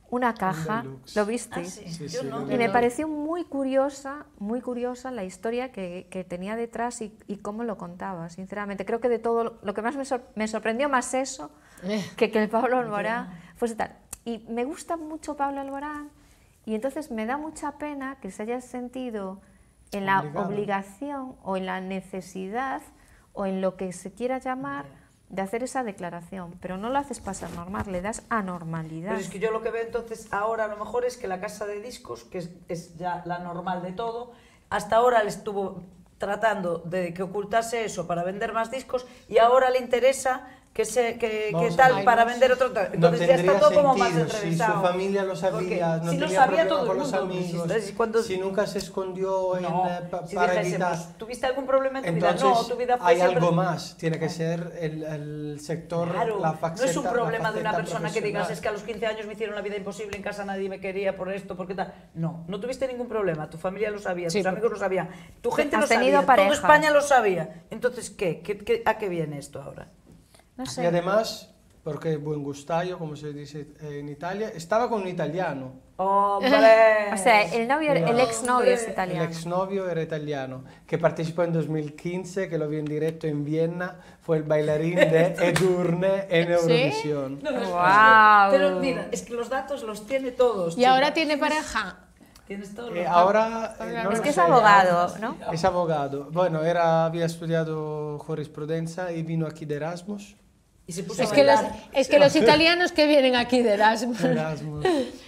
una caja, deluxe. ¿lo visteis? Ah, sí. Sí, Yo sí, no. lo Y me vi. pareció muy curiosa, muy curiosa la historia que, que tenía detrás y, y cómo lo contaba, sinceramente. Creo que de todo, lo, lo que más me, sor- me sorprendió más eso, que que el Pablo Alborán fuese tal. Y me gusta mucho Pablo Alborán, y entonces me da mucha pena que se haya sentido en la Obligado. obligación o en la necesidad o en lo que se quiera llamar de hacer esa declaración, pero no lo haces pasar normal, le das anormalidad. Pero es que yo lo que veo entonces ahora a lo mejor es que la casa de discos, que es, es ya la normal de todo, hasta ahora le estuvo tratando de que ocultase eso para vender más discos y ahora le interesa que, se, que, que Vamos a tal ver. para vender otro. No Entonces ya tendría está todo como más sentido si su entrevistado. familia lo sabía, Porque no si lo tenía sabía problema todo el con los mundo, amigos, pues, si, cuando, si nunca se escondió en, no, eh, pa- si para dijésemos, evitar. ¿tuviste algún problema en tu Entonces, vida? No, tu vida fue hay siempre... algo más, tiene que ser el, el sector, Claro, la no faceta, es un problema de una la faceta persona que digas, profesional. es que a los quince años me hicieron la vida imposible, en casa nadie me quería por esto, porque tal. No, no tuviste ningún problema, tu familia lo sabía, Sí, tus amigos lo sabían, tu gente has lo tenido sabía, parejas. toda España lo sabía. Entonces, ¿qué? ¿Qué, qué a qué viene esto ahora? No Y sé. además, porque es buen gustayo, como se dice en Italia, estaba con un italiano. ¡Hombre! O sea, el novio, el Mira. exnovio es Hombre. italiano. El exnovio era italiano, que participó en dos mil quince, que lo vi en directo en Viena, fue el bailarín de Edurne en Eurovisión. No, no es Guau. posible. Pero mira, es que los datos los tiene todos. ¿Y ahora chica. tiene pareja? Tienes todos los Eh, datos. ahora eh, no Es lo que es sé, abogado, ¿no? Es abogado. Bueno, era, había estudiado jurisprudencia y vino aquí de Erasmus. Y se puso Es a que, los, bailar. es que los italianos que vienen aquí de Erasmus Erasmus.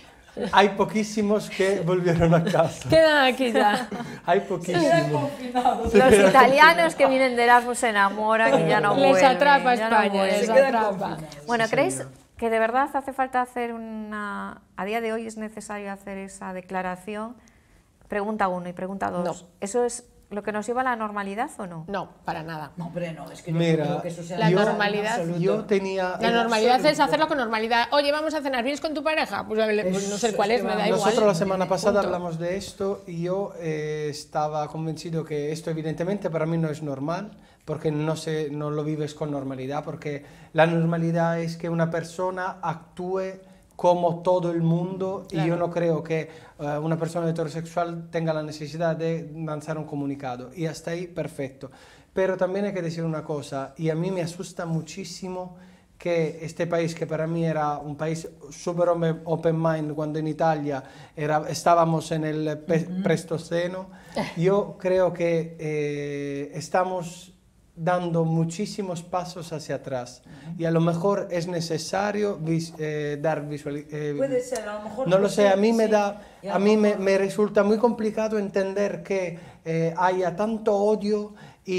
Hay poquísimos que volvieron a casa. quedan aquí ya. Hay poquísimos. Los italianos que vienen de Erasmus se enamoran y ya no Les vuelven. atrapa ya no España, vuelven. les Se quedan atrapa. confinados. Bueno, Sí, ¿creéis señor. que de verdad hace falta hacer una... A día de hoy es necesario hacer esa declaración? Pregunta uno y pregunta dos. No. ¿Eso es lo que nos lleva a la normalidad o no? No, para nada. No, hombre, no, es que yo Mira, no creo que eso sea la yo- normalidad- en absoluto. Yo tenía... La normalidad es hacerlo con normalidad. Oye, vamos a cenar, ¿vienes con tu pareja? Pues, pues no sé Eso, cuál es es, que me da va. igual. Nosotros la semana pasada Punto. hablamos de esto y yo eh, estaba convencido que esto evidentemente para mí no es normal, porque no, se, no lo vives con normalidad, porque la normalidad es que una persona actúe como todo el mundo y yo no creo que eh, una persona heterosexual tenga la necesidad de lanzar un comunicado y hasta ahí perfecto. Pero también hay que decir una cosa, y a mí me asusta muchísimo que este país, que para mí era un país súper open mind, cuando en Italia era, estábamos en el pe- Pleistoceno, yo creo que eh, estamos dando muchísimos pasos hacia atrás y a lo mejor es necesario vis- eh, dar visualización. Puede ser, a lo mejor... No lo sé, a mí me sí. da, Y a lo mí me, mejor- me resulta muy complicado entender que eh, haya tanto odio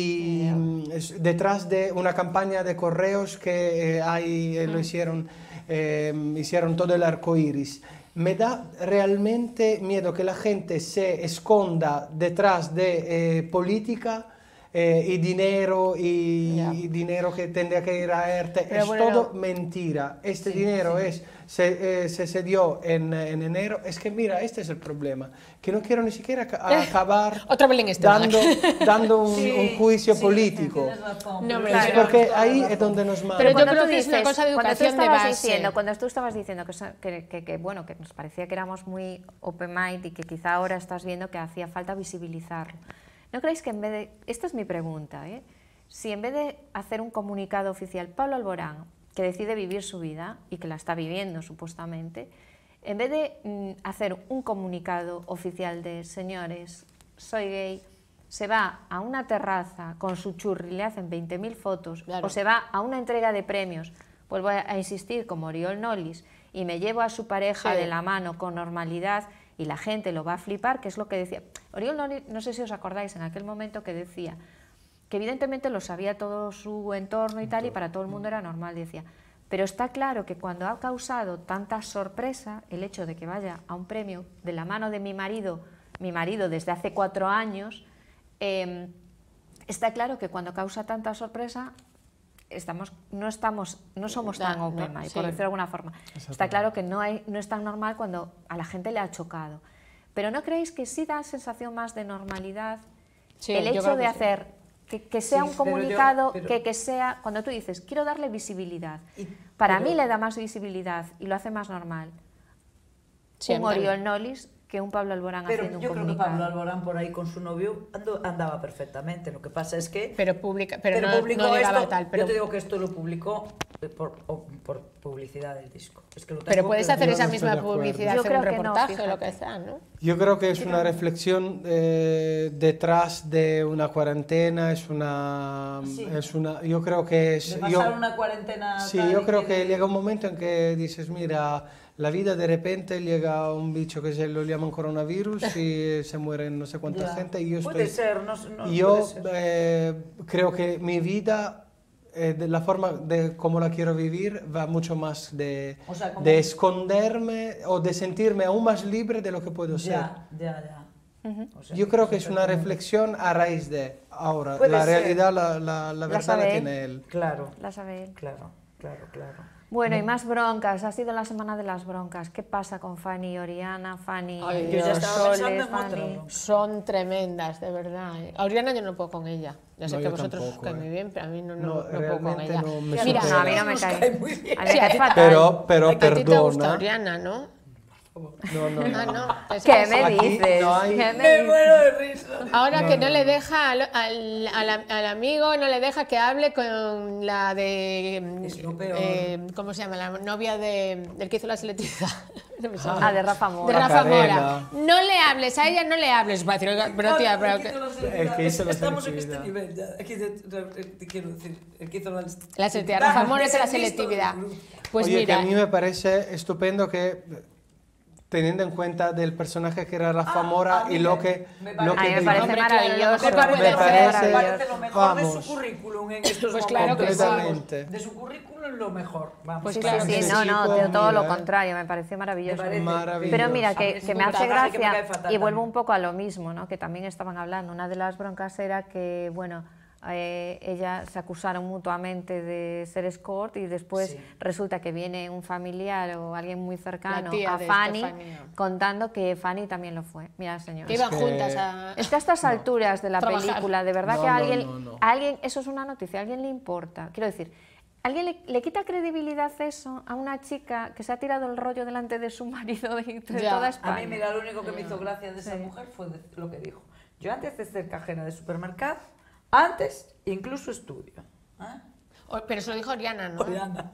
y mm, es- detrás de una campaña de correos que eh, hay, eh, lo hicieron, eh, hicieron todo el arco iris. Me da realmente miedo que la gente se esconda detrás de eh, política eh, y dinero y, Ya. y dinero que tendría que ir a ERTE. Pero es bueno, todo mentira. Este dinero es se, eh, se, se dio en, en enero. Es que mira, este es el problema, que no quiero ni siquiera ca- acabar Otro Belén Esteban. dando, dando un, Sí, un juicio sí, político. tienes razón, No, pero pero es es que Porque toda la ahí razón. es donde nos mata. Pero yo Cuando creo tú que es una cosa de cuando tú educación de estabas base. Diciendo, cuando tú estabas diciendo que, so- que, que- que, bueno, que nos parecía que éramos muy open mind y que quizá ahora estás viendo que hacía falta visibilizarlo. ¿No creéis que en vez de... Esta es mi pregunta, ¿eh? Si en vez de hacer un comunicado oficial, Pablo Alborán, que decide vivir su vida y que la está viviendo supuestamente, en vez de mm, hacer un comunicado oficial de señores, soy gay, se va a una terraza con su churri, le hacen veinte mil fotos, Claro. o se va a una entrega de premios, vuelvo a, a insistir, como Oriol Nolis, y me llevo a su pareja Sí. de la mano con normalidad y la gente lo va a flipar, que es lo que decía. Oriol Nolis, no sé si os acordáis, en aquel momento que decía que evidentemente lo sabía todo su entorno y tal, y para todo el mundo era normal, decía. Pero está claro que cuando ha causado tanta sorpresa el hecho de que vaya a un premio de la mano de mi marido, mi marido desde hace cuatro años, eh, está claro que cuando causa tanta sorpresa estamos, no, estamos, no somos tan No, open no, mind, sí. por decirlo de alguna forma. Está claro que no, hay, no es tan normal cuando a la gente le ha chocado. Pero ¿no creéis que sí da sensación más de normalidad Sí, el yo hecho creo de que sí. hacer que, que sea Sí, un pero yo- comunicado, pero- que, que sea, cuando tú dices, quiero darle visibilidad, Y- para pero- mí le da más visibilidad y lo hace más normal? un Oriol Nolis que un Pablo Alborán pero haciendo un yo creo que comunicado. Pablo Alborán por ahí con su novio ando, andaba perfectamente. Lo que pasa es que... Pero, publica, pero, pero no, publicó no llegaba esto, tal. Pero, yo te digo que esto lo publicó por, por publicidad del disco. Es que lo tengo pero puedes que... hacer Yo esa no estoy misma de acuerdo. publicidad, Yo hacer un creo que no, reportaje o lo fíjate. que sea, ¿no? Yo creo que es una reflexión eh, detrás de una cuarentena, es una, Sí. es una, yo creo que es, De pasar yo, una cuarentena... sí, tal yo y creo que llega un momento en que dices, mira, la vida de repente llega un bicho que se lo llaman coronavirus y se mueren no sé cuánta Ya. gente y yo Puede estoy, ser, no, no yo puede ser. eh, creo que mi vida eh, de la forma de cómo la quiero vivir va mucho más de, O sea, como- de esconderme o de sentirme aún más libre de lo que puedo ser. Ya, ya, ya. O sea, Yo creo que es una perfectamente. reflexión a raíz de ahora. Puede La ser. realidad, la, la, la verdad sabe la él. tiene él. Claro, La sabe él. claro, claro, claro. Bueno, y más broncas, ha sido la semana de las broncas. ¿Qué pasa con Fanny y Oriana? Fanny Ay, y yo ya estaba Soles, pensando en Fanny. otra. Son tremendas, de verdad. ¿eh? A Oriana yo no puedo con ella. Ya sé No, que yo vosotros tampoco, os cae eh. muy bien, pero a mí no, no, No, no puedo con realmente ella. no me Mira, No, a mí no me Nos cae. cae muy bien. A mí me cae fatal. Pero, pero a ti te gusta perdona. Oriana, ¿no? No, no, Ah, no. no. es- ¿Qué es- me Aquí dices? no hay- ¿Qué me Me dices? muero de risa. Ahora que no le deja al, al, al- al amigo, no le deja que hable con la de... Es lo peor. eh, ¿Cómo se llama? La novia de, del que hizo la selectividad. No me sale. Ah, de Rafa De Mora. Rafa Macarena. Mora. No le hables, a ella no le hables. Va a decir, "Oiga, pero tía, pero que-". El que hizo la Estamos en este selectividad. nivel ya. Aquí te, te- te quiero decir, el que hizo la La selectividad. Rafa Mora es la el listo selectividad. del grupo. Pues Oye, mira, que a mí me parece estupendo que, teniendo en cuenta del personaje que era Rafa Ah, Mora a mí y lo me- que... me lo parece- que A mí me dijo- parece Hombre, claro, maravilloso. lo mejor que puede Me hacer. parece- Me parece lo mejor de vamos. su currículum en estos Pues claro momentos. que sí. vamos. Completamente. De su currículum lo mejor. Vamos. Pues Sí, claro sí, que sí, sí. no, no, Chico, tío, todo lo mira, ¿eh? contrario, me pareció maravilloso. Me parece- Maravilloso. Pero mira, A mí que, es que un me hace personaje que me gracia cae fatal y vuelvo también. un poco a lo mismo, ¿no? Que también estaban hablando. Una de las broncas era que, bueno, eh, ella se acusaron mutuamente de ser escort y después Sí. resulta que viene un familiar o alguien muy cercano La tía a de Fanny Estefanía. contando que Fanny también lo fue. Mira, señor. que iban que- juntas a... Es que a estas alturas de la Trabajar. película, de verdad No, que a no, alguien, no, no. a alguien, eso es una noticia, a alguien le importa. Quiero decir, ¿alguien le, le quita credibilidad eso a una chica que se ha tirado el rollo delante de su marido de, de Ya. toda A España? mí, mira, lo único que me hizo gracia de esa mujer fue de- lo que dijo. Yo antes de ser cajera de supermercado, antes incluso estudio. ¿eh? Oh, pero eso lo dijo Oriana, ¿no? Oriana.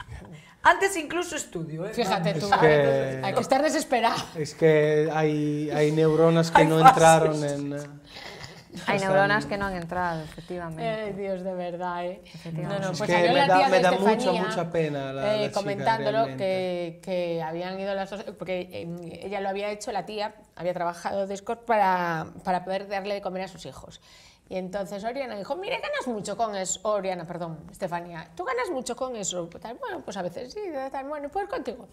Antes incluso estudio. ¿eh? Fíjate tú, Es que- hay que estar desesperado. Es que hay, hay neuronas que Hay no fases. entraron en... eh, Hay están- neuronas que no han entrado, efectivamente. Ay, Dios, de verdad, ¿eh? No, no, Es pues que salió me la da- tía de me da mucha, Estefanía, mucha pena la- la eh, chica, comentándolo realmente. que, que habían ido las dos, porque eh, ella lo había hecho, la tía había trabajado de escort para, para poder darle de comer a sus hijos. Y entonces Oriana dijo, mire, ganas mucho con eso, Oriana, perdón, Estefanía, tú ganas mucho con eso. Tal, bueno, pues a veces sí, tal, bueno, pues contigo.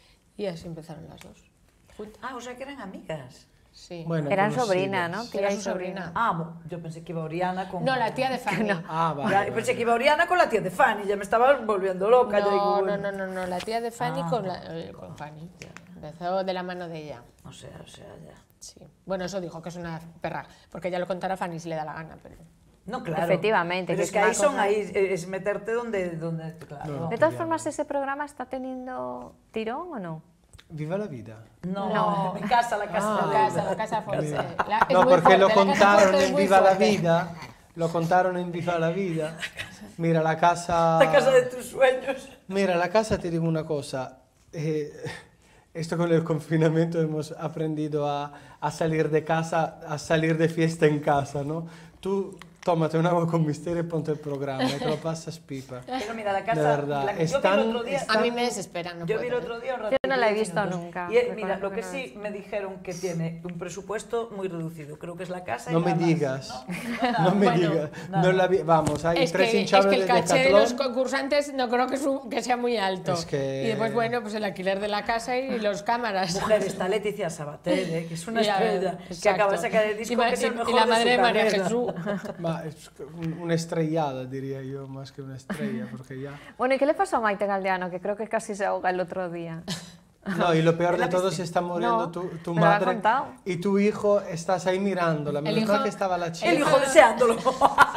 Y así empezaron las dos. juntas. Ah, o sea que eran amigas. Sí. Bueno, Eran conocidas. sobrinas, ¿no? Era Tía y su sobrina. Ah, bueno, yo pensé que iba Oriana con... No, la tía de Fanny. Ah, vale, Ya, vale. pensé que iba Oriana con la tía de Fanny, ya me estaba volviendo loca. ya digo, No, no, bueno. no, no, no, la tía de Fanny Ah, con, la, eh, con Fanny. Empezó de la mano de ella. O sea, o sea, ya. Sí. Bueno, eso dijo que es una perra, porque ya lo contará Fanny si le da la gana, pero... No, claro. Efectivamente, Pero que es es que una ahí son cosa- ahí, eh, es meterte donde, donde claro. De todas formas, ¿ese programa está teniendo tirón o no? Viva la vida. No, No. mi casa, la casa. Ah, La casa, la casa Fonse. La- es No, muy porque lo fuerte, la casa contaron Fonse es en muy Viva la fuerte. Vida. Lo contaron en Viva la Vida. Mira, la casa... La casa de tus sueños. Mira, la casa, te digo una cosa. eh, esto con el confinamiento hemos aprendido a, a salir de casa, a salir de fiesta en casa, ¿no? Tú tómate un agua con misterio y ponte el programa y te lo pasas pipa. Pero mira, la casa. De verdad, la, yo vi están- el otro día. A mí me desespera, no Yo vi el puedo, otro ¿eh? día un Yo ratito no la he de visto minutos. nunca, Y eh, reconozco mira, lo que que no la he sí me dijeron que tiene un presupuesto muy reducido. Creo que es la casa. y No me nada más, digas, ¿no? no me Bueno, digas. nada. No la vi- Vamos, hay Es tres que, es hinchables que el de caché de los Decathlon. concursantes no creo que, su- que sea muy alto. Es que- Y después, bueno, pues el alquiler de la casa y los cámaras. Mujer, está Leticia Sabater, ¿eh? Que es una Ya, estrella. Que exacto. acaba de sacar el disco Y ma- que es el y- mejor y la de madre su de María carrera. Jesús. Va, es un- una estrellada, diría yo, más que una estrella, porque ya... Bueno, ¿y qué le pasó a Maite Galdeano? Que creo que casi se ahoga el otro día. No, y lo peor ¿En la de todo, piscina? se está muriendo No, tu, tu me lo han madre contado. y tu hijo estás ahí mirándola. El Menos hijo- mal que estaba la chica. El hijo deseándolo.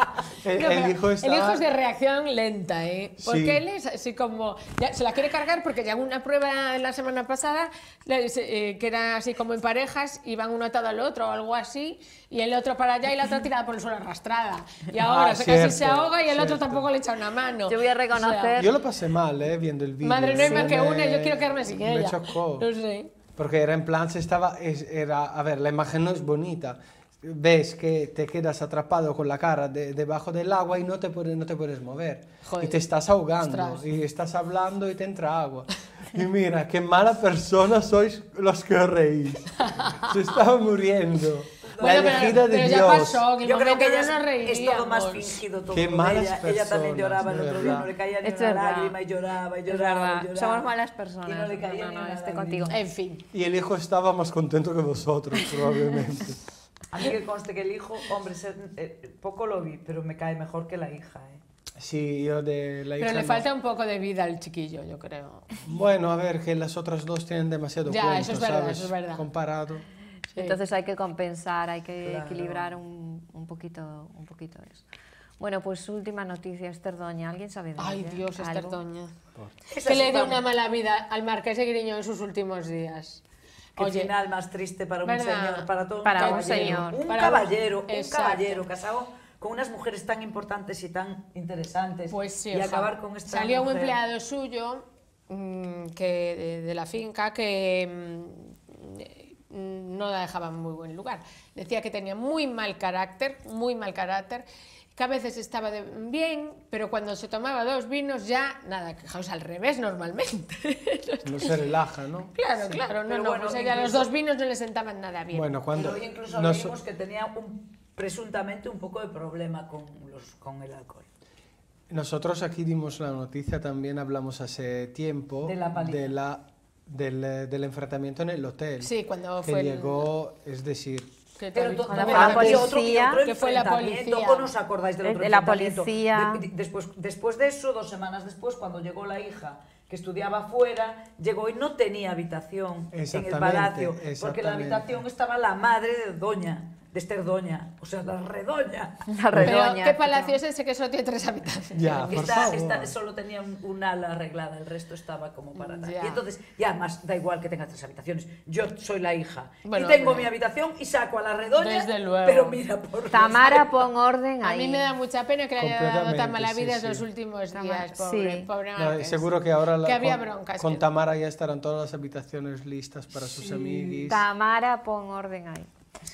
El, No, el pero hijo estaba... el hijo es de reacción lenta, ¿eh? Porque Sí. él es así como... ya se la quiere cargar porque ya una prueba la semana pasada le- se- eh, que era así como en parejas, iban uno atado al otro o algo así, y el otro para allá y la otra tirada por el suelo arrastrada. Y ahora Ah, se casi se cierto, ahoga y el otro cierto. tampoco le echa una mano. Yo voy a O sea, reconocer... Yo lo pasé mal, eh, viendo el vídeo. madre, no hay Sí. más que Me- una, yo quiero quedarme sin ella. Me chocó. No sé. Porque era en plan, se estaba, es- era, a ver, la imagen no es bonita. Ves que te quedas atrapado con la cara de- debajo del agua y no te puedes, no te puedes mover. Joder. Y te estás ahogando. Ostras. Y estás hablando y te entra agua. Y mira, qué mala persona sois los que os reís. Se estaba muriendo. La Bueno, pero- elegida de pero ya Dios. pasó, que el Yo creo que momento ella no nos es, es todo más reiríamos. fingido todo. Qué lo de malas ella. Ella también personas, lloraba el de otro día, verdad. no le caía ni Esto una es verdad. lágrima y lloraba y Es lloraba. verdad, y lloraba. somos malas personas. Y no le caía No, ni no, una estoy lágrima. contigo. En fin. Y el hijo estaba más contento que vosotros, probablemente. A mí que conste que el hijo, hombre, ser- eh, poco lo vi, pero me cae mejor que la hija, ¿eh? Sí, yo de la hija Pero le no. falta un poco de vida al chiquillo, yo creo. Bueno, a ver, que las otras dos tienen demasiado Ya, cuento, eso es verdad, ¿sabes? eso es verdad. Comparado. Sí. Entonces hay que compensar, hay que Claro. equilibrar un, un poquito, un poquito eso. Bueno, pues última noticia, Esther Doña. ¿Alguien sabe de Ay, ella? Dios, Esther ¿Algo? Doña. Esa Que sí le dio vamos. una mala vida al Marqués de Griñón en sus últimos días. Qué Oye, final más triste para un ¿verdad? señor, para todo Para un un caballero. señor. Un Para caballero, un exacto. caballero casado con unas mujeres tan importantes y tan interesantes. Pues sí, y ojalá. acabar con esta Salió un mujer. empleado suyo mm, que, de, de la finca que mm, eh, no la dejaba en muy buen lugar. Decía que tenía muy mal carácter, muy mal carácter, que a veces estaba de- bien, pero cuando se tomaba dos vinos ya, nada, quejaos al revés normalmente. No se relaja, ¿no? Claro, claro, no, Pero no, bueno, pues a ella los incluso- dos vinos no le sentaban nada bien. Bueno, cuando... Pero hoy incluso no leímos so- que tenía un, presuntamente un poco de problema con, los, con el alcohol. Nosotros aquí dimos la noticia, también hablamos hace tiempo De la paliza. de la- del, eh, del enfrentamiento en el hotel. Sí, cuando que fue el- llegó, es decir, que Pero tal- to- Cuando también fue la había otro, y policía, otro que fue la enfrentamiento, policía. ¿o no os acordáis del De- otro de la enfrentamiento? policía. De- de- después, después de eso, dos semanas después, cuando llegó la hija que estudiaba fuera, llegó y no tenía habitación en el Exactamente, palacio, porque en la exactamente. habitación estaba la madre de Doña, de Esther Doña, o sea, la redoña. La Pero, redoña. ¿qué palacio es ese que solo tiene tres habitaciones? ya, por Esta, favor. esta solo tenía un, un ala arreglada, el resto estaba como para tal. Ya. Y entonces, ya más, da igual que tenga tres habitaciones. Yo soy la hija Bueno, y tengo hombre. mi habitación y saco a la redoña. Desde luego. Pero mira, por Tamara, pon orden A ahí. mí me da mucha pena que le haya dado tan Completamente, mala vida sí, en los sí. últimos Tamara, días, pobre, sí. pobre No, Márquez. seguro que ahora la- Que había con, broncas. con que- Tamara ya estarán todas las habitaciones listas para sus amiguis. Tamara, pon orden ahí.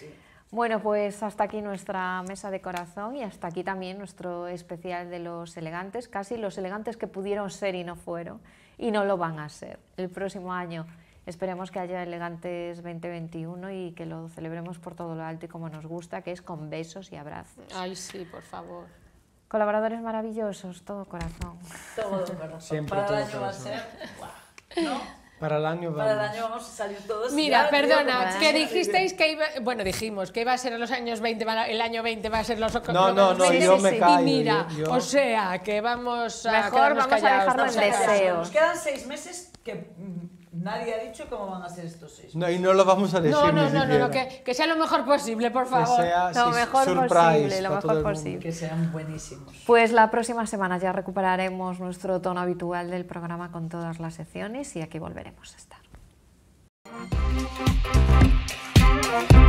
Bueno, pues hasta aquí nuestra mesa de corazón y hasta aquí también nuestro especial de los elegantes, casi los elegantes que pudieron ser y no fueron y no lo van a ser. El próximo año esperemos que haya elegantes veinte veintiuno y que lo celebremos por todo lo alto y como nos gusta, que es con besos y abrazos. Ay, sí, por favor. Colaboradores maravillosos, todo corazón. Todo corazón. Siempre para todo el año va a corazón. ser. ¡Guau! ¿No? Para el año Para el vamos. año vamos a salir todos. Mira, ya, perdona, tío, que como- dijisteis que iba, bueno, dijimos que iba a ser los años veinte, va- el año veinte va a ser los No, no, no, yo me callo, Y mira, yo- yo- o sea, que vamos a Mejor quedarnos vamos a callados, dejarlo por en si acaso. deseo. Nos quedan seis meses que mm, nadie ha dicho cómo van a ser estos seis. No, y no lo vamos a decir No, no, ni no, no, siquiera. no, que, que sea lo mejor posible, por Que favor. sea Lo sí, mejor surprise posible, lo para mejor todo el mundo. posible. Que sean buenísimos. Pues la próxima semana ya recuperaremos nuestro tono habitual del programa con todas las secciones y aquí volveremos a estar.